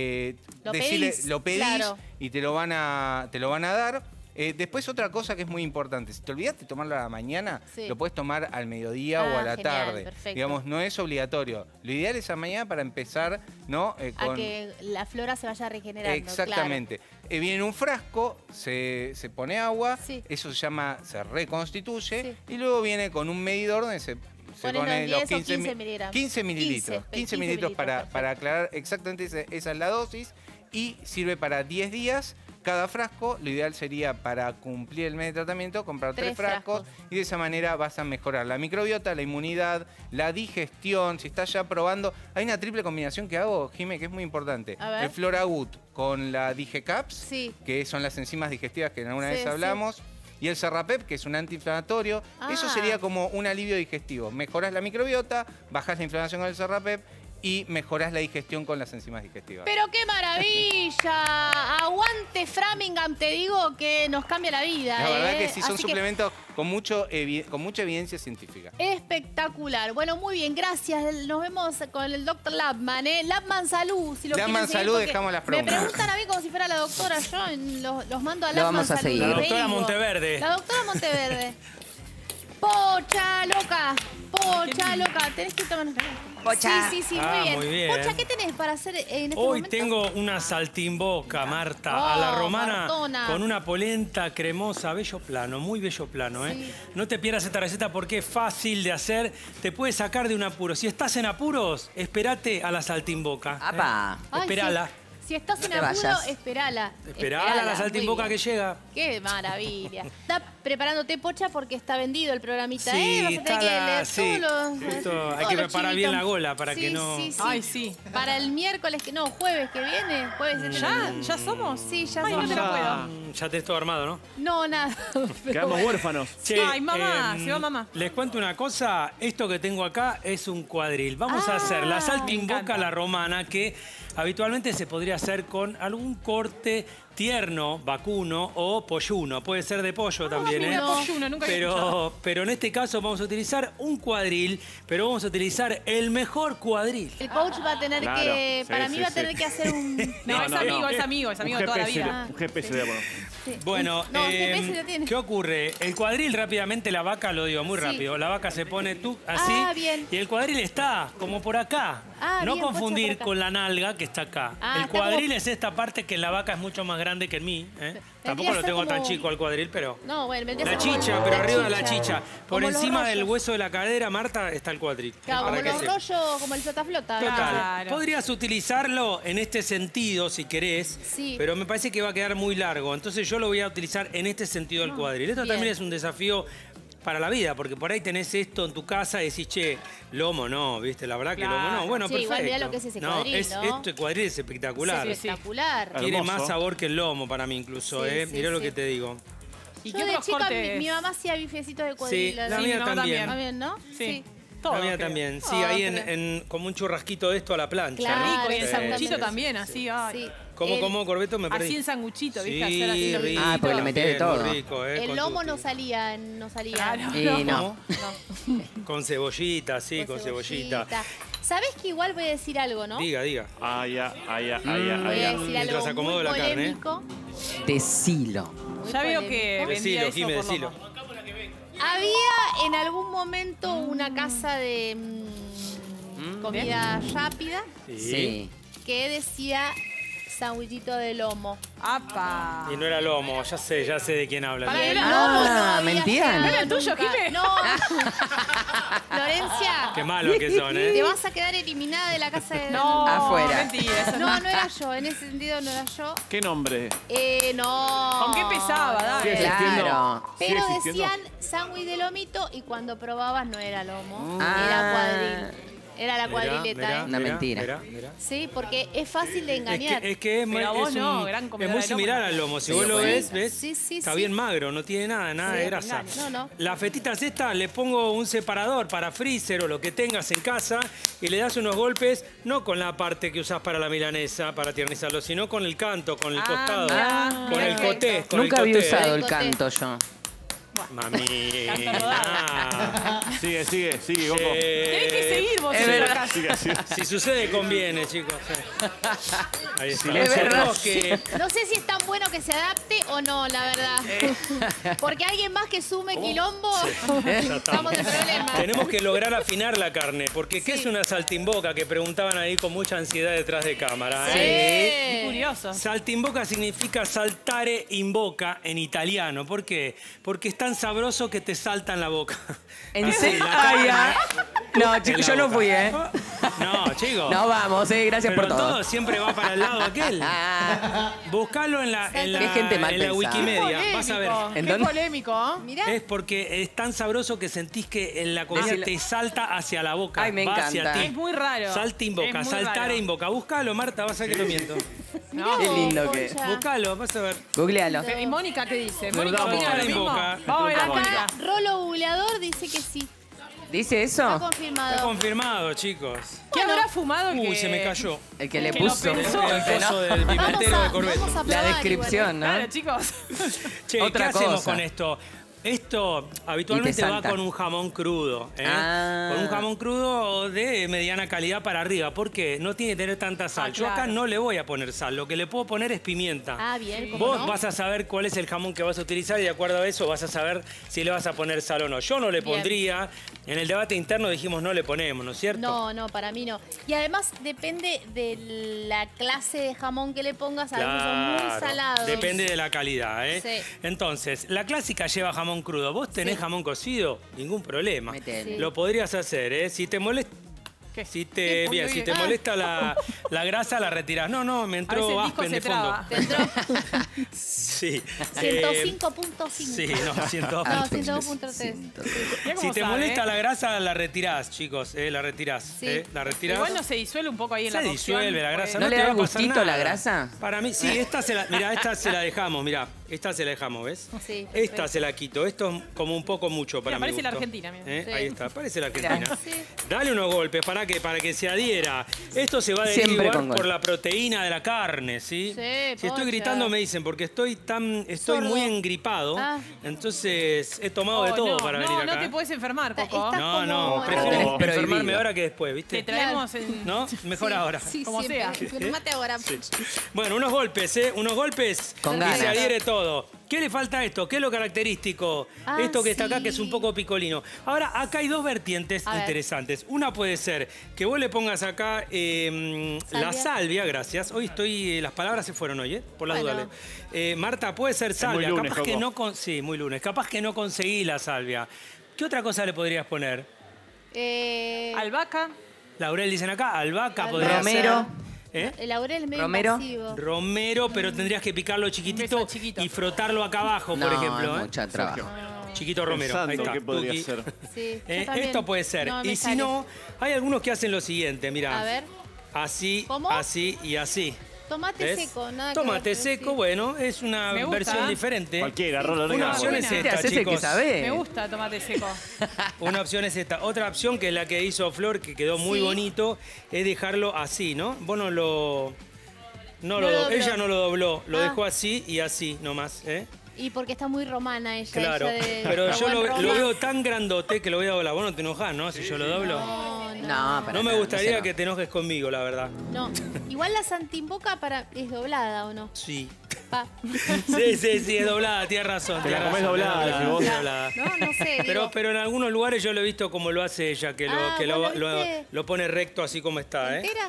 lo pedís y te lo van a dar. Después otra cosa que es muy importante, si te olvidaste de tomarlo a la mañana, lo puedes tomar al mediodía o a la tarde. Digamos, no es obligatorio. Lo ideal es a mañana para empezar, ¿no? A que la flora se vaya regenerando. Exactamente. Viene en un frasco, se pone agua, eso se reconstituye y luego viene con un medidor donde se pone los 15 mililitros. 15 mililitros para aclarar exactamente esa es la dosis y sirve para 10 días. Cada frasco, lo ideal sería para cumplir el mes de tratamiento, comprar 3 frascos y de esa manera vas a mejorar la microbiota, la inmunidad, la digestión. Si estás ya probando, hay una triple combinación que hago, Jimé, que es muy importante. El Floragut con la DigeCaps, que son las enzimas digestivas que alguna vez hablamos. Y el Serrapep, que es un antiinflamatorio. Eso sería como un alivio digestivo. Mejorás la microbiota, bajás la inflamación con el Serrapep y mejorás la digestión con las enzimas digestivas. ¡Pero qué maravilla! Aguante Framingham, te digo que nos cambia la vida. La verdad que sí, son suplementos con mucha evidencia científica. Espectacular. Bueno, muy bien, gracias. Nos vemos con el Dr. Labman, Labman Salud. Si lo Labman Salud, dejamos las preguntas. Me preguntan a mí como si fuera la doctora. Yo los mando a Lo Labman vamos a Salud. seguir. La doctora Monteverde. La doctora Monteverde. Pocha loca. Pocha loca. Tenés que tomar una. Pocha. Sí, muy bien. Muy bien. Pocha, ¿qué tenés para hacer en este Hoy momento? tengo una saltimboca, Marta, a la romana, Martona. con una polenta cremosa, bello plano, muy bello plano. No te pierdas esta receta porque es fácil de hacer, te puede sacar de un apuro. Si estás en apuros, espérate a la saltimboca. ¡Apa! Esperala. Si estás No en te apuro, vayas. esperala. Esperala la saltimboca Muy que bien. llega. ¡Qué maravilla! preparándote, Pocha, porque está vendido el programita. Sí, Vas a tener que leer sí. todos los... Esto, hay todos que los preparar bien chivitos. la gola para que no... Sí. Ay, sí. Para el miércoles, jueves que viene. Jueves ¿Ya somos? Sí, ya Ay, somos. no te lo puedo. Ya tenés todo armado, ¿no? No, nada. Quedamos huérfanos. Che, Ay, mamá, se va mamá. Les cuento una cosa. Esto que tengo acá es un cuadril. Vamos a hacer la saltimboca a la romana, que habitualmente se podría hacer con algún corte tierno, vacuno o polluno. Puede ser de pollo también, mira, ¿eh? polluno, nunca había escuchado. Pero en este caso vamos a utilizar un cuadril, pero vamos a utilizar el mejor cuadril. El coach va a tener Claro, que... sí, para mí sí, va a sí. tener que hacer un... No, es amigo de toda la vida. Un GPS de bueno. Bueno, No, GPS lo tiene. ¿qué ocurre? El cuadril rápidamente, la vaca, lo digo muy rápido, la vaca se pone tú así bien. y el cuadril está como por acá. No bien, confundir Pocho, por acá. con la nalga que está acá. Ah, el está cuadril como- es esta parte que en la vaca es mucho más grande que en mí. Tampoco a lo ser tengo tan como- chico al cuadril, pero... No, bueno, vendría a La ser como chicha, pero la arriba de la chicha. Por Como los encima del rollos. hueso de la cadera, Marta, está el cuadril. Claro, Para como que los sepa. rollos, como el flota-flota. Total. Claro. Podrías utilizarlo en este sentido si querés, Sí. pero me parece que va a quedar muy largo. Entonces yo lo voy a utilizar en este sentido del cuadril. Esto bien. también es un desafío para la vida, porque por ahí tenés esto en tu casa y decís, che, lomo no, ¿viste? La verdad que lomo no. Bueno, Sí, perfecto. igual mirá lo que es ese cuadril, ¿no? Este cuadril es espectacular. Espectacular. Tiene Hermoso. más sabor que el lomo para mí incluso, Sí, ¿eh? sí, Mirá lo sí. que te digo. ¿Y Yo qué de otros chica, cortes? mi mamá hacía bifecitos de cuadril. Sí, la mía mi mamá también. También, ¿no? Sí. La Todo, mía creo. también. Sí, Oh, ahí pero- como un churrasquito de esto a la plancha. Claro, ¿no? Rico, y el Sí, sanguchito sí, también, sí. así. Ay. Sí. ¿Cómo, Corbeto? Me perdí. Así el sanguchito, Sí, ¿viste? Hacer así los rico. Ah, porque le metés de también, todo. muy rico, El con lomo tutti. no salía. Claro. Y no. Con cebollita, sí, con cebollita. ¿Sabés que igual voy a decir algo, no? Diga, diga. Voy a decir Mientras algo acomodo muy la carne, ¿eh? polémico. Decilo. Ya veo que vendía Decilo, eso Jime, por decilo. lomo. Había en algún momento una casa de comida rápida Sí. que decía sandwichito de lomo. ¡Apa! Y no era lomo, ya sé de quién habla. Pará, Y el era- lomo no Ah, había mentían. llegado ¿No era el tuyo, nunca. Jime? No. Florencia, Qué malo que son, te ¿eh? vas a quedar eliminada de la casa de... No, Afuera. mentira. Eso No, no era yo. En ese sentido no era yo. ¿Qué nombre? No. ¿Con qué pesaba? Dale. ¿Sigue existiendo? Claro. ¿Sigue Pero existiendo? decían sándwich de lomito y cuando probabas no era lomo, Ah. era cuadril. Era la cuadrileta, Mirá, ¿eh? Una mentira. mirá. Sí, porque es fácil de engañar. Es que es, Pero es vos no, un- gran es comedora muy de lomo. similar al lomo. Si Sí, vos lo bueno. ves, Sí, sí, está sí. bien magro, no tiene nada Sí, de grasa. engaña. No. Las fetitas estas le pongo un separador para freezer o lo que tengas en casa y le das unos golpes, no con la parte que usás para la milanesa, para tiernizarlo, sino con el canto, con el costado, mirá. con el Perfecto. coté. Con Nunca el había coté. usado el Coté. canto yo. Mamina. Sigue, Coco. Tenés que seguir vos Es en la verdad. casa. Sigue así. Si sucede, conviene, chicos. Ahí está. Es verdad. Tenemos que- No sé si es tan bueno que se adapte o no, la verdad. Porque alguien más que sume quilombo, estamos en problema. Tenemos que lograr afinar la carne, porque ¿qué es una saltimboca? Que preguntaban ahí con mucha ansiedad detrás de cámara. Qué curioso. Saltimboca significa saltare in boca en italiano. ¿Por qué? Porque es tan sabroso que te salta en la boca. ¿En Así, serio? la carne No, en chicos, la yo no boca. fui, ¿eh? No, chicos. No vamos, gracias Pero por todo. todo siempre va para el lado aquel. Buscalo en la, Qué gente mal en la pensada. Wikimedia. Vas a ver. ¿En Qué dónde? polémico. Mirá, Es porque es tan sabroso que sentís que en la comida Decilo. te salta hacia la boca. Ay, me va hacia encanta. ti. Es muy raro. Saltimboca, Es muy saltare raro. in boca. Búscalo, Marta, vas a ver que no miento. No. Qué lindo que es. Concha. Búscalo, vas a ver. Googlealo. ¿Y Mónica qué dice? Nos ¿Mónica damos. opina lo Saltare in mismo? boca. Vamos a ver a Acá. Mónica. Rolo googleador dice que sí. ¿Dice eso? Está Está confirmado. confirmado, chicos. ¿Qué habrá fumado que...? Uy, se me cayó. El que le Que lo puso. pensó. El coso del pimentero de Corbeto. vamos a La probar descripción, ¿no? Claro, chicos. Che, Otra ¿qué hacemos cosa. con esto? Esto habitualmente va salta. con un jamón crudo. ¿eh? Ah. Con un jamón crudo de mediana calidad para arriba. ¿Por qué? No tiene que tener tanta sal. Yo acá claro. no le voy a poner sal. Lo que le puedo poner es pimienta. Ah, bien, ¿cómo Vos no? vas a saber cuál es el jamón que vas a utilizar y de acuerdo a eso vas a saber si le vas a poner sal o no. Yo no le Bien. pondría. En el debate interno dijimos no le ponemos, ¿no es cierto? No, para mí no. Y además depende de la clase de jamón que le pongas. Algunos son muy Claro, salados. depende de la calidad, ¿eh? Sí. Entonces, la clásica lleva jamón crudo. ¿Vos tenés Sí. jamón cocido? Ningún problema. Metele. Sí. Lo podrías hacer, ¿eh? Si te molesta... Si te, bien, si te molesta la grasa, la retirás. No, me entró Aspen de fondo. ¿Te entró? Sí. 105.5. Sí, no, 102.3. Si te molesta la grasa, la retirás, chicos. La retirás. Sí. La retirás. Igual no se disuelve un poco ahí en la cocción. Se disuelve la grasa. ¿No le te da va a pasar gustito nada. la grasa? Para mí, sí. Esta se la dejamos, mirá. Esta se la dejamos, ¿ves? Sí, esta se la quito. Esto es como un poco mucho para mí. Parece la Argentina, mira. Sí. Ahí está, parece la Argentina. Sí. Dale unos golpes para que se adhiera. Esto se va a Siempre derivar con por golpe. la proteína de la carne, ¿sí? Sí, Si estoy pocha. gritando me dicen porque estoy Sordo. muy engripado. Ah. Entonces he tomado de todo para venir acá. No te puedes enfermar, Coco. Estás No, como- prefiero Prohibido. enfermarme ahora que después, ¿viste? Te traemos en... ¿No? Mejor ahora. Sí, Como siempre. sea. Enfermate ahora. Bueno, unos golpes, ¿eh? Unos golpes Con y ganas. se adhiere todo. ¿Qué le falta a esto? ¿Qué es lo característico? Ah, Esto que está acá, sí. que es un poco picolino. Ahora, acá hay dos vertientes A ver. interesantes. Una puede ser que vos le pongas acá la salvia, gracias. Hoy las palabras se fueron hoy, ¿eh? Por las Bueno. dudas. Marta, puede ser salvia. muy lunes, Capaz que Coco. no sí, muy lunes. Capaz que no conseguí la salvia. ¿Qué otra cosa le podrías poner? Albahaca. Laurel dicen acá, albahaca Albahaca. podría Romero. ser. ¿Eh? El laurel es medio Romero. invasivo. Romero, pero tendrías que picarlo chiquitito, Beso chiquito. y frotarlo acá abajo, No, por ejemplo. es ¿eh? mucha trabajo. Chiquito Romero. Ahí Pensando está. qué podría Tuki. ser. Sí, yo también. Esto puede ser. No me Y si sale. no, hay algunos que hacen lo siguiente, mira. A ver. Así, ¿Cómo? así y así. Tomate ¿Ves? seco, nada que Tomate ver, seco, sí. bueno, es una Me gusta. versión diferente. Cualquiera, Rolo, no Una digamos. opción es Buena. esta, Haces el que chicos. sabe. Me gusta tomate seco. Una opción es esta. Otra opción, que es la que hizo Flor, que quedó muy Sí. bonito, es dejarlo así, ¿no? Vos no lo... No lo dobló. Ella no lo dobló, lo Ah. dejó así y así nomás, ¿eh? Y porque está muy romana ella. Claro, ella de- pero de yo buen lo Roma. veo tan grandote que lo voy a doblar. Vos no te enojás, ¿no? Si yo lo doblo. No, para No me nada, gustaría no que te enojes conmigo, la verdad. No. Igual la santimboca es doblada, ¿o no? Sí. Pa. Sí, es doblada, tienes razón. Te la tienes comés razón, doblada, es decís vos. es doblada. No sé. digo, Pero en algunos lugares yo lo he visto como lo hace ella, que ¿vos lo viste? lo pone recto así como está, ¿eh? ¿entera?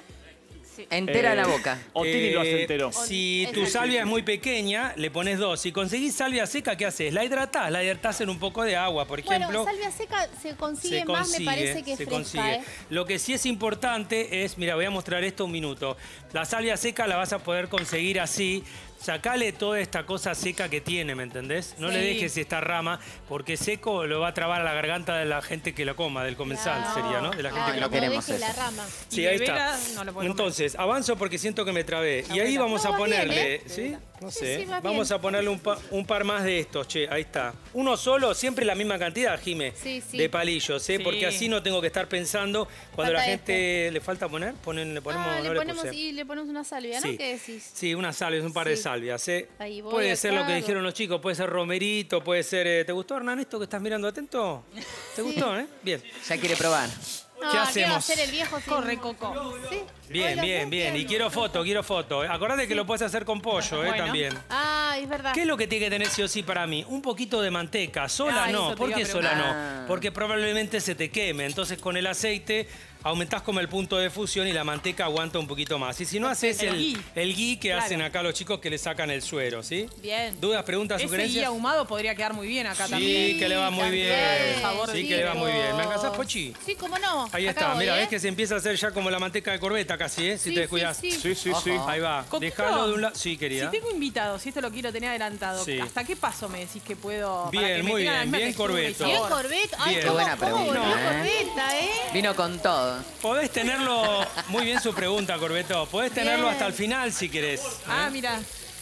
Entera la boca. O Tini lo hace entero. Si tu Eso. salvia es muy pequeña, le pones 2. Si conseguís salvia seca, ¿qué haces? La hidratás en un poco de agua, por ejemplo. Bueno, salvia seca se consigue más, me parece que se fresca, consigue. ¿eh? Lo que sí es importante es, mira, voy a mostrar esto un minuto. La salvia seca la vas a poder conseguir así. Sacale toda esta cosa seca que tiene, ¿me entendés? No le Sí. dejes esta rama, porque seco lo va a trabar a la garganta de la gente que lo coma, del comensal Claro. sería, ¿no? De la gente que no lo coma. queremos dejes la eso. rama. Sí, Y ahí de está. vera no lo puede comer. Entonces, avanzo porque siento que me trabé. Y ahí vamos No, a vas bien, ponerle, ¿eh? ¿sí? No Sí, sé. sí, vas Vamos bien. a ponerle un par más de estos, che, ahí está. Uno solo, siempre la misma cantidad, Jime, Sí, sí. de palillos, ¿eh? Sí. Porque así no tengo que estar pensando cuando la Falta gente le falta poner, le ponemos, Ah, no le ponemos puse. y le ponemos una salvia, ¿no? Sí. ¿Qué decís? Sí, unas salvias, un par de Sí. salvias, ¿eh? Ahí voy, Puede ser lo que acá. dijeron los chicos, puede ser romerito, puede ser... ¿Te gustó, Hernán, esto que estás mirando atento? ¿Te gustó, eh? Bien. Ya quiere probar. No, ¿Qué va a hacemos? hacer el viejo? sin- Corre, Coco. Sí. Bien, bien, bien. Y quiero foto. Acordate que lo puedes hacer con pollo, Bueno. también. Ah, es verdad. ¿Qué es lo que tiene que tener sí o sí para mí? Un poquito de manteca. Sola Ah, no. eso te ¿Por iba a qué sola preguntar. no? Porque probablemente se te queme. Entonces con el aceite aumentás como el punto de fusión y la manteca aguanta un poquito más. Y si no haces El ghee. el ghee que Claro. hacen acá los chicos que le sacan el suero, ¿sí? Bien. ¿Dudas, preguntas, Ese sugerencias? guía ahumado podría quedar muy bien acá Sí, también. que le va muy también. bien. Sabor Sí, de que le va muy bien. ¿Me chicos. alcanzás, Pochi? Sí, cómo no. Ahí Acá está, voy, mira, ¿eh? ves que se empieza a hacer ya como la manteca de corbeta casi, ¿eh? Si Sí, te descuidas. sí, Sí, sí, sí. Ahí va. Coquito, Déjalo de un lado. Sí, Si querida. tengo invitados, si esto lo quiero tener adelantado, Sí. ¿hasta qué paso me decís que puedo? Bien, para que me muy tenga la bien, misma bien, textura y Corbeto. Bien, sabor? Corbeta. Ay, Bien. Qué buena ¿cómo volvió pregunta, Corbeta, eh? Vino con todo. Podés tenerlo, muy bien su pregunta, Corbeto. Podés tenerlo Bien. hasta el final si querés. Ah, mira.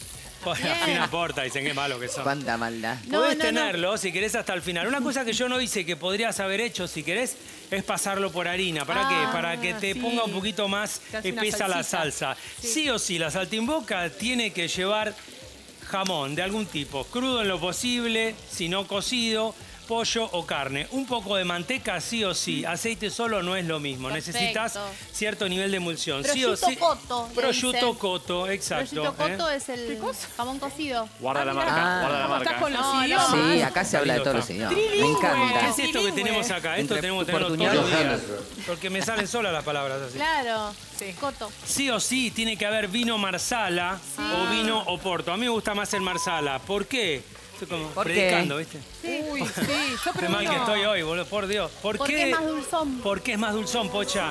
Al fin aporta, dicen qué malo que son. Cuánta maldad. No, Podés no, no. tenerlo si querés hasta el final. Una cosa que yo no hice que podrías haber hecho si querés es pasarlo por harina. ¿Para qué? Para que te sí. ponga un poquito más Te hace una espesa la salsita. salsa. Sí o sí, la saltimboca tiene que llevar jamón de algún tipo, crudo en lo posible, si no cocido, pollo o carne. Un poco de manteca sí o sí. Aceite solo no es lo mismo. Perfecto. Necesitas cierto nivel de emulsión. Sí o Prosciutto sí. cotto, le Prosciutto dicen. cotto, exacto. Prosciutto cotto ¿eh? es el jamón cocido. Guarda la mira. marca, guarda la ¿Cómo estás marca. con los No, idiomas? Sí, acá se habla de todos los idiomas. Me ¿Qué encanta. es esto que tenemos acá? Esto Entre tenemos que tenerlo todos portuñol. los días. Porque me salen solas las palabras así. Claro. Sí. Coto. Sí o sí tiene que haber vino marsala o vino oporto. A mí me gusta más el marsala. ¿Por qué? Estoy como ¿Por qué? predicando, ¿viste? Sí. Uy, sí, yo Qué mal que estoy hoy, boludo, por Dios. ¿Por qué? Es más dulzón. ¿Por qué es más dulzón, Pocha?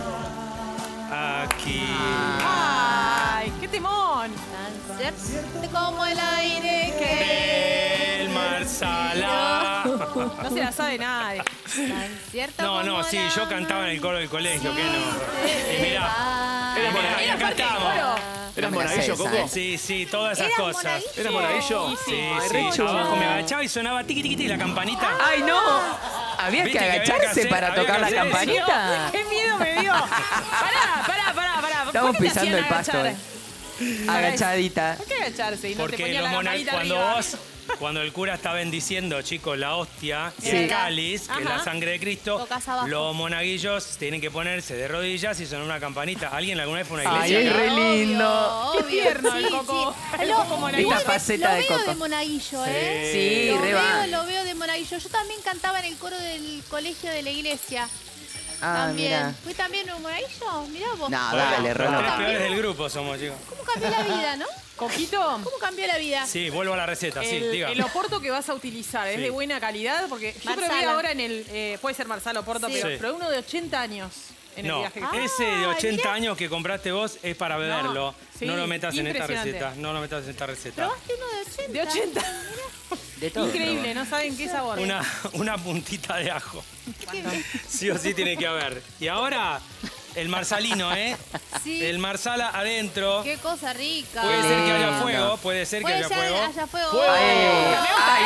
Aquí. ¡Ay, qué temón! Tan cierto como el aire que... El Marsala. No se la sabe nadie. Tan cierto No, como sí, la yo cantaba en el coro del colegio, ¿qué no? Y mirá, Era acá estamos. ¿Eras No me la sé monaguillo, esa, Coco? Sí, todas esas ¿Eras cosas. monaguillo? ¿Eras monaguillo? Sí. Abajo me agachaba y sonaba tiqui tiqui tiqui la campanita. ¡Ay, no! ¿Había Viste que que había que agacharse hacer- para había tocar que la hacer eso. campanita? ¡Qué miedo me dio! Pará. Estamos ¿Por qué te pisando el hacían pasto. agachar? Agachadita. ¿Por qué agacharse y no te Porque ponía los la campanita arriba? cuando el cura está bendiciendo, chicos, la hostia y Sí. el cáliz, que es la Ajá. sangre de Cristo, Tocas abajo. los monaguillos tienen que ponerse de rodillas y sonar una campanita. ¿Alguien alguna vez fue a una Ay, iglesia? es re lindo. Obvio, Qué tierno el sí, Coco. sí. El Lo- Coco monaguillo. Esta faceta lo de veo Coco. de monaguillo, ¿eh? Sí, lo re va. veo de monaguillo. Yo también cantaba en el coro del colegio de la iglesia. Ah, también. mira. ¿Fui también un monaguillo? Mirá vos. No, Bueno, dale, los Rolo. tres peores del grupo somos, chicos. ¿Cómo cambió la vida, no? Coquito, ¿Cómo cambió la vida? Sí, vuelvo a la receta, sí, diga. el oporto que vas a utilizar es Sí. de buena calidad, porque yo Marsala. probé ahora en el, puede ser Marsala Oporto, Sí. pero Sí. probé uno de 80 años en el No, viaje. ese de Ay, 80 mirá. años que compraste vos es para beberlo. sí, No lo metas en esta impresionante. receta. No lo metas en esta receta. ¿Probaste uno de 80? De 80. De todo. Increíble, no saben qué sabor. Una puntita de ajo. Sí o sí tiene que haber. Y ahora, el marsalino, ¿eh? Sí. El marsala adentro. Qué cosa rica. Puede ser que haya lindo. fuego, puede ser que Puede haya ser fuego. haya fuego. Ay,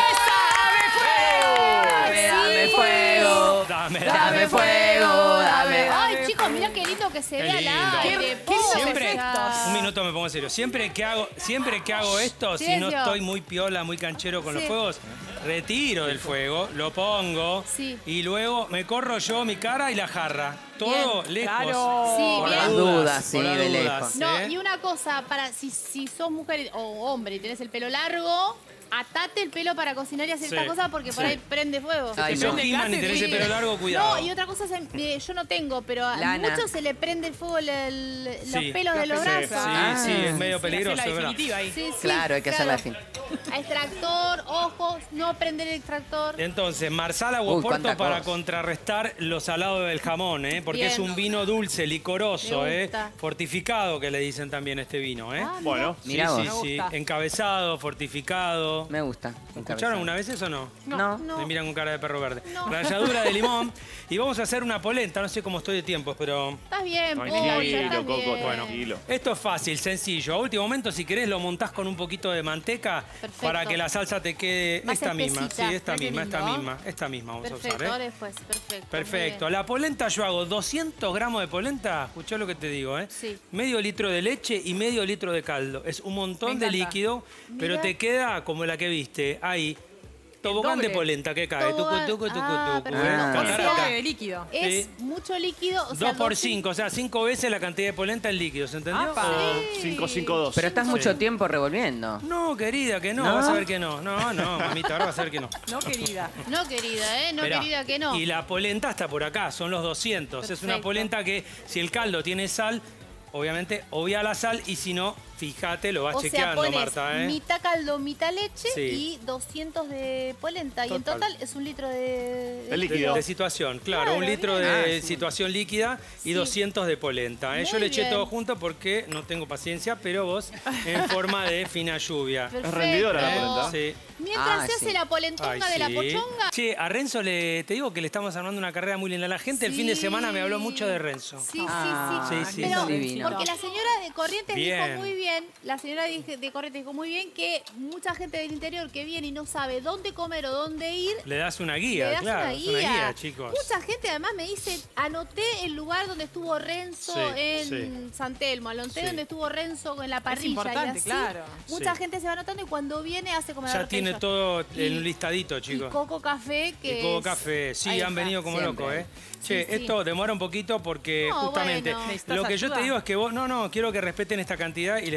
dame fuego. Dame fuego, dame. Ay, chicos, mirá qué lindo que se Qué ve al lindo. aire. Qué lindos Siempre, efectos. un minuto me pongo en serio. Siempre que hago esto, si no Silencio. estoy muy piola, muy canchero con los Sí. fuegos, retiro del fuego, lo pongo Sí. y luego me corro yo mi cara y la jarra. Todo Bien. lejos. Claro. Sí, Por bien. las Por las dudas, sí, por las de dudas, lejos. No, ¿eh? y una cosa, para si sos mujer o hombre y tenés el pelo largo, atate el pelo para cocinar y hacer Sí, esta cosa porque por sí. ahí prende fuego. Ay, Si sos no. He-Man y tenés el pelo largo, cuidado. No, y otra cosa, yo no tengo, pero a Lana. muchos se le prende el fuego los Sí. pelos de los Sí, brazos. sí, es medio Hacer peligroso, la es verdad. definitiva ahí. Sí, sí, Claro, hay que hacerla al fin. A extractor, ojos, no prender el extractor. Entonces, Marsala Uy, o Oporto cuánta para cosa. contrarrestar lo salado del jamón, ¿eh? Porque Bien. es un vino dulce, licoroso, Me ¿eh? gusta. Fortificado, que le dicen también este vino, ¿eh? Ah, Bueno, Mirá sí, vos. sí, Me gusta. encabezado, fortificado. Me gusta. ¿Escucharon una vez eso o no? No. No. Me miran con cara de perro verde. No. Ralladura de limón. Y vamos a hacer una polenta. No sé cómo estoy de tiempo, pero... Estás bien, Pocha, tranquilo, estás Coco, bien. tranquilo. Esto es fácil, sencillo. A último momento, si querés, lo montás con un poquito de manteca Perfecto. para que la salsa te quede Más esta misma. Sí, espesita. esta Mirá qué misma, esta lindo. misma. Esta misma vamos Perfecto, a usar, ahora ¿eh? después, perfecto. Perfecto. Muy bien. La polenta yo hago 200 gramos de polenta. Escuchá lo que te digo, ¿eh? Sí. Medio litro de leche y medio litro de caldo. Es un montón de encanta. líquido, pero Mirá. te queda como la que viste. Ahí. Tobogán de doble. polenta que cae. Tucu, Tobogán. tucu, tucu, Ah, tucu, perfecto. ¿eh? Ah. Con Catarata. doble de líquido. Es Sí. mucho líquido. O sea, 2 por 200. 5, o sea, 5 veces la cantidad de polenta en líquido, ¿se entendió? Apa. O- 552. Pero estás mucho tiempo revolviendo. No, querida, que no, ¿No? vas a ver que no. No, mamita, ahora vas a ver que no. No, querida. No, querida, no, Esperá. querida, que no. Y la polenta está por acá, son los 200. Es una Perfecto. polenta que si el caldo tiene sal, obviamente obvia la sal y si no, fíjate, lo vas O sea, chequeando, pones Marta, ¿eh? mitad caldo, mitad leche Sí. y 200 de polenta. Y en Total. total es un litro de El líquido. De situación, claro, Claro, un litro bien. de situación líquida y Sí. 200 de polenta. ¿eh? Yo Muy le eché bien. todo junto porque no tengo paciencia, pero vos en forma de fina lluvia. Perfecto. Es rendidora la polenta. Sí. Mientras Ah, se hace sí. la polentonga Ay, de la sí. pochonga. Che, a Renzo te digo que le estamos armando una carrera muy linda. La gente el fin de semana me habló mucho de Renzo. Sí, Ah, sí, sí. sí, sí. Pero Eso divino. porque la señora de Corrientes Bien. dijo muy bien, la señora de Corrientes dijo muy bien que mucha gente del interior que viene y no sabe dónde comer o dónde ir, Le das una le guía, das claro. una es guía. una guía, chicos. Mucha gente además me dice, anoté el lugar donde estuvo Renzo Sí, en sí. San Telmo, anoté Sí. donde estuvo Renzo en la parrilla. importante, y así, claro. Mucha Sí. gente se va anotando y cuando viene hace como la Ya tiene Arpeyo. todo Y- en un listadito, Y chicos. Coco Café, que Y Coco es- Café, sí, ahí han está. venido como Siempre. locos, ¿eh? Sí, Che, sí. esto demora un poquito porque No, justamente bueno. ¿Necesitas lo que yo ayuda? te digo es que vos, no, quiero que respeten esta cantidad y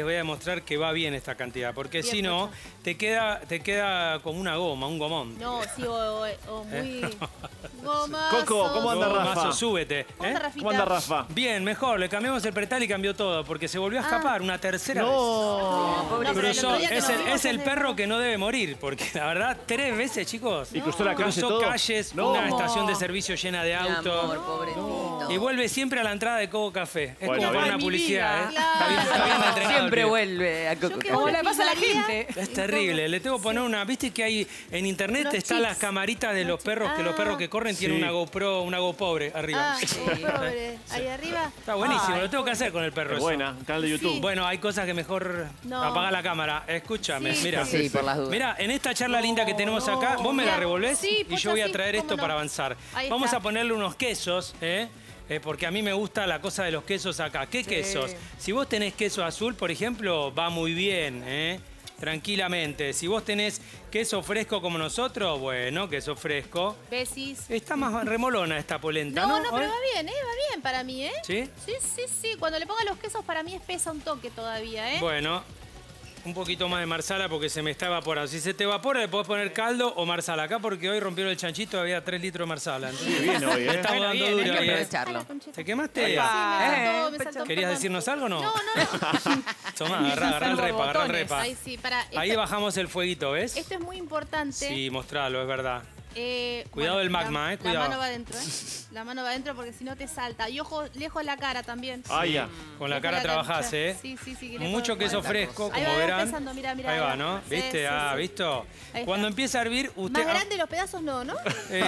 les voy a demostrar que va bien esta cantidad, porque si no, te queda como una goma, un gomón. No, sí, o muy... Gomazo. Coco, ¿cómo anda Rafa? Gomazo, súbete. ¿Cómo anda, Rafita? ¿Cómo anda Rafa? Bien, mejor. Le cambiamos el pretal y cambió todo, porque se volvió a escapar una tercera vez. Cruzó. Es el perro que no debe morir, porque la verdad, 3 veces, chicos. Y cruzó la calle todo. Calles, una estación de servicio llena de autos. Y vuelve siempre a la entrada de Coco Café. Es como para una publicidad, ¿eh? Está bien entrenado. Siempre vuelve a Coco Café. ¿Cómo le pasa a la gente? Es terrible. Le tengo que poner una... ¿Viste que hay en internet están las camaritas de los perros, que los perros que corren tienen una GoPro, una GoPobre arriba? Pobre. Ahí arriba. Está buenísimo. Lo tengo que hacer con el perro. Es buena, canal de YouTube. Bueno, hay cosas que mejor apagar la cámara. Escúchame, mira. Sí, por las dudas. Mira, en esta charla linda que tenemos acá, vos me la revolvés y yo voy a traer esto para avanzar. Vamos a ponerle unos quesos, porque a mí me gusta la cosa de los quesos acá. ¿Qué quesos? Si vos tenés queso azul, por ejemplo, va muy bien, tranquilamente. Si vos tenés queso fresco como nosotros, bueno, queso fresco. Besis. Está más remolona esta polenta, ¿no? No, pero va bien para mí, ¿eh? ¿Sí? Sí. Cuando le pongan los quesos, para mí espesa un toque todavía, ¿eh? Bueno, un poquito más de marsala porque se me está evaporando. Si se te evapora, le podés poner caldo o marsala. Acá porque hoy rompieron el chanchito, había 3 litros de marsala. Sí, bien hoy, Me estamos dando duro. Hay que aprovecharlo. ¿Te quemaste? Me saltó, ¿Querías decirnos algo o no? No. Tomá, agarrá el repa. Ahí sí, Ahí bajamos el fueguito, ¿ves? Esto es muy importante. Sí, mostralo, es verdad. Cuidado bueno, del magma, cuidado. La mano va adentro, La mano va adentro porque si no te salta. Y ojo, lejos la cara también. Ah, ya. Con la cara trabajás, Sí. Mucho queso fresco, ahí como va verán. empezando, mira. Ahí va, ¿no? ¿Viste? ¿Visto? Cuando empieza a hervir, usted... Más grande los pedazos no, ¿no?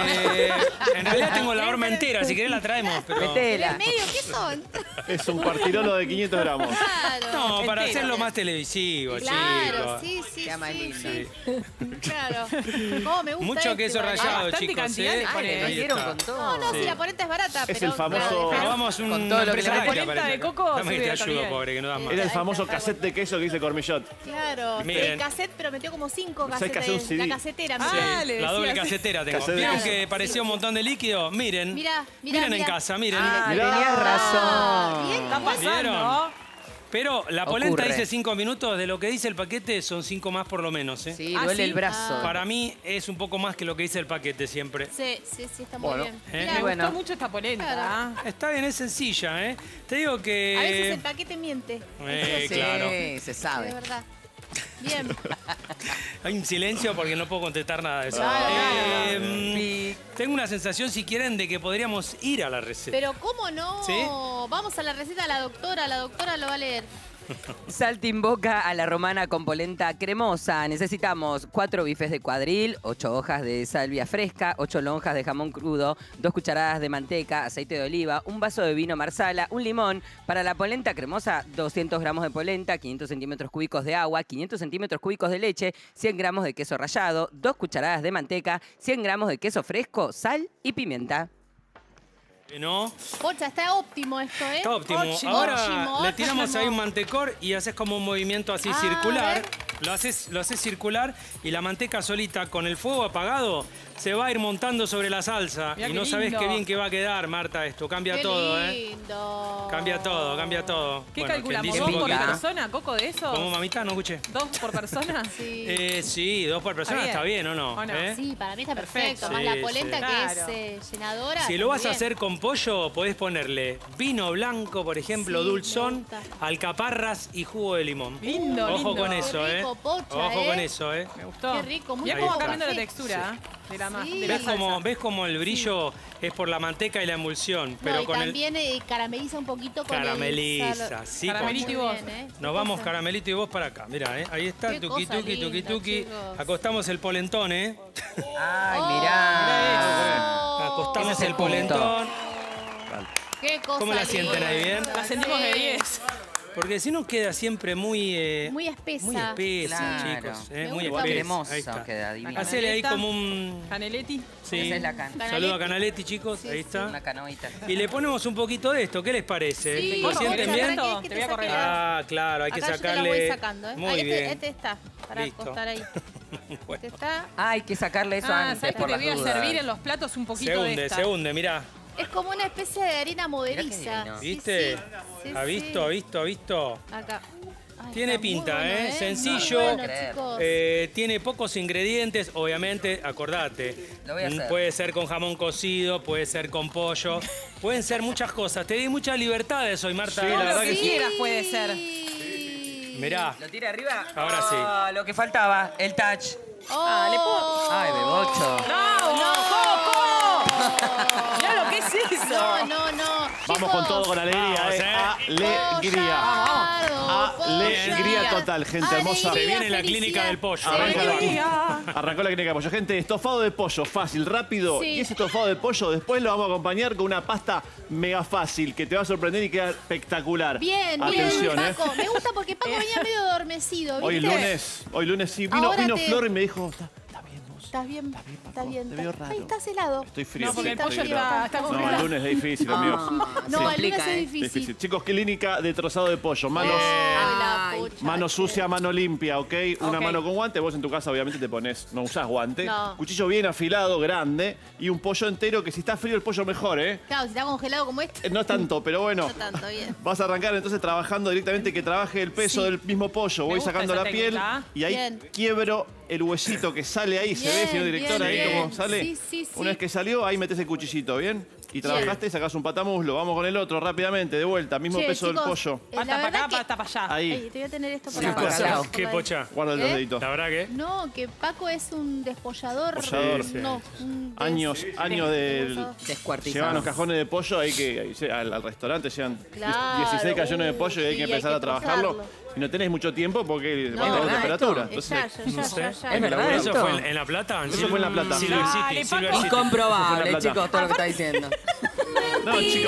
En realidad tengo la horma entera, si querés la traemos, pero... ¿En medio qué son? Es un cuartirolo de 500 gramos. Claro. No, para hacerlo más televisivo, claro, chicos. sí. Sí. Claro. ¿Cómo me gusta Mucho queso rallado, chicos. No, si la polenta es barata, Es pero... el famoso... Probamos un... Con todo lo que la polenta de coco Dame se que te ve ayudo, bien. pobre, que no das más. Era el famoso cassette de queso que dice Cormillot. Claro, Miren. el cassette, pero metió como 5 Hay que hacer un cassettes. CD. La casetera. Sí, la doble casetera tengo. Cassette de ¿Vieron queso. que parecía un montón de líquido? Miren. Miren en casa, miren. Tenías razón. Bien, Está pasando. Pero la polenta Ocurre. dice 5 minutos, de lo que dice el paquete son 5 más por lo menos. Sí, duele el brazo. Para mí es un poco más que lo que dice el paquete siempre. Sí, está muy bien. Me gustó mucho esta polenta. Claro. Está bien, es sencilla, Te digo que... A veces el paquete miente. Claro. Sí, se sabe. De verdad. Bien. Hay un silencio porque no puedo contestar nada de eso. Tengo una sensación, si quieren, de que podríamos ir a la receta. Pero ¿cómo no? ¿Sí? Vamos a la receta de la doctora lo va a leer. Saltimboca a la romana con polenta cremosa. Necesitamos 4 bifes de cuadril, 8 hojas de salvia fresca, 8 lonjas de jamón crudo, 2 cucharadas de manteca, aceite de oliva, un vaso de vino marsala, un limón. Para la polenta cremosa, 200 gramos de polenta, 500 centímetros cúbicos de agua, 500 centímetros cúbicos de leche, 100 gramos de queso rallado, 2 cucharadas de manteca, 100 gramos de queso fresco, sal y pimienta. ¿No? Pocha, está óptimo esto, ¿eh? Está óptimo. Ahora le tiramos ahí un mantecor y haces como un movimiento así circular. Lo haces circular y la manteca solita con el fuego apagado se va a ir montando sobre la salsa. Mirá y qué no sabés lindo. qué bien que va a quedar, Marta, esto. Cambia todo, lindo. Cambia todo. ¿Qué Bueno, calculamos? quien dice ¿2 un por poquito. persona, Coco, de eso? ¿Cómo, mamita? No escuché. ¿2 por persona? Sí. Sí, 2 por persona está bien, ¿o no? ¿O no? Sí, para mí está perfecto. Sí, Más la polenta sí. que es llenadora. Si lo vas a bien. hacer con pollo, podés ponerle vino blanco, por ejemplo, Sí, dulzón, me gusta. alcaparras y jugo de limón. Lindo, Ojo lindo. con eso, Qué rico, Pocha, Ojo con eso, Me gustó. Qué rico, muy Mirá rico. cómo va cambiando la Perfecto. textura de la Sí. de la salsa. ¿Ves cómo el brillo es por la manteca y la emulsión? Pero No, y con también carameliza un poquito con Carameliza, el... sí. Caramelito y vos. Nos vamos Caramelito y vos para acá. Mirá, ahí está, Qué tuqui, cosa tuqui, tuqui, linda, tuqui. chicos. Acostamos el polentón, Ay, mirá. Acostamos Ese es el el punto. polentón. Qué cosa ¿Cómo la sienten ahí, bien? La sentimos de 10. Porque si no queda siempre muy... Muy espesa. Muy espesa, Claro. chicos. Me muy gusta. espesa. Cremoso Ahí está. queda divino. Hacele ahí como un... Caneletti. Sí. Esa es la cana. Saludo a Canaletti, chicos. Ahí está. Una canoita. Y le ponemos un poquito de esto. ¿Qué les parece? Sí, ¿Lo corro, sienten corro, bien? corro. Te voy a correr. Ah, claro. Hay que Acá sacarle... yo te lo voy sacando, ¿eh? Muy Ah, bien. este está, para Listo. acostar ahí. Bueno. Este está... Hay que sacarle eso antes, ¿sabes que por te las voy a dudas. servir en los platos un poquito de esta? Se hunde, mirá. Es como una especie de harina moderiza. divino. Sí, ¿Viste? sí. Sí, ¿Ha sí. visto? Acá. Ay, Tiene pinta, ¿eh? Sencillo. Muy bueno, chicos. Tiene pocos ingredientes, obviamente, acordate. Lo voy a hacer. Puede ser con jamón cocido, puede ser con pollo, pueden ser muchas cosas. Te di muchas libertades hoy, Marta. Sí, la la verdad verdad que que sí. quieras puede ser. Mirá. ¿Lo tira arriba? Ahora sí. Ah, lo que faltaba, el touch. Oh. le puedo- Ay, bebocho. ¡No! ¿Cómo? Mirá lo que es eso. No. Vamos con todo, con alegría, Vamos, Alegría. Alegría total, gente hermosa. Se viene la clínica del pollo. Arrancó la clínica de pollo. Gente, estofado de pollo, fácil, rápido. Sí. Y ese estofado de pollo después lo vamos a acompañar con una pasta mega fácil que te va a sorprender y queda espectacular. Bien, atención, bien, Paco. Me gusta porque Paco venía medio adormecido, ¿viste? Hoy lunes sí. Ahora Vino te- Flor y me dijo, está bien vos. Estás bien, está bien. te veo raro. Ay, estás helado. Estoy frío. No, porque sí, el pollo estoy está helado. congelado. No, el lunes es difícil, amigo. No, el explica, lunes es ¿eh? difícil. Chicos, clínica de trozado de pollo. Manos, Ay, la pucha. mano sucia, mano limpia, ¿ok? Una Ok. mano con guante. Vos en tu casa obviamente te pones, no usás guante. No. Cuchillo bien afilado, grande. Y un pollo entero que si está frío el pollo mejor, ¿eh? Claro, si está congelado como este. No tanto, pero bueno. No tanto, bien. Vas a arrancar entonces trabajando directamente que trabaje el peso del mismo pollo. Voy gusta sacando esa la piel técnica. y ahí Bien. quiebro el huesito que sale ahí. ¿Se ve, Bien, señor director? bien, Ahí bien. como sale. Sí, sí, sí. Una vez que salió, ahí metes el cuchillito, ¿bien? Y trabajaste, sacás un patamuslo. Vamos con el otro rápidamente, de vuelta. Mismo Che, peso chicos, del pollo. la Pasta para verdad acá, que- pasta para allá. Ahí. Ay, te voy a tener esto Sí, para para acá. acá. ¿Qué Por ahí. pocha? Guarda los ¿Eh? deditos. La verdad que... No, que Paco es un despollador. Despollador. Sí. No, un Años del... Descuartizado. Llevan los cajones de pollo, hay que al restaurante llevan Claro, 16 cajones de pollo y hay sí, que hay empezar que a trabajarlo. posarlo. Y no tenés mucho tiempo porque No, va a tener nada, temperatura. esto. Entonces, no sé. ¿Es verdad ¿Eso esto? fue en La Plata? Eso fue en La Plata. Silver Dale, City. Paco. Silver City. Incomprobable, Plata. chicos, todo lo que está diciendo. no, chicos.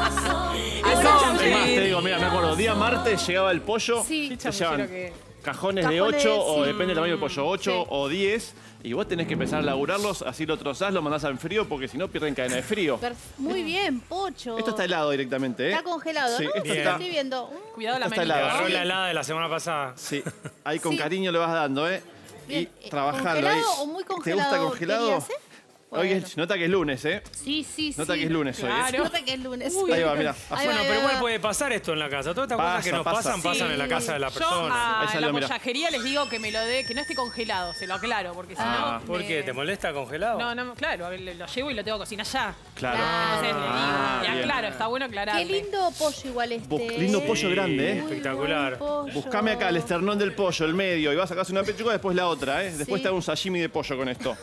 Alfonso, Es más, te digo, mira, me acuerdo, día martes llegaba el pollo, Sí. te llevan cajones de Cajones, 8 o sí. depende del tamaño del pollo, 8 Sí. o 10. Y vos tenés que empezar a laburarlos, así lo trozás, lo mandás al frío porque si no pierden cadena de frío. Muy bien, Pocho. Esto está helado directamente, ¿eh? Está congelado, Sí, ¿no? esto Sí, está- estoy viendo. Cuidado la Está menina. helado. Agarró Sí. la helada de la semana pasada. Sí, ahí con Sí. cariño le vas dando, ¿eh? Bien, Y trabajando ahí. ¿congelado o muy ¿Te gusta congelado congelado? querías, eh? Hoy Bueno. se nota que es lunes, ¿eh? Sí, sí, Nota sí. que es lunes hoy, ¿eh? Claro. Nota que es lunes. Ahí va, mira. Ahí Bueno, va, pero ahí igual va. puede pasar esto en la casa. Todas estas cosas que Pasa, nos pasa. pasan, pasan en la casa de la Yo persona. Ahí a salió, la mira. pollajería les digo que me lo dé, que no esté congelado, se lo aclaro, porque si Ah, no. ¿Por me- qué? ¿Te molesta congelado? No, claro, lo llevo y lo tengo que cocinar ya. Claro. Entonces le digo, Ah, y bien. aclaro, está bueno aclararle. Qué lindo pollo igual este. Lindo ¿eh? pollo grande, ¿eh? Muy Espectacular. buen pollo. Buscame acá el esternón del pollo, el medio, y vas a sacarse una pechuga, después la otra, ¿eh? Después Sí. te hago un sashimi de pollo con esto.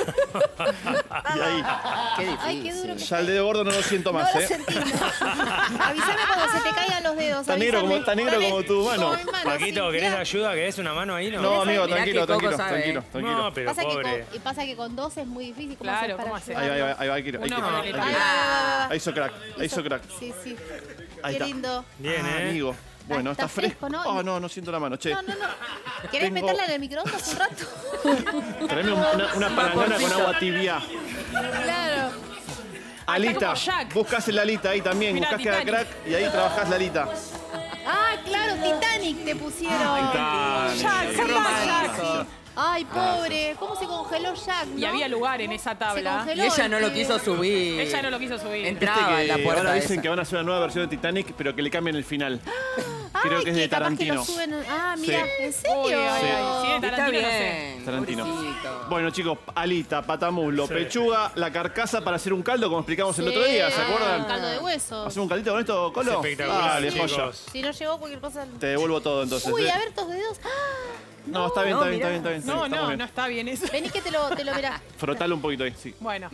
y ahí. Qué Ay, qué difícil. duro que Ya el dedo gordo no lo siento más, no lo ¿eh? sentimos. Avísame cuando se te caigan los dedos. Está negro como- avísame. está negro como tu mano. Como mi mano, Paquito, sí, ¿querés mirá. ayuda? ¿Querés una mano ahí? No, No, amigo, Mirá tranquilo, que Coco tranquilo, sabe, tranquilo, ¿eh? tranquilo. No, pero Pasa que, pobre. pasa que con dos es muy difícil. ¿Cómo Claro, haces para ¿cómo haces? Ahí ayudar? va, ahí va, hay que ir, hay que ir. Uno, Hay que ir. Ah, Ahí hizo crack, ahí hizo crack. Sí, sí. Ahí Qué está. lindo. Bien, Ah, ¿eh? amigo. Bueno, Está está fresco. fresco, ¿no? Oh, no, no siento la mano, che. No. ¿Querés Tengo- meterla en el microondas un rato? Tráeme una palangana con agua tibia. Claro. Alita, como Jack. buscas el alita ahí también, Mirá, buscas que haga Titanic. crack y ahí trabajás la alita. Ah, claro, Titanic te pusieron. Titanic. Jack, Jack. Ay, pobre. ¿Cómo se congeló Jack? Y no? había lugar en esa tabla. congeló. Y ella no lo quiso subir. Ella no lo quiso subir. Entraba en la Que puerta ahora dicen esa. que van a hacer una nueva versión de Titanic, pero que le cambien el final. Creo Ay, que es de capaz que lo Tarantino. suben. Ah, mira, Sí. ¿en serio? Uy, ay, Sí. ay, sí, de Está Tarantino no sé. bien. Tarantino. Pobrecito. Bueno, chicos, alita, patamuslo, Sí. pechuga, la carcasa para hacer un caldo, como explicamos el Sí. otro día, ¿se Ah, acuerdan? caldo de huesos. ¿Hacemos un caldito con esto, Colo? Es espectacular, Dale, joya. chicos. Si no llegó cualquier cosa. Te devuelvo todo entonces. Uy, ¿eh? a ver tus dedos. ¡Ah! No, está bien, No, está bien, mirá. está bien, está bien. No, estamos no, bien. no está bien eso. Vení que te lo mirá. Frotalo un poquito ahí, sí. Bueno,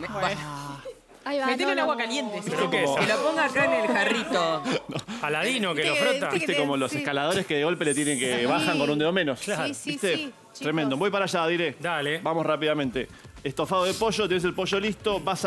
Ahí va. metele en no, agua no. caliente. sí. ¿Pero qué es? Que lo ponga acá en el jarrito. Aladino que lo Viste que- frota. Viste como los Sí. escaladores que de golpe le tienen que bajan con un dedo menos. Sí, sí, ¿Viste? sí. Tremendo. chicos. Voy para allá, diré. Dale. Vamos rápidamente. Estofado de pollo, tienes el pollo listo, vas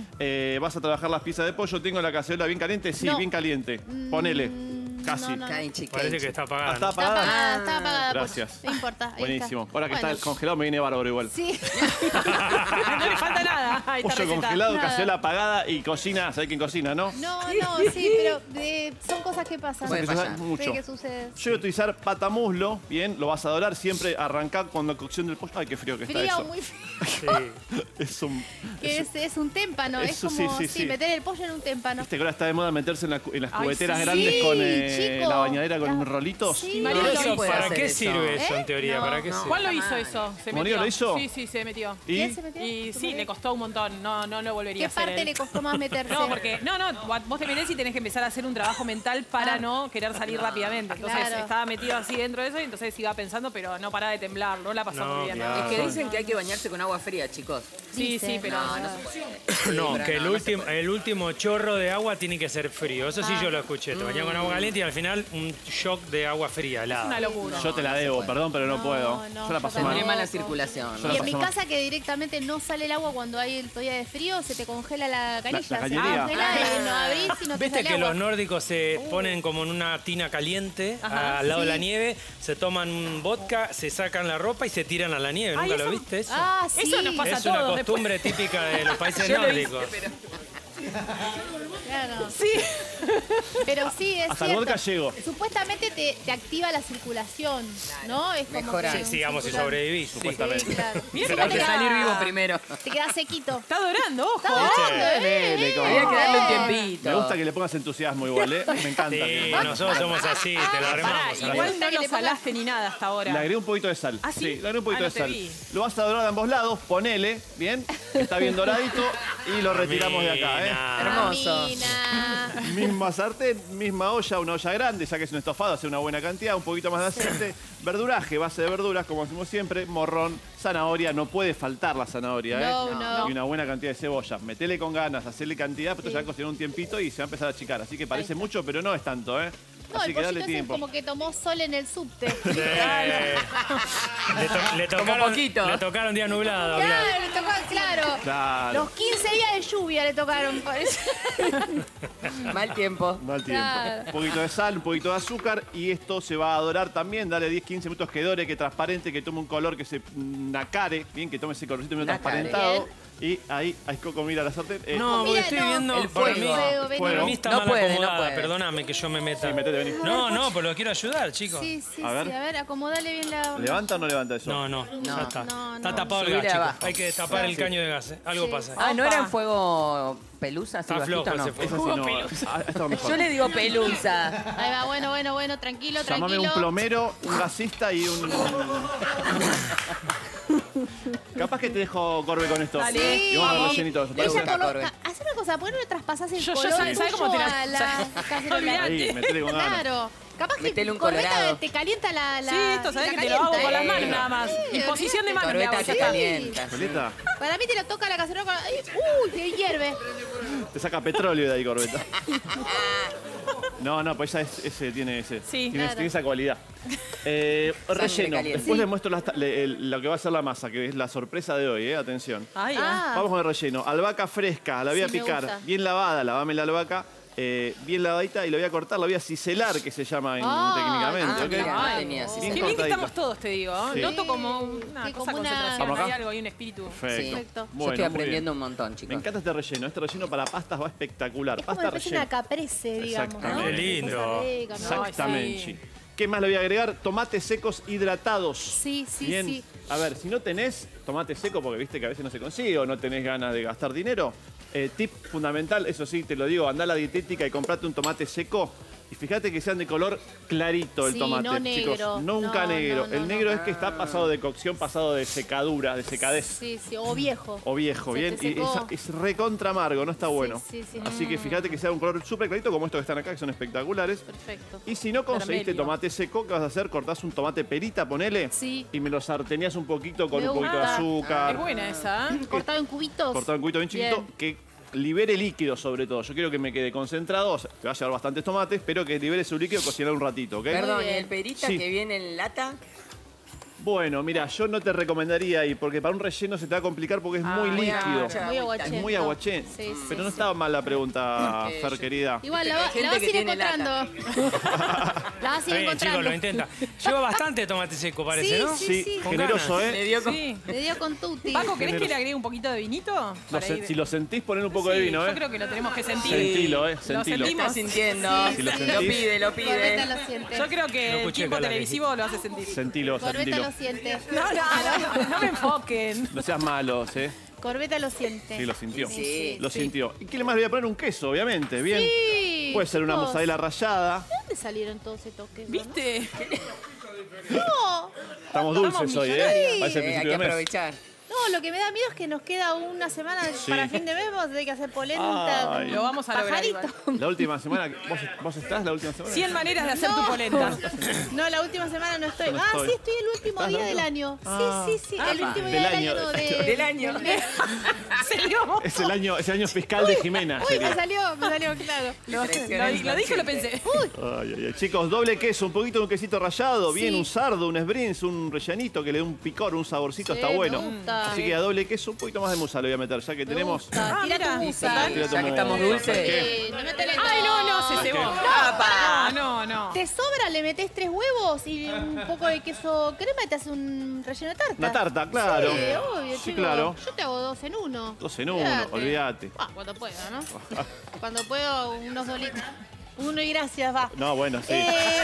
a trabajar las piezas de pollo. ¿Tengo la cacerola bien caliente? Sí, No. bien caliente. Ponele. Casi. no. Canchi, Parece canchi. que está Ah, apagada. ¿está Está apagada? apagada, está apagada. Gracias. Pocho. No importa. ahí Buenísimo. está. Ahora que Bueno. está congelado me viene bárbaro igual. Sí. No le falta nada a esta Pollo receta. congelado, Nada. cacerola apagada y cocina. ¿Sabés quién cocina, no? No, sí, pero son cosas que pasan. Puede Que se fallar. sabe mucho. Sí, que sucede. Yo voy a utilizar patamuslo, bien, lo vas a dorar siempre, arrancar cuando la cocción del pollo. Ay, qué frío que está Frío, eso. muy frío. Sí. Es un... Que es un témpano. Es Eso como, sí, sí, sí. meter el pollo en un témpano. Viste que ahora está de moda meterse en las Ay, cubeteras sí, grandes con... chico. la bañadera con rolitos. Sí, Mario lo hizo. ¿Para qué sirve eso en teoría? No, ¿Para qué no. sirve? ¿Cuál lo hizo eso? Se ¿Mario metió. lo hizo? Sí, se metió. ¿Y? ¿Quién se metió? Y ¿Tu sí, marido? le costó un montón. No lo volvería ¿Qué a hacer. parte él. le costó más meterse? No, porque vos te metés y tenés que empezar a hacer un trabajo mental para no querer salir rápidamente. Entonces Claro. estaba metido así dentro de eso y entonces iba pensando, pero no paraba de temblar, no la pasó No, muy bien. claro. Es que dicen que hay que bañarse con agua fría, chicos. Sí, sí, pero No, que pero no se el último chorro de agua tiene que ser frío. Eso sí yo lo escuché. Te bañás con agua caliente y al final un shock de agua fría, es una helada. locura. Yo te la debo, perdón, pero no puedo. no, Yo la yo paso tampoco. mal. Tiene mala circulación. Yo la Y en mi paso mal. casa que directamente no sale el agua cuando hay el día de frío, se te congela la canilla. la se cañería. congela y no abrís y no te ¿Viste sale que agua. los nórdicos se ponen como en una tina caliente al lado de la nieve, se toman un vodka, se sacan la ropa y se tiran a la nieve? Ay, ¿Nunca lo eso- viste eso? Ah, sí. Eso nos pasa Es a una todos costumbre típica de los países Yo lo hice, nórdicos. Claro. Sí. Pero sí, es Hasta el cierto. vodka llego. Supuestamente te activa la circulación, ¿no? Es como Mejora. que Sí, digamos, si circular. sobrevivís. Supuestamente. Sí, claro. Mirá Pero cómo Hay que salir vivo primero. Te quedas sequito. Está dorando, ojo. Está dorando, Dele, como- Había que darle un Me tiempito. gusta que le pongas entusiasmo igual, ¿eh? Me encanta. Sí, nosotros somos así, te lo Pará, armamos. igual no Que lo le pongas- salaste ni nada hasta ahora. Le agregué un poquito de sal. ¿Ah, sí? Le agregué un poquito Ah, de no te sal. vi. Lo vas a dorar de ambos lados, ponele, bien. Está bien doradito y lo retiramos de acá, ¿eh? Hermoso. Mina. Misma sartén, misma olla, una olla grande, ya que es un estofado, hace una buena cantidad, un poquito más de aceite. Verduraje, base de verduras, como hacemos siempre, morrón, zanahoria, no puede faltar la zanahoria, No, ¿eh? no. Y una buena cantidad de cebolla. Metele con ganas, hacerle cantidad, pero se va a cocinar un tiempito y se va a empezar a achicar. Así que parece mucho, pero no es tanto, ¿eh? No, Así el que dale pollito ese tiempo. como que tomó sol en el subte. Le Como tocaron, poquito. le tocaron día nublado, claro. Claro, le tocó, claro. Claro. Los 15 días de lluvia le tocaron. parece. Mal tiempo. Mal tiempo. Claro. Un poquito de sal, un poquito de azúcar y esto se va a dorar también. Dale 10-15 minutos que dore, que transparente, que tome un color que se nacare, bien, que tome ese colorcito medio Nacare. transparentado. Y ahí Coco mira la sartén. No, porque Mira, estoy no. viendo. El Para fuego. mí, Vení. para mí está No mal puede, no acomodada. puede. Perdóname que yo me meta. Sí, metete, vení. No, pero lo quiero ayudar, chicos. Sí, sí, A ver. sí. A ver, acomodale bien la... ¿Levanta o no levanta eso? No, ya está. no, Está no. tapado el Subile gas, chicos. abajo. Hay que tapar el caño de gas. Algo Sí. pasa. Ah, ¿no Opa. era un fuego pelusa? Así Está bajito, flojo no. ese fuego. Esa sí no. Ah, esta va mejor. Yo le digo pelusa. Ahí va, bueno, tranquilo, Llamame tranquilo. un plomero, un gasista y un... Capaz que te dejo Corbe con esto. Sí. Y vamos a Vamos. rellenito. Le Ella gusta, por lo- Corbe. haz una cosa, ¿por qué no le traspasás el Yo color ¿sabes tuyo cómo te a la cacerola? Ahí, metele con ganas. Claro. Capaz que Metele un Corbeta colorado. te calienta la... Sí, esto sabés la que te lo hago calienta, con las ¿eh? manos nada más. Sí, En posición de mano le Corbeta hago, ya que está. calienta. Solita, Para mí te lo toca la cacerola con... ¡Ay! ¡Uy! Te hierve. te saca petróleo de ahí, Corbeta. No, pues ella tiene ese. Sí, tiene, claro. tiene esa cualidad. Relleno. caliente. Después les muestro lo que va a ser la masa, que es la sorpresa de hoy, atención. Ay, Ah. Vamos con el relleno. Albahaca fresca, la voy a Sí, me picar. gusta. Bien lavada, lavame la albahaca. Bien lavadita y la voy a cortar, la voy a ciselar, que se llama Ah, técnicamente. Ah, ¿ok? mira, no Ay, tenía así. Bien Qué bien que cortadita. estamos todos, te digo. Sí. Noto como una Sí, cosa como una- concentración. ¿Vamos acá? Hay algo, hay un espíritu. Perfecto. Perfecto. Yo Bueno, estoy muy aprendiendo bien. un montón, Me chicos. encanta este relleno. Este relleno para pastas va espectacular. Es como Pasta el relleno rellena. de caprese, digamos, ¿no? Exactamente. Qué lindo. Cosa rica, ¿no? Exactamente. sí. ¿Qué más le voy a agregar? Tomates secos hidratados. Sí, sí, Bien. sí. A ver, si no tenés tomate seco, porque viste que a veces no se consigue o no tenés ganas de gastar dinero, tip fundamental, eso sí, te lo digo, andá a la dietética y comprate un tomate seco. Y fíjate que sean de color clarito el Sí, tomate, no negro. chicos. Nunca No, negro. no, El no, negro no. es que está pasado de cocción, pasado de secadura, de secadez. Sí, sí, o viejo. O viejo, Se bien. te Y secó. es recontra amargo, no está bueno. sí, sí. Así que fíjate que sea un color súper clarito, como estos que están acá, que son espectaculares. Perfecto. Y si no conseguiste Vermelho. tomate seco, ¿qué vas a hacer? Cortás un tomate perita, ponele. Sí. Y me lo sarteneás un poquito con Me un poquito de gusta. azúcar. Es buena esa, ¿eh? Cortado en cubitos. Cortado en cubitos bien chiquito, que libere líquido sobre todo. Yo quiero que me quede concentrado, o sea, te va a llevar bastantes tomates, pero que libere su líquido, cocinar un ratito, ¿ok? Perdón, ¿y bien. el perita Sí. que viene en lata? Bueno, mira, yo no te recomendaría ir, porque para un relleno se te va a complicar porque es muy muy líquido. aguachento. Muy aguachento. Es muy aguachento. Sí, sí, pero no sí. estaba mal la pregunta, Ok, Fer, yo- querida. Igual, la, Hay la gente vas a que ir tiene encontrando. La vas a ir Está bien, encontrando. chicos, lo intenta. Lleva bastante tomate seco, parece, Sí, ¿no? sí, Sí, sí. Con generoso, ganas. Le ¿eh? dio con... Sí. Le dio con tutti. Paco, ¿querés que Generoso. le agregue un poquito de vinito? Para ir- Si lo sentís, poner un poco de Sí, vino, ¿eh? Yo creo que lo tenemos que sentir. Sentilo, ¿Lo sentilo. sentimos? Está sintiendo. Si lo lo sentís. pide, lo Corbeta pide. lo siente. Yo creo que No el escuché tiempo acá la televisivo lo hace sentir. Sentilo, Corbeta sentilo. lo siente. No me enfoquen. No seas malos, ¿eh? Corbeta lo siente. Sí, lo sintió. Sí, Lo sí. sintió. ¿Y qué le más le voy a poner? Un queso, obviamente. Bien. Sí. Puede ser una Vos. mozzarella rallada. ¿De dónde salieron todos estos quesos? ¿Viste? No. Estamos dulces hoy, ¿eh? Parece el Hay principio que de mes. aprovechar. No, lo que me da miedo es que nos queda una semana para fin de mes, vamos a tener que hacer polenta. Ay. Lo vamos a lograr pajarito. La última semana, ¿vos estás la última semana? 100 maneras de hacer tu polenta. No, la última semana no estoy. No Ah, estoy. sí, estoy el último ¿Estás día loco? del año. Ah. Sí. El último día Del del año. año. No, Del año. Es el año fiscal de Jimena. Uy, sería. me salió, claro. Lo dije y lo pensé. Ay. Chicos, doble queso, un poquito de un quesito rallado, bien, Sí. un sardo, un sbrinz, un rellenito que le dé un picor, un saborcito, Sí, está bueno. me gusta. Así que a doble queso, un poquito más de musa le voy a meter, ya que tenemos. Tira tu musa. Tira tu Ya que estamos musa. dulces. ¿Qué? No metele Ay, no, se ¿Qué? cebó. ¡Apa! No. ¿Te sobra? Le metés 3 huevos y un poco de queso crema y te haces un relleno de tarta. Una tarta, claro. Sí, obvio, Sí, chico. claro. Yo te hago 2 en 1. 2 en 1, olvídate. Cuando pueda, ¿no? Cuando puedo, uno solito. Uno y gracias, va. No, bueno, sí.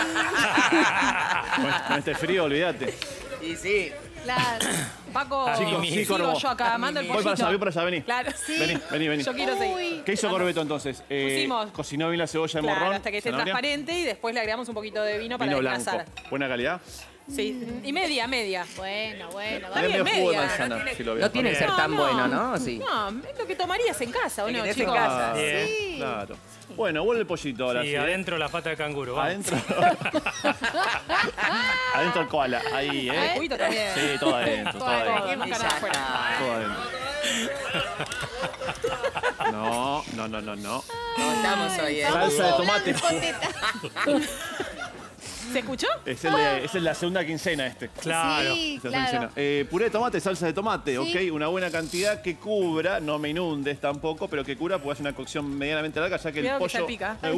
Con este frío, olvídate. Y sí. Claro. Paco, Chicos, sí, sigo Corvo. yo acá, mando el Voy para pollito. allá, voy para allá, vení. Claro, sí. Vení. Yo quiero seguir. ¿Qué hizo Corbeto entonces? Pusimos- Cocinó bien la cebolla de Claro, morrón. hasta que esté zanahoria, transparente y después le agregamos un poquito de vino para vino blanco. desgrasar. Buena calidad. Sí, y media. Bueno. Tiene bien, medio jugo de media. manzana, si lo veo. No tiene que ser tan No. bueno, ¿no? Sí. No, es lo que tomarías en casa, ¿o Lo que no, tenés en chicos? casa. Bien. Sí. Claro. Bueno, vuelve el pollito ahora. Sí, sí, ¿eh? adentro la pata de canguro. vamos. Adentro. Adentro el koala. Ahí, El ¿eh? juguito también. Sí, todo adentro. Todo adentro. Todo, más Y cara ya afuera. está. Todo adentro. No. ¿Cómo estamos hoy, eh? Salsa de tomate. ¿Se escuchó? Es la segunda quincena este. Claro. Sí, Esa claro. quincena. Puré de tomate, salsa de tomate, Sí. ¿ok? Una buena cantidad que cubra, no me inundes tampoco, pero que cubra porque es una cocción medianamente larga, ya que Cuidado el que pollo... salpica. No,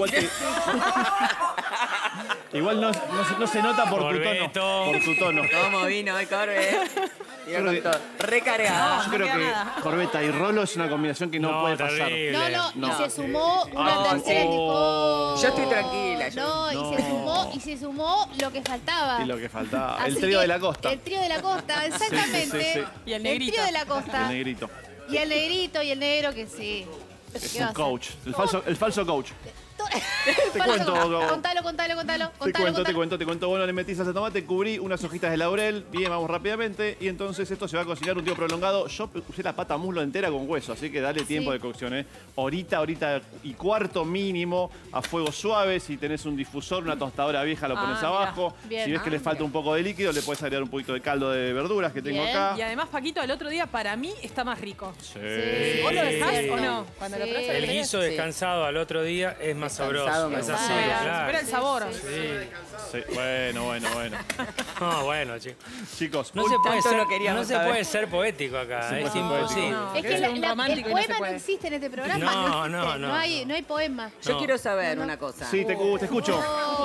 igual no se nota por tu tono. Corbeto. Por tu tono. ¿Cómo vino hoy, Corbe? Yo creo que- Recargado. Yo creo queda que nada. Corbeta y Rolo es una combinación que no, puede pasar. terrible. No, y se sumó una Ah, tercera sí. tipo. Yo estoy tranquila. No, y se sumó lo que faltaba. Y lo que faltaba. Así El trío que de la costa. El trío de la costa, exactamente. sí. Y el negrito. trío de la costa. El negrito. Y el negrito y el negro que sí. Es ¿Qué va a un ser? coach. El falso coach. Te cuento, Gogo. Contalo. Te cuento. Bueno, le metí salsa de tomate, cubrí unas hojitas de laurel. Bien, vamos rápidamente. Y entonces esto se va a cocinar un tiempo prolongado. Yo usé la pata muslo entera con hueso, así que dale tiempo de cocción, ¿eh? Horita y cuarto mínimo a fuego suave. Si tenés un difusor, una tostadora vieja, lo pones mira. abajo. Bien. Si ves que le falta un poco de líquido, le puedes agregar un poquito de caldo de verduras que tengo Bien. acá. Y además, Paquito, el otro día para mí está más rico. Sí. ¿Vos lo dejás Sí. o no? Cuando lo probás, El ¿lo guiso Sí. descansado al otro día es más Descansado, sabroso. me Es gusta. así, claro. Supera el sabor. Sí. Bueno. No, bueno, chicos. Chicos, No se puede Tanto ser, lo queríamos no se saber. puede ser poético acá, Sí, es no, imposible. no. Es que Debe ser un el romántico y no se poema no puede. existe en este programa. No, existe. no. No hay poema. Yo No. quiero saber una cosa. sí, te escucho.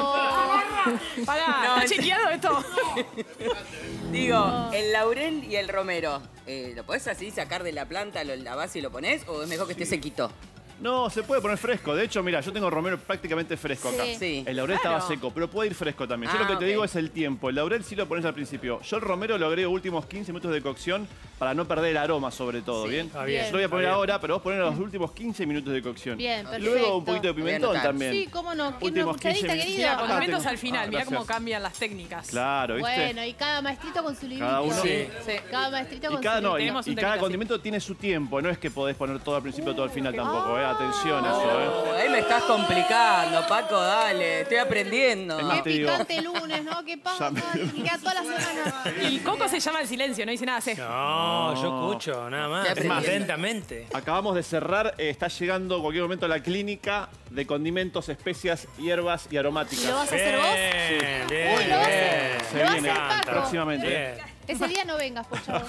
Pará, No, ¿está chequeado esto? Digo, el laurel y el romero, ¿lo podés así sacar de la planta, la base y lo ponés? ¿O es mejor que esté sequito? No, se puede poner fresco. De hecho, mira, yo tengo romero prácticamente fresco acá. Sí. El laurel Claro. estaba seco, pero puede ir fresco también. Yo Ah, lo que te ok. digo es el tiempo. El laurel sí lo pones al principio. Yo el romero lo agrego últimos 15 minutos de cocción para no perder el aroma, sobre todo, ¿bien? Está bien, Yo lo voy a poner está bien. ahora, pero vos ponés los últimos 15 minutos de cocción. Bien, Y perfecto. luego un poquito de Voy a pimentón anotar. también. Sí, cómo no. ¿Quién Últimos una cucharadita, 15 querido? Mira, Acá condimentos tengo. al final. Mirá Gracias. cómo cambian las técnicas. Claro, ¿viste? Bueno, y cada maestrito con su librito. Cada uno. Sí. Sí. Cada maestrito con Y cada, su no, y, Tenemos un y cada temita, condimento tiene su tiempo, no es que podés poner todo al principio, todo al final tampoco, Atención a eso, Oh, ahí me estás complicando, Paco, dale. Estoy aprendiendo. Es más, Qué te digo. picante lunes, ¿no? ¿Qué pasa? Y queda toda la semana. El coco se llama el silencio, no dice nada, hace. No, yo escucho, nada más. Estoy aprendiendo. Atentamente. Acabamos de cerrar, está llegando en cualquier momento la clínica de condimentos, especias, hierbas y aromáticas. ¿Lo vas a hacer vos? Bien, bien, Uy, lo vas a bien. hacer. Se Lo va a viene hacer Paco. próximamente. Bien. Ese día no vengas, por favor.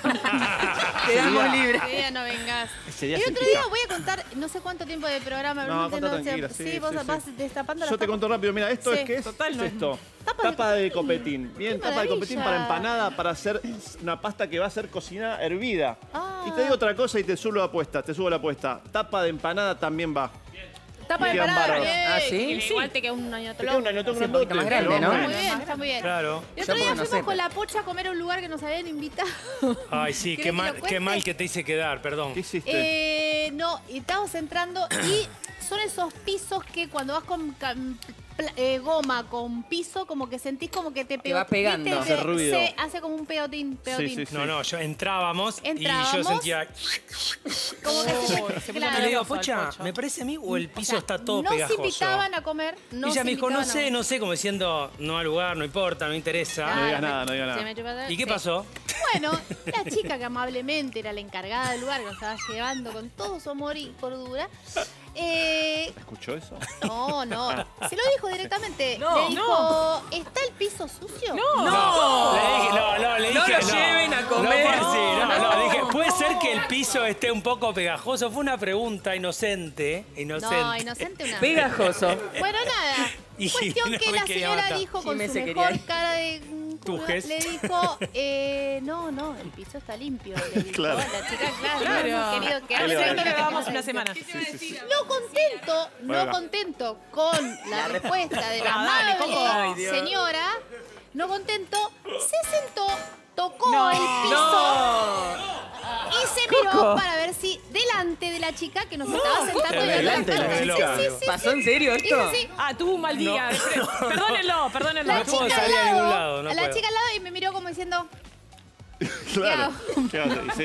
Quedamos libres. Ese día no vengas. Ese día Y se otro quita. día voy a contar, no sé cuánto tiempo de programa. No, realmente contá sé. tranquila, Sí, sí, vos sí, vas sí. destapando las Yo te tapas. cuento rápido, mira, ¿esto Sí. es qué es? Total, ¿Qué no es es- esto? Tapa Tapa de de copetín. copetín. Bien, Qué tapa de copetín maravilla. para empanada, para hacer una pasta que va a ser cocinada hervida. Ah. Y te digo otra cosa y te subo la apuesta. Tapa de empanada también va. Tapa de Quedan empanada. bárbaros. Ah, ¿sí? Igual te queda un año Te queda un año, un poquito más grande, ¿no? Muy bien, está muy bien. Claro. Y otro Yo día porque no fuimos sé, con la Pocha a comer a un lugar que nos habían invitado. Ay, sí, ¿Querés qué que mal, lo qué cuente? mal que te hice quedar, perdón. ¿Qué hiciste? No, y estábamos entrando y son esos pisos que cuando vas goma con piso, como que sentís como que te pegó. va pegando. ¿Viste? Hace ruido. Se hace como un pegotín. Sí. No, yo entrábamos y yo sentía... Como que se Y le digo, Pocha, ¿me parece a mí o el piso está todo no pegajoso? se invitaban a comer. Y ella me dijo, no sé, como diciendo, no al lugar, no importa, no interesa. No digas nada. ¿Y qué pasó? Bueno, la chica que amablemente era la encargada del lugar, que nos estaba llevando con todo su amor y cordura. ¿Escuchó eso? No. Se lo dijo directamente. No, le dijo, ¿está el piso sucio? No. Le dije, No lo lleven a comer. Le dije, ¿puede ser que el piso esté un poco pegajoso? Fue una pregunta inocente. No, inocente una. Pegajoso. Bueno, nada. Y Cuestión no que me la quería señora matar. dijo con Jimé su se mejor quería ir. cara de culo, Tujes. le dijo, no, el piso está limpio. Le dijo Claro. la chica, claro. Claro. Hemos querido que Dale, Creo vale. que vamos una semana. No contento con la respuesta de la Dale, amable Coco. señora, no contento, se sentó, tocó el piso y se miró para ver si delante de la chica que nos estaba sentando y delante de la hablando. chica. Sí. ¿Pasó en serio esto? Hizo así. Tuvo un mal día. Perdónenlo. La No puedo chica al salir a lado, ningún lado, no la puedo. chica al lado y me miró como diciendo, Claro. ¿Qué hago? Sí.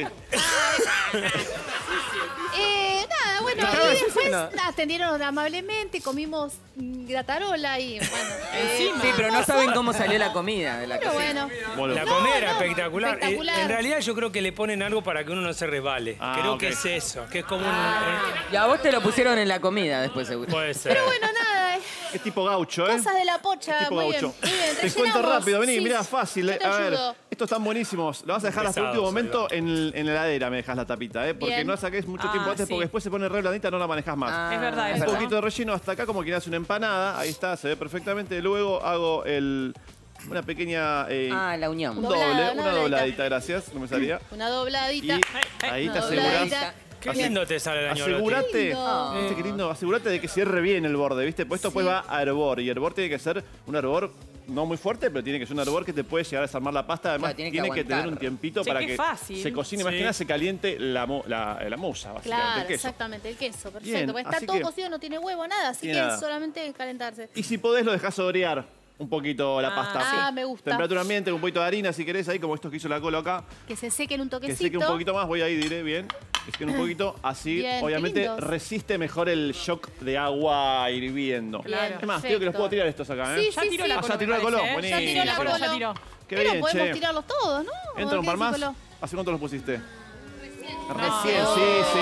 nada, bueno, Claro, y sí, después no. atendieron amablemente, comimos gratarola y bueno. Sí, pero no saben cómo salió la comida de la Pero cocina. bueno. La No, comida era no, espectacular. espectacular. En realidad yo creo que le ponen algo para que uno no se resbale. Ah, Creo ok. que es eso, que es como Y a vos te lo pusieron en la comida después, seguro. Puede ser. Pero bueno, nada, Es tipo gaucho, ¿eh? cosas de la pocha, Tipo muy bien. gaucho. Muy bien, Te cuento rellenamos. rápido, vení, Sí, mirá, fácil. yo te A ver, ayudo. estos están buenísimos. Lo vas a dejar hasta el Pesados, último momento en la heladera, me dejas la tapita, ¿eh? Porque Bien. no la saques mucho tiempo antes, sí. porque después se pone re blandita, no la manejas más. Es verdad, es Un verdad. poquito de relleno hasta acá, como quien hace una empanada. Ahí está, se ve perfectamente. Luego hago una pequeña... La unión. un Doblada, doble, una una dobladita. dobladita, gracias. No me salía. Una dobladita. Y ahí te Una aseguras. dobladita. Qué lindo te sale el año. Asegúrate, lindo. ¿viste qué lindo? Asegúrate de que cierre bien el borde, ¿viste? Pues esto después va a hervor. Y hervor tiene que ser un hervor no muy fuerte, pero tiene que ser un hervor que te puede llegar a desarmar la pasta. Además, Claro, tiene tiene que que tener aguantar. un tiempito Che, para qué que fácil. se cocine. Más Sí. que nada se caliente la musa, básicamente, Claro, el queso. exactamente, el queso, perfecto. Bien, Porque está así todo que- cocido, no tiene huevo, nada, así Tiene que nada. es solamente calentarse. Y si podés, lo dejás orear un poquito la pasta. me gusta. Temperatura ambiente, un poquito de harina, si querés, ahí como estos que hizo la Colo acá. Que se sequen un Que toquecito. seque un poquito más, voy ahí, diré bien. Que seque un poquito, así Bien, qué obviamente lindos. resiste mejor el shock de agua hirviendo. Claro, Es más, tío, que los puedo tirar estos acá, ¿eh? Sí, Ya sí, tiró sí. la Ah, Colo, ya tiró la me Colo, parece, ¿eh? buenísimo. Ya tiró la Colo, Colo. ya tiró. Qué Pero bien, podemos che. tirarlos todos, ¿no? ¿Entra un par más? Nicolás? ¿Hace cuánto los pusiste? No. Recién, sí.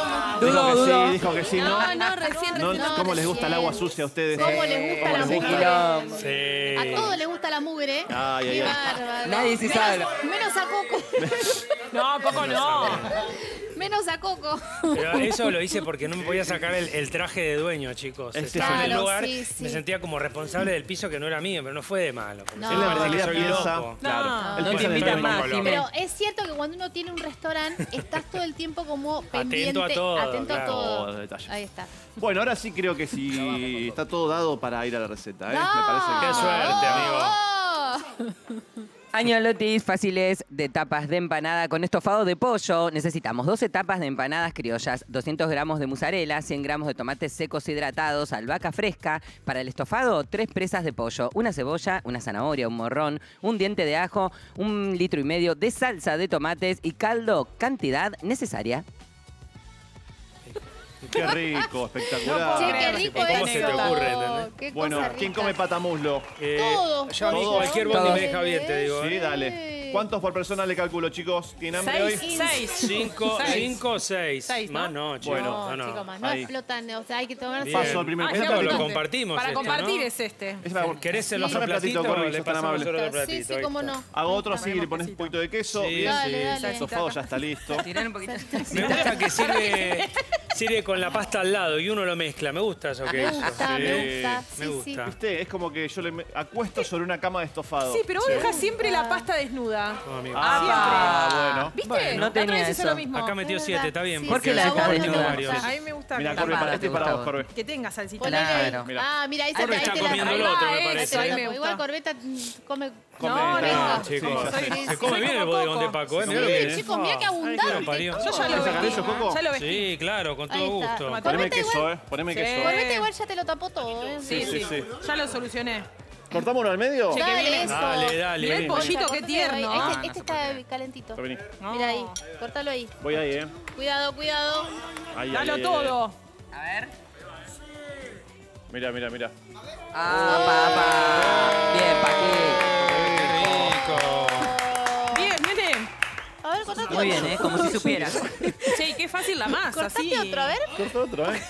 Dudo. Dijo que sí, ¿no? No, recién. No, no, ¿Cómo les gusta el agua recién. sucia a ustedes? ¿Cómo les gusta la Ese mugre? quilombo. Sí. A todos les gusta la mugre. Ay, ay, Qué ay. bárbaro. Nadie sí sabe. Menos a Coco. No, Coco no. Menos a Coco. Pero eso lo hice porque no me podía sacar el traje de dueño, chicos. Ese Estaba en el claro, lugar, sí, sí. me sentía como responsable del piso que no era mío, pero no fue de malo. porque No. si Él me en parece que realidad soy piensa, loco. claro, No. él No piensa te en el invitan término más, color. Jimé. Pero es cierto que cuando uno tiene un restaurante, estás todo el tiempo como pendiente. a todo, Atento a claro. todo. Todo, detalles. Ahí está. Bueno, ahora sí creo que sí está todo dado para ir a la receta, ¿eh? No. Me parece que... Qué suerte, amigo. Oh. Añolotis fáciles de tapas de empanada con estofado de pollo. Necesitamos 12 tapas de empanadas criollas, 200 gramos de mozzarella, 100 gramos de tomates secos hidratados, albahaca fresca. Para el estofado, 3 presas de pollo, una cebolla, una zanahoria, un morrón, un diente de ajo, 1,5 litros de salsa de tomates y caldo, cantidad necesaria. Qué rico, espectacular. Che, qué rico ¿Cómo eso. se te ocurre, entendés? Qué Bueno, cosa ¿quién rica. come patamuslo? Todos, Ya por cualquier favor. bondi me deja bien, te digo. Sí, dale. ¿Cuántos por persona le calculo, chicos? ¿Tienen hambre hoy? 6. 5 o 6. Seis, ¿no? Más no, chicos. Bueno, No, chicos, más. No Ahí. explotan. O sea, hay que tomar... Bien. Paso al primer Esto platito. lo compartimos. Para este, compartir ¿no? es este. Es para- ¿Querés el otro Pasame el platito, platito? Corby, Le sos tan pasamos amable. el otro Sí, platito. sí, ahí cómo está. no. Hago otro así, le pones un poquito de queso. Sí, Bien. Dale, sí. dale. El sofado ya está listo. Tirar un poquito. Me gusta que sirve con la pasta al lado y uno lo mezcla. Me gusta eso que Me hizo. gusta, me Sí, gusta. me Sí, gusta. ¿Viste? Es como que yo acuesto sobre una cama de estofado. Sí, pero vos dejás siempre la pasta desnuda. No, amigo. Ah, bueno. ¿Viste? Bueno, no La otra tenía vez hizo eso. lo mismo. Acá metió 7, está bien. Sí, ¿Por qué sí, la a dejás vos desnuda? no te gusta. A mí me gusta está Mira, con Corbe, Tapada, este es te para vos, gustavo. Corbe. Que tenga salsita. Ponele ahí. Claro. Mira. Ah, mira, esa Corbe ahí está te la comiendo el traigo. otro, me Ah, parece. ese, Ahí me igual gusta. Corbeta come. Come, No, está, venga. chicos. Sí, ya sé. Se come soy bien el como bodegón de Coco. Paco, ¿eh? Sí, Mirá lo que es. Chicos, mira qué Ay, que lo abundante. parió. Yo ya lo ¿Querés sacar vestí. eso, Coco? Ya lo vestí. Sí, claro, con todo Ahí está. gusto. Toma, Poneme Corbeta queso, igual. poneme Sí. queso. Corbeta igual ya te lo tapó todo, ¿eh? Sí, sí. Sí. Ya lo solucioné. ¿Cortamos uno al medio? Che, que Dale, viene. eso. Dale, dale. Mirá el vení. pollito, qué Cortalo tierno. ahí. Ah, Este no se está calentito. Vení. Mira ahí, cortalo ahí. Voy ahí, Cuidado, cuidado. Ahí, Dalo ahí, todo. A ver. Mira. Ah, papá. Bien, Paqui. Qué rico. Bien, nene. A ver, cortate Muy otro. bien, ¿eh? Como si supieras. Che, qué fácil la masa, Cortate así. otro, a ver. Corta otro, ¿eh?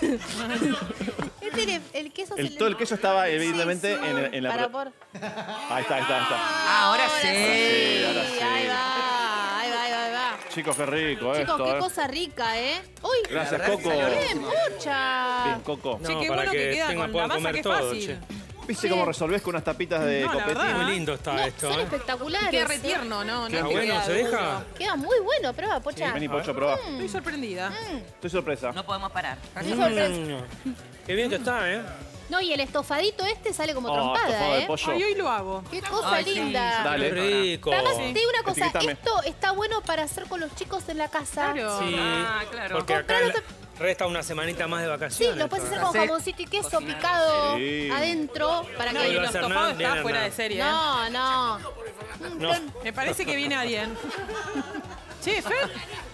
El queso Todo el queso estaba evidentemente en la... Para por. Ahí está. Ahora sí. Sí, ahora sí. Ahí va. Chicos, qué rico Chicos, esto, qué cosa rica, ¿eh? Uy, Gracias, La verdad Coco. que salió bien, mucha. Bien, Coco. Che, No, qué para bueno que queda con la puedan masa, comer qué todo, fácil. che. ¿Viste cómo resolvés con unas tapitas de No, la copetín? verdad. Muy lindo está No, esto, son ¿eh? espectaculares. Qué retierno, ¿no? Queda No es que bueno, queda ¿se deja? duro. Queda muy bueno, prueba, pocha. Vení, Pocho, probá. Estoy sorprendida. Estoy sorpresa. No podemos parar. Qué sorpresa. Qué bien que está, ¿eh? No, y el estofadito este sale como estofado trompada, de ¿eh? pollo. Ay, hoy lo hago. Qué cosa Ay, sí. linda. Dale. Qué rico. Además, te digo una cosa, Etiquetame. esto está bueno para hacer con los chicos en la casa. Claro. Sí, claro. porque acá Compralo resta una semanita más de Sí, vacaciones. lo puedes hacer todavía. con jamoncito y queso picado Sí. adentro para No, que... y iba a el hacer estofado nada, está bien, fuera nada. de serie. No, no. No. Me parece que viene alguien. Che, Fer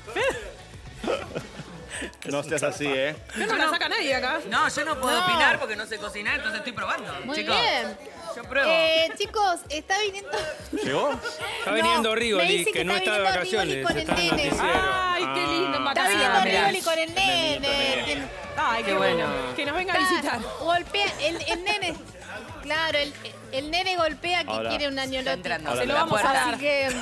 No seas así, ¿eh? no la saca nadie acá. No, yo no puedo No. opinar porque no sé cocinar, entonces estoy probando. Muy Chicos, bien. yo pruebo. Chicos, está viniendo... ¿Llegó? Está viniendo me Rigoli, dicen que no está de viniendo vacaciones, Rigoli con está en el el nene. noticiero. Ay, qué lindo en Está vacaciones. viniendo mirá. Rigoli con el nene. Tiene- Ay, qué Qué bueno. bueno. Que nos venga a visitar. Golpea, el nene... Claro, el nene golpea que Ahora. quiere un Está añolote. entrando. Se lo La vamos a puerta. dar. Así que...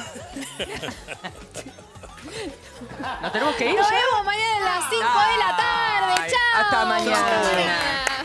¿Nos tenemos que ir Nos ya? vemos mañana a las 5 de la tarde. Ay, Chao. hasta mañana. Hasta mañana.